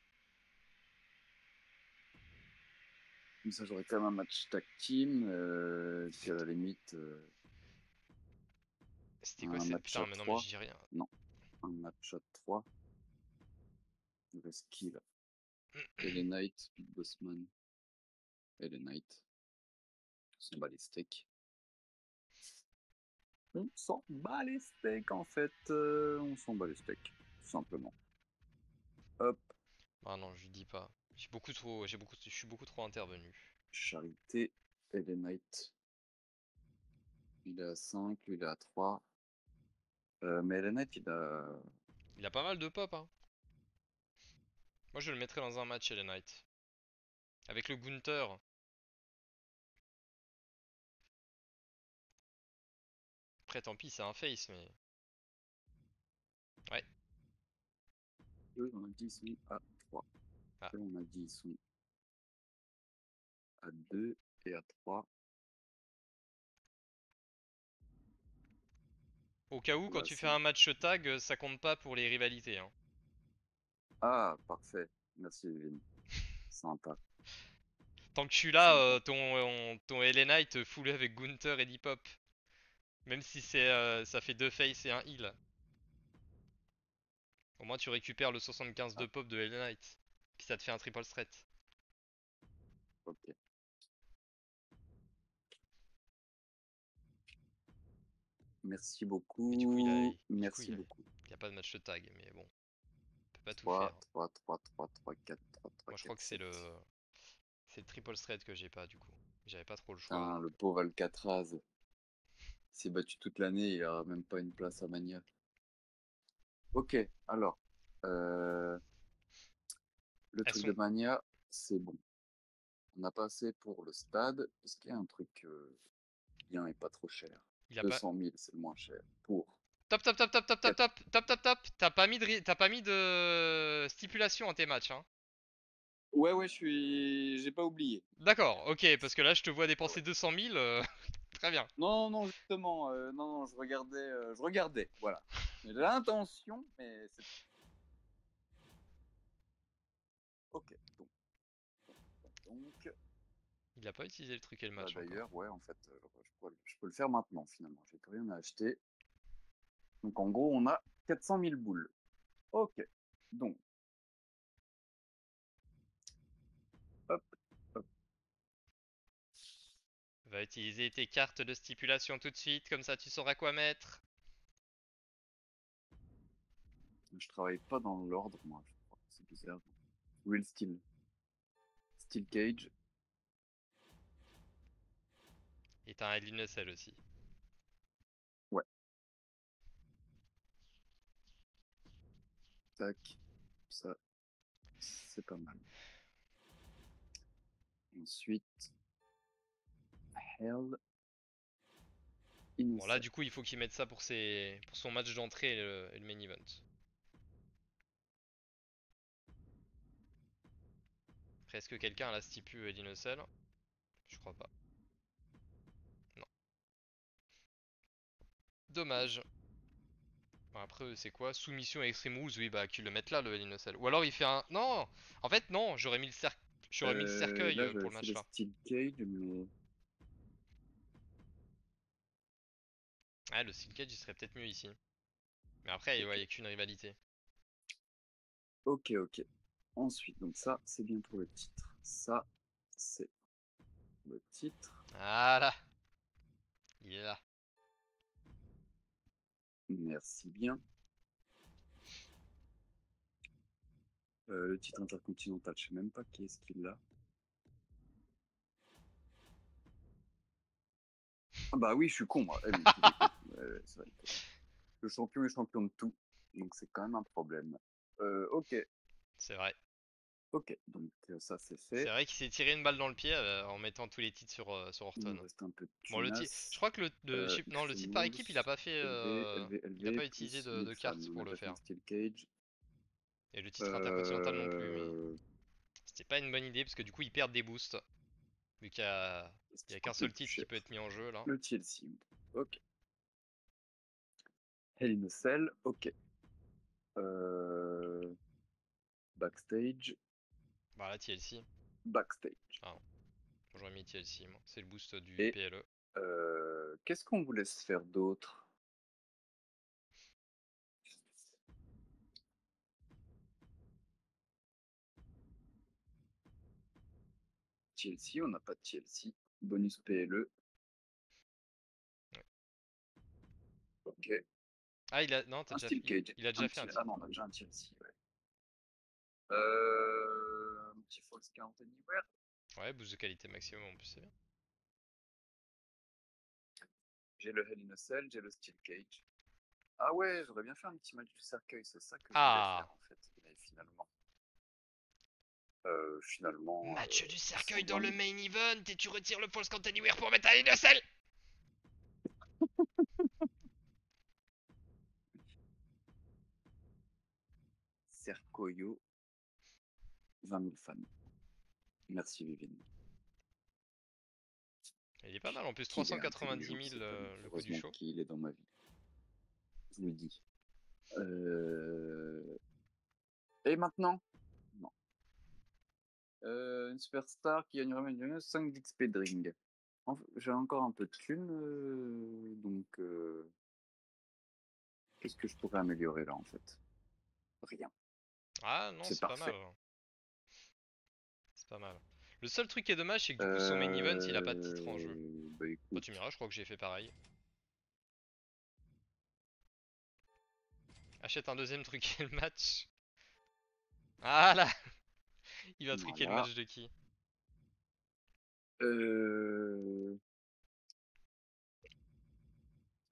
comme ça, j'aurais quand même un match tag team. Puis à la limite, c'était quoi un c'est. match Putain, à mais non, mais 3. j'y rien. Non, un match à 3. Il reste qui là? LA Knight, Big Boss Man, LA Knight. On s'en bat les steaks. On s'en bat les steaks en fait. On s'en bat les steaks, tout simplement. Hop, Ah non, je dis pas. Je suis beaucoup trop intervenu. Charité, LA Knight. Il est à 5, lui il est à 3. Mais LA Knight, il a. Il a pas mal de pop, hein. Moi, je le mettrais dans un match, LA Knight. Avec le Gunther. Après, tant pis, c'est un face, mais. Ouais. Eux, on a dit ils sont à 3. Ah. Eux, on a dit ils sont à 2 et à 3. Au cas où, quand Là, tu fais c'est. un match tag, ça compte pas pour les rivalités, hein. Ah, parfait. Merci, Evin. Sympa. Tant que je suis là, Sympa. ton LA Knight full avec Gunther et Deep Hop. Même si ça fait deux face et un heal. Au moins, tu récupères le 75 de Ah, pop de LA Knight. Puis ça te fait un triple threat. ok. Merci Mais beaucoup. du coup, Merci beaucoup. il y a pas de match tag. Mais bon, on peut pas tout 3, faire. 3, 3, 3, 3, 4, 3, 3, Moi, je crois 4, que 7. c'est le triple threat que j'ai pas, du coup. J'avais pas trop le choix. Putain, le pauvre Alcatraz. Il s'est battu toute l'année, il aura même pas une place à Mania. Ok, alors. euh, le Elles truc sont. de Mania, c'est bon. On a passé pour le stade. Est-ce qu'il y a un truc bien et pas trop cher? Il a pas. 200 000, c'est le moins cher. Pour Top, top, top, top, top, top, 4. top, top, top, top. T'as pas mis de stipulation à tes matchs, hein. Ouais, ouais, j'ai pas oublié. D'accord, ok, parce que là je te vois Ouais, dépenser ouais. 200 000. Très bien. Non, non, justement, non, non, je regardais, voilà. J'ai l'intention, mais c'est ok. Donc, Il a pas utilisé le truc et le bah match encore. d'ailleurs, ouais, en fait, je peux le faire maintenant, finalement. J'ai plus rien à acheter. Donc, en gros, on a 400 000 boules. Ok. Donc, hop, hop. Va utiliser tes cartes de stipulation tout de suite, comme ça tu sauras quoi mettre. Je travaille pas dans l'ordre, moi, je crois. C'est bizarre. Real Steel. Steel Cage. Et t'as un Linocell aussi. Ouais, tac. Ça, c'est pas mal. Ensuite, Hell Bon là Innocent. du coup il faut qu'il mette ça pour son match d'entrée et le main event. Après est-ce que quelqu'un a la stipu et Linocell? Je crois pas. Non. Dommage. Bon, après c'est quoi? Soumission et Extreme Rules, oui bah qu'ils le mettent là le Linocell. Ou alors il fait un. Non! En fait non, j'aurais mis le cercueil Là, pour j'avais le fait match le là. Steel Cage, mais Ah le Steel Cage il serait peut-être mieux ici. Mais après ok. ouais, y a qu'une rivalité. Ok, ok. Ensuite, donc ça, c'est bien pour le titre. Ça, c'est le titre. Voilà, il est là. Merci bien. Le titre intercontinental, je sais même pas qui est-ce qu'il a. Ah bah oui, je suis con, moi. Eh, mais tu déconnes. C'est vrai que le champion est champion de tout. Donc c'est quand même un problème. Ok, C'est vrai. ok. Donc ça, c'est C'est fait. vrai qu'il s'est tiré une balle dans le pied en mettant tous les titres sur Il Orton. nous reste un peu de Bon, je tunas. crois que non, le titre par Extreme équipe, il a Rules, pas fait, LV, LV, il a LV, pas utilisé plus de 1000 fans. cartes On a pour le déjà fait un faire. Steel Cage. Et le titre intercontinental non plus, mais Euh, c'était pas une bonne idée parce que du coup, ils perdent des boosts. Vu Qu'est-ce il y qui a qu'un coûte le seul plus titre qui cher? peut être mis en jeu là. Le TLC. Ok. Hell in a Cell. Ok. Euh, Backstage. Bah là, TLC. Backstage. Ah, j'aurais mis TLC, moi. C'est le boost du Et PLE. qu'est-ce qu'on vous laisse faire d'autre? TLC, on n'a pas de TLC. Bonus PLE. Ouais. Ok. Ah, non, Un Steel Cage. il a déjà fait un Ah titre. non, on a déjà un TLC. Ouais. Un petit False Count Anywhere. Ouais, boost de qualité maximum en plus, c'est bien. J'ai le Hell in a Cell, j'ai le Steel Cage. Ah ouais, j'aurais bien fait un petit match du cercueil, c'est ça que je voulais faire Ah! en fait. Mais finalement, Match du cercueil dans 120 le 000. main event et tu retires le false count anywhere pour mettre un Linocell! Cercoyo, 20 000 fans. Merci Vivienne. Il est pas mal en plus, Qu'il est 390 intelligent 000 cet homme. le coup du Heureusement show. qu'il est dans ma vie. Je vous le dis. Euh, Et maintenant? Non. Une superstar qui gagnerait 5 d'XP Drink. J'ai encore un peu de thunes, donc qu'est-ce que je pourrais améliorer là en fait? Rien. Ah non, C'est c'est pas mal, parfait. hein. C'est pas mal. Le seul truc qui est dommage, c'est que du coup son main event il a pas de titre en jeu. Bah Bah tu écoute, m'iras, je crois que j'ai fait pareil. Achète un deuxième truc et le match. Ah là! Il va truquer le voilà. match de qui?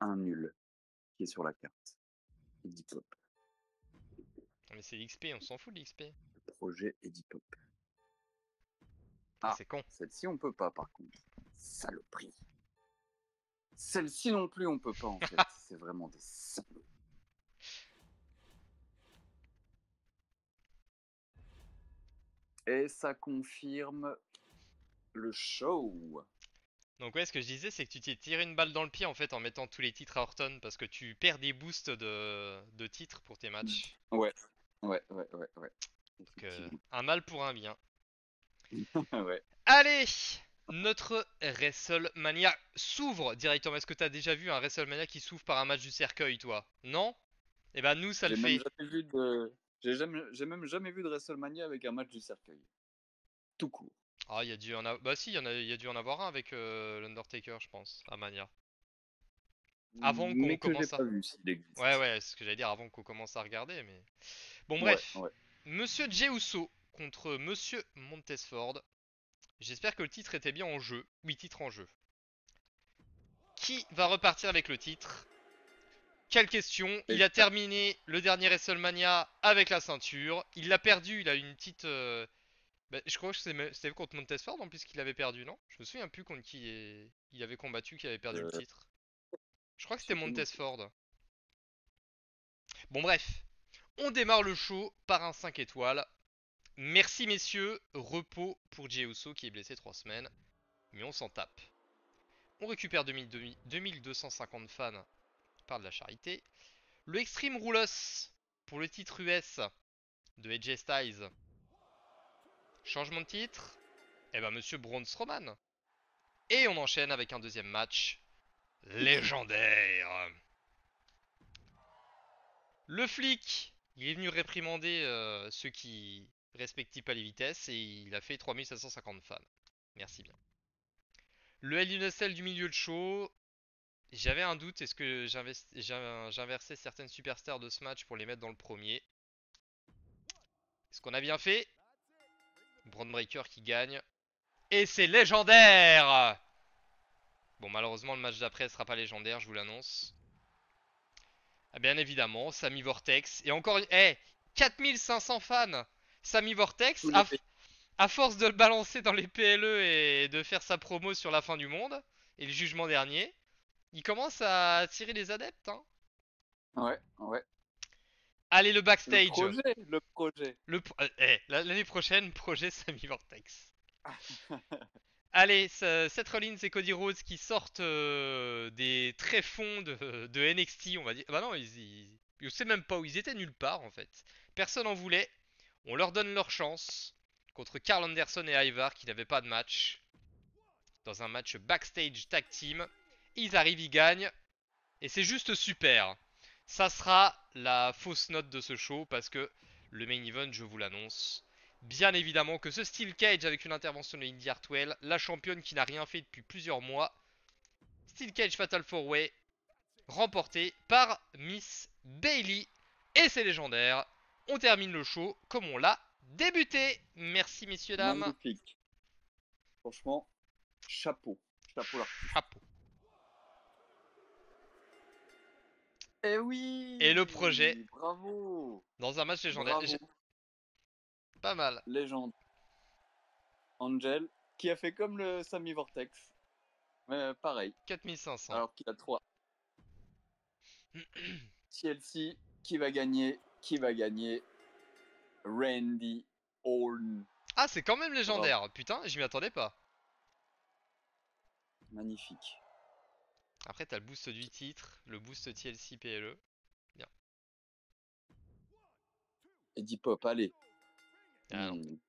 un nul qui est sur la carte. Eddie Pop. Mais c'est l'XP, on s'en fout de l'XP. Le projet Eddie Pop. Ah, Ah, c'est con. celle-ci on peut pas par contre. Saloperie. Celle-ci non plus on peut pas en fait. C'est vraiment des salauds. Et ça confirme le show. Donc ouais, ce que je disais, c'est que tu t'es tiré une balle dans le pied en fait en mettant tous les titres à Horton parce que tu perds des boosts de titres pour tes matchs. Ouais. Ouais. Donc Effectivement. un mal pour un bien. Ouais. Allez, notre WrestleMania s'ouvre directement. Est-ce que t'as déjà vu un WrestleMania qui s'ouvre par un match du cercueil, toi? Non? Eh ben nous, ça le J'ai même fait. jamais vu de. J'ai même jamais vu de WrestleMania avec un match du cercueil. Tout court. Ah, il y a dû en avoir. Bah si, il y a dû en avoir un avec l'Undertaker, je pense, à Mania. Avant qu'on Mais que j'ai commence à. pas vu s'il Ouais, existe. ouais, c'est ce que j'allais dire avant qu'on commence à regarder, mais. Bon, Ouais, bref. ouais. Monsieur Jey Uso contre Monsieur Montesford. J'espère que le titre était bien en jeu. Oui, titre en jeu. Qui va repartir avec le titre? Quelle question. Il Et a terminé le dernier WrestleMania avec la ceinture. Il l'a perdu, il a une petite... bah, je crois que c'était contre Montesford en plus qu'il avait perdu, non? Je me souviens plus contre qui il avait combattu, qui avait perdu le euh, titre. Je crois que je c'était sais plus non plus. Montesford. Bon bref, on démarre le show par un 5 étoiles. Merci messieurs, repos pour Jey Uso qui est blessé 3 semaines. Mais on s'en tape. On récupère 2250 fans par de la charité. Le Extreme Rules pour le titre US de AJ Styles. Changement de titre. Eh ben Monsieur Braun Strowman. Et on enchaîne avec un deuxième match légendaire. Le flic, il est venu réprimander ceux qui respectent pas les vitesses et il a fait 3750 fans. Merci bien. Le Hell in a Cell du milieu de show. J'avais un doute, est-ce que j'inversais certaines superstars de ce match pour les mettre dans le premier? Est-ce qu'on a bien fait? Braun Breaker qui gagne. Et c'est légendaire! Bon, malheureusement, le match d'après sera pas légendaire, je vous l'annonce. Ah, bien évidemment, Sami Vortex. Et encore, 4500 fans! Sami Vortex, Tous les pays. à force de le balancer dans les PLE et de faire sa promo sur la fin du monde, et le jugement dernier, il commence à attirer les adeptes, hein. Ouais, ouais. Allez, le Le backstage. projet, le projet. L'année prochaine, projet Sami Vortex. Allez, Seth Rollins et Cody Rhodes qui sortent des tréfonds de NXT, on va dire. Bah non, je sais même pas où ils étaient, nulle part en fait. Personne en voulait. On leur donne leur chance contre Carl Anderson et Ivar qui n'avaient pas de match. Dans un match backstage tag team. Ils arrivent, ils gagnent. Et c'est juste super. Ça sera la fausse note de ce show parce que le main event, je vous l'annonce. Bien évidemment que ce Steel Cage avec une intervention de Indy Hartwell, la championne qui n'a rien fait depuis plusieurs mois. Steel Cage Fatal 4-Way, remporté par Miss Bayley. Et c'est légendaire. On termine le show comme on l'a débuté. Merci messieurs, dames. Magnifique. Franchement, chapeau. Chapeau l'artiste. Chapeau. Eh oui! Et le projet Bravo! dans un match légendaire. Bravo! Pas mal. Légende. Angel, qui a fait comme le Sami Vortex. Mais pareil. 4500. Alors qu'il a 3. TLC, qui va gagner? Qui va gagner? Randy Orton. Ah, c'est quand même Bravo. légendaire. Putain, je m'y attendais pas. Magnifique. Après, t'as le boost du titre, le boost TLC PLE. Bien. Eddie Pop, allez. Ah non. Hmm.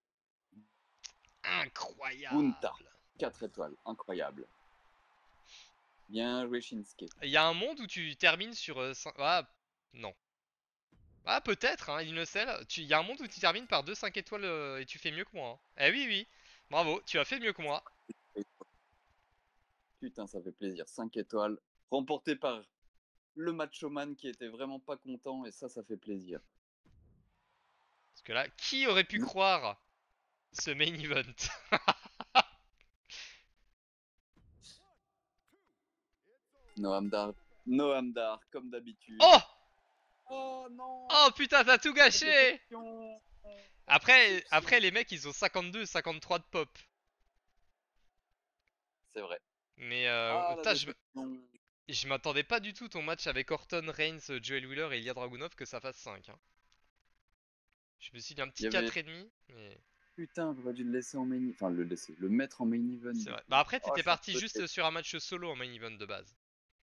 Gunta, Incroyable. 4 étoiles. Incroyable. Bien joué, Shinsuke. Il y a un monde où tu termines sur... Ah, non. Ah, peut-être, hein, Innocel. Il y a un monde où tu termines par 2 5 étoiles et tu fais mieux que moi, hein. Eh oui, oui. Bravo, tu as fait mieux que moi. Putain, ça fait plaisir. 5 étoiles. Remporté par le Macho Man qui était vraiment pas content. Et ça fait plaisir. Parce que là, qui aurait pu croire ce main event? Noam Dar Noam Dar, comme d'habitude. Oh! Oh non! Oh putain, t'as tout La gâché! déception! La Après, déception! les mecs, ils ont 52 53 de pop. C'est vrai. Mais Ah, la putain, déception. je m'attendais pas du tout ton match avec Orton, Reigns, Joel Wheeler et Ilya Dragunov que ça fasse 5. Hein. Je me suis dit un Il petit y avait. 4,5, mais Putain, j'aurais dû le laisser en main. Enfin, le laisser. Le mettre en main event, c'est du vrai. coup. Bah après, Oh, t'étais je suis un parti peu juste bête. sur un match solo en main event de base.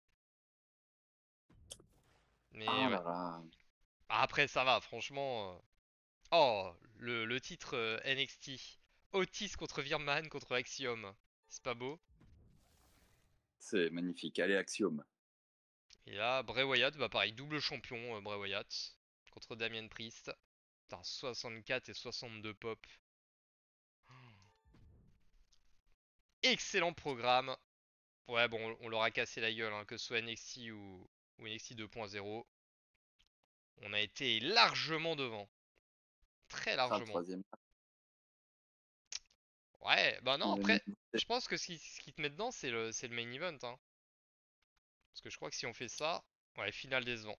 Mais Ah ouais. là là. Bah, après, ça va, franchement. Oh, le titre NXT. Otis contre Virman contre Axiom. C'est pas beau. C'est magnifique. Allez, Axiom. Et là, Bray Wyatt, bah pareil, double champion Bray Wyatt contre Damien Priest. Putain, 64 et 62 pop. Excellent programme. Ouais, bon, on leur a cassé la gueule, hein, que ce soit NXT ou NXT 2.0. On a été largement devant. Très Ah, le largement. troisième. Ouais, bah non, On va après, nous- je pense que ce qui te met dedans, c'est le main event. Hein. Parce que je crois que si on fait ça, ouais, finale décevant.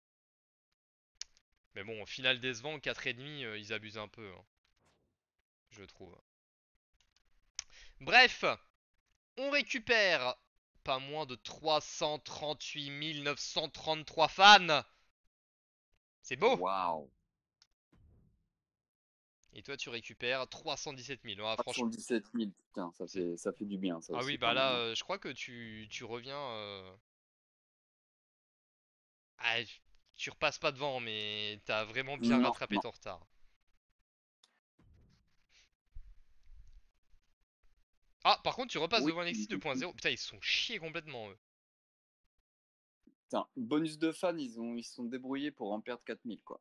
Mais bon, finale décevant, 4,5, ils abusent un peu, hein, je trouve. Bref, on récupère pas moins de 338 933 fans. C'est beau. Waouh. Et toi, tu récupères 317 000. Ah, franchement, 417 000, putain, c'est... ça fait du bien, ça Ah oui, aussi, bah quand même. là, Hein. je crois que tu reviens... Ah, tu repasses pas devant, mais t'as vraiment bien Non, rattrapé non. ton retard. Ah, par contre, tu repasses Oui. devant NXT 2.0. Putain, ils se sont chiés complètement, eux. Putain, bonus de fans, ils se sont débrouillés pour en perdre 4000, quoi.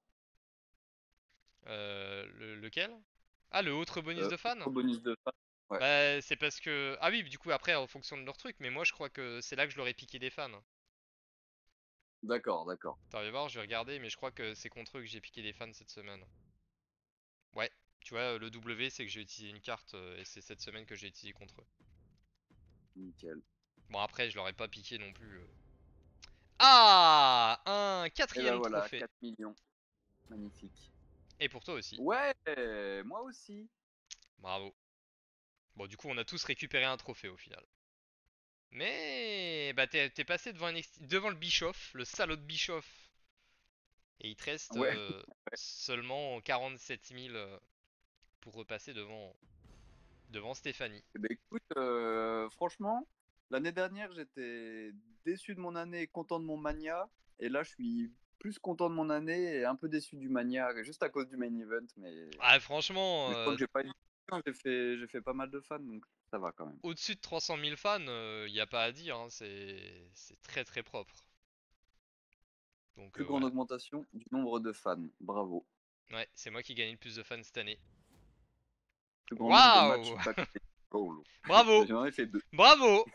Lequel? Ah, le autre bonus de fans? Autre bonus de fans. Ouais, Bah, c'est parce que... Ah oui, du coup, après, en fonction de leur truc, mais moi, je crois que c'est là que je leur ai piqué des fans. d'accord, d'accord. Attends, viens voir, je vais regarder, mais je crois que c'est contre eux que j'ai piqué des fans cette semaine. Ouais, tu vois, le W, c'est que j'ai utilisé une carte, et c'est cette semaine que j'ai utilisé contre eux. Nickel. Bon, après, je leur ai pas piqué non plus. Ah! Un Et ben quatrième voilà, trophée. 4 millions. Magnifique. Et pour toi aussi. Ouais, moi aussi. Bravo. Bon, du coup, on a tous récupéré un trophée au final. Mais bah t'es passé devant le Bischoff, le salaud de Bischoff. Et il te reste Ouais. seulement 47 000 pour repasser devant Stéphanie. Eh ben écoute, franchement, l'année dernière, j'étais déçu de mon année et content de mon Mania. Et là, je suis plus content de mon année et un peu déçu du Mania, juste à cause du main event. Ah franchement, Mais je crois que j'ai fait pas mal de fans, donc ça va quand même. au-dessus de 300 000 fans, il n'y a pas à dire, hein, c'est très très propre. Donc Plus grande voilà. augmentation du nombre de fans. Bravo. Ouais, c'est moi qui gagne le plus de fans cette année. Plus grand nombre de matchs Waouh! backstage. Oh, Bravo! j'en ai fait deux. Bravo!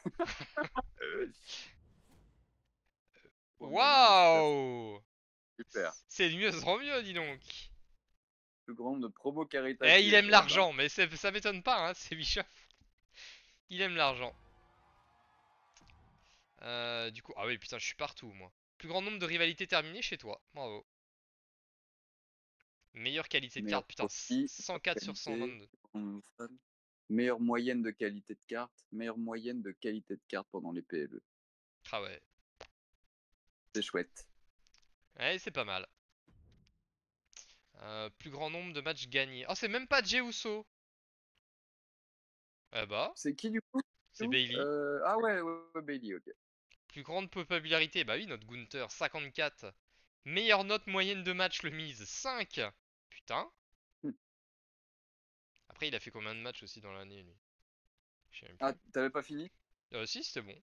Pour gagner des super. Waouh! Super. C'est de mieux en mieux, dis donc. Plus grand nombre de promos Eh, il caritatives. aime Eh ben, l'argent, mais ça m'étonne pas, hein, c'est Bischoff. Il aime l'argent. Du coup, ah oui, putain, je suis partout, moi. Plus grand nombre de rivalités terminées chez toi. Bravo. Meilleure qualité de meilleur carte, putain, profit, meilleure 104 sur qualité, 122. meilleure moyenne de qualité de carte, meilleure moyenne de qualité de carte pendant les PLE. Ah ouais. C'est chouette. Ouais, c'est pas mal. Plus grand nombre de matchs gagnés. Oh, c'est même pas Jey Uso. Eh bah, C'est qui du coup? c'est Bailey. Ah ouais, ouais, ouais, Bailey, ok. Plus grande popularité, bah oui, notre Gunther, 54. Meilleure note moyenne de match, le Miz, 5. Putain. Hmm. Après, il a fait combien de matchs aussi dans l'année, lui? Je sais même Ah, plus. t'avais pas fini? Si, c'était bon.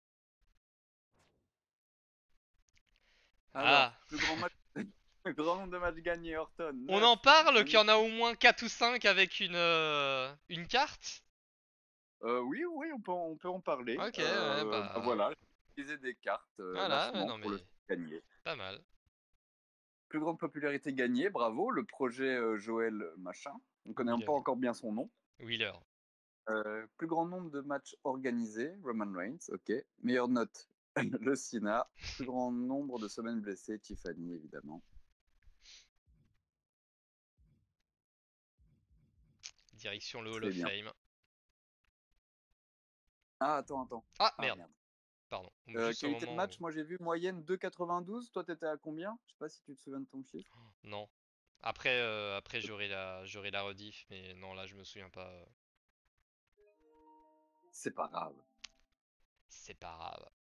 Alors, Ah. plus grand match, plus grand nombre de matchs gagnés, Orton, On 9. en parle qu'il y en a au moins 4 ou 5 avec une carte? Oui, oui, on peut en parler. Ok, ouais, Bah bah. voilà, j'ai utilisé des cartes Voilà, ouais, lancement non pour le mais. faire gagner. Pas mal. Plus grande popularité gagnée, bravo, le projet Joël Machin. On connaît pas Wheeler. encore bien son nom. Wheeler. Plus grand nombre de matchs organisés, Roman Reigns, ok. Meilleure note, Le SINA, plus grand nombre de semaines blessées, Tiffany, évidemment. Direction le Hall Très of bien. Fame. Ah, attends. Ah, Ah, merde. merde. Pardon. Juste au Qualité de moment match, où... moi j'ai vu moyenne 2,92. Toi, t'étais à combien? Je sais pas si tu te souviens de ton chiffre. Non. Après j'aurai la rediff, mais non, là, je me souviens pas. C'est pas grave. C'est pas grave.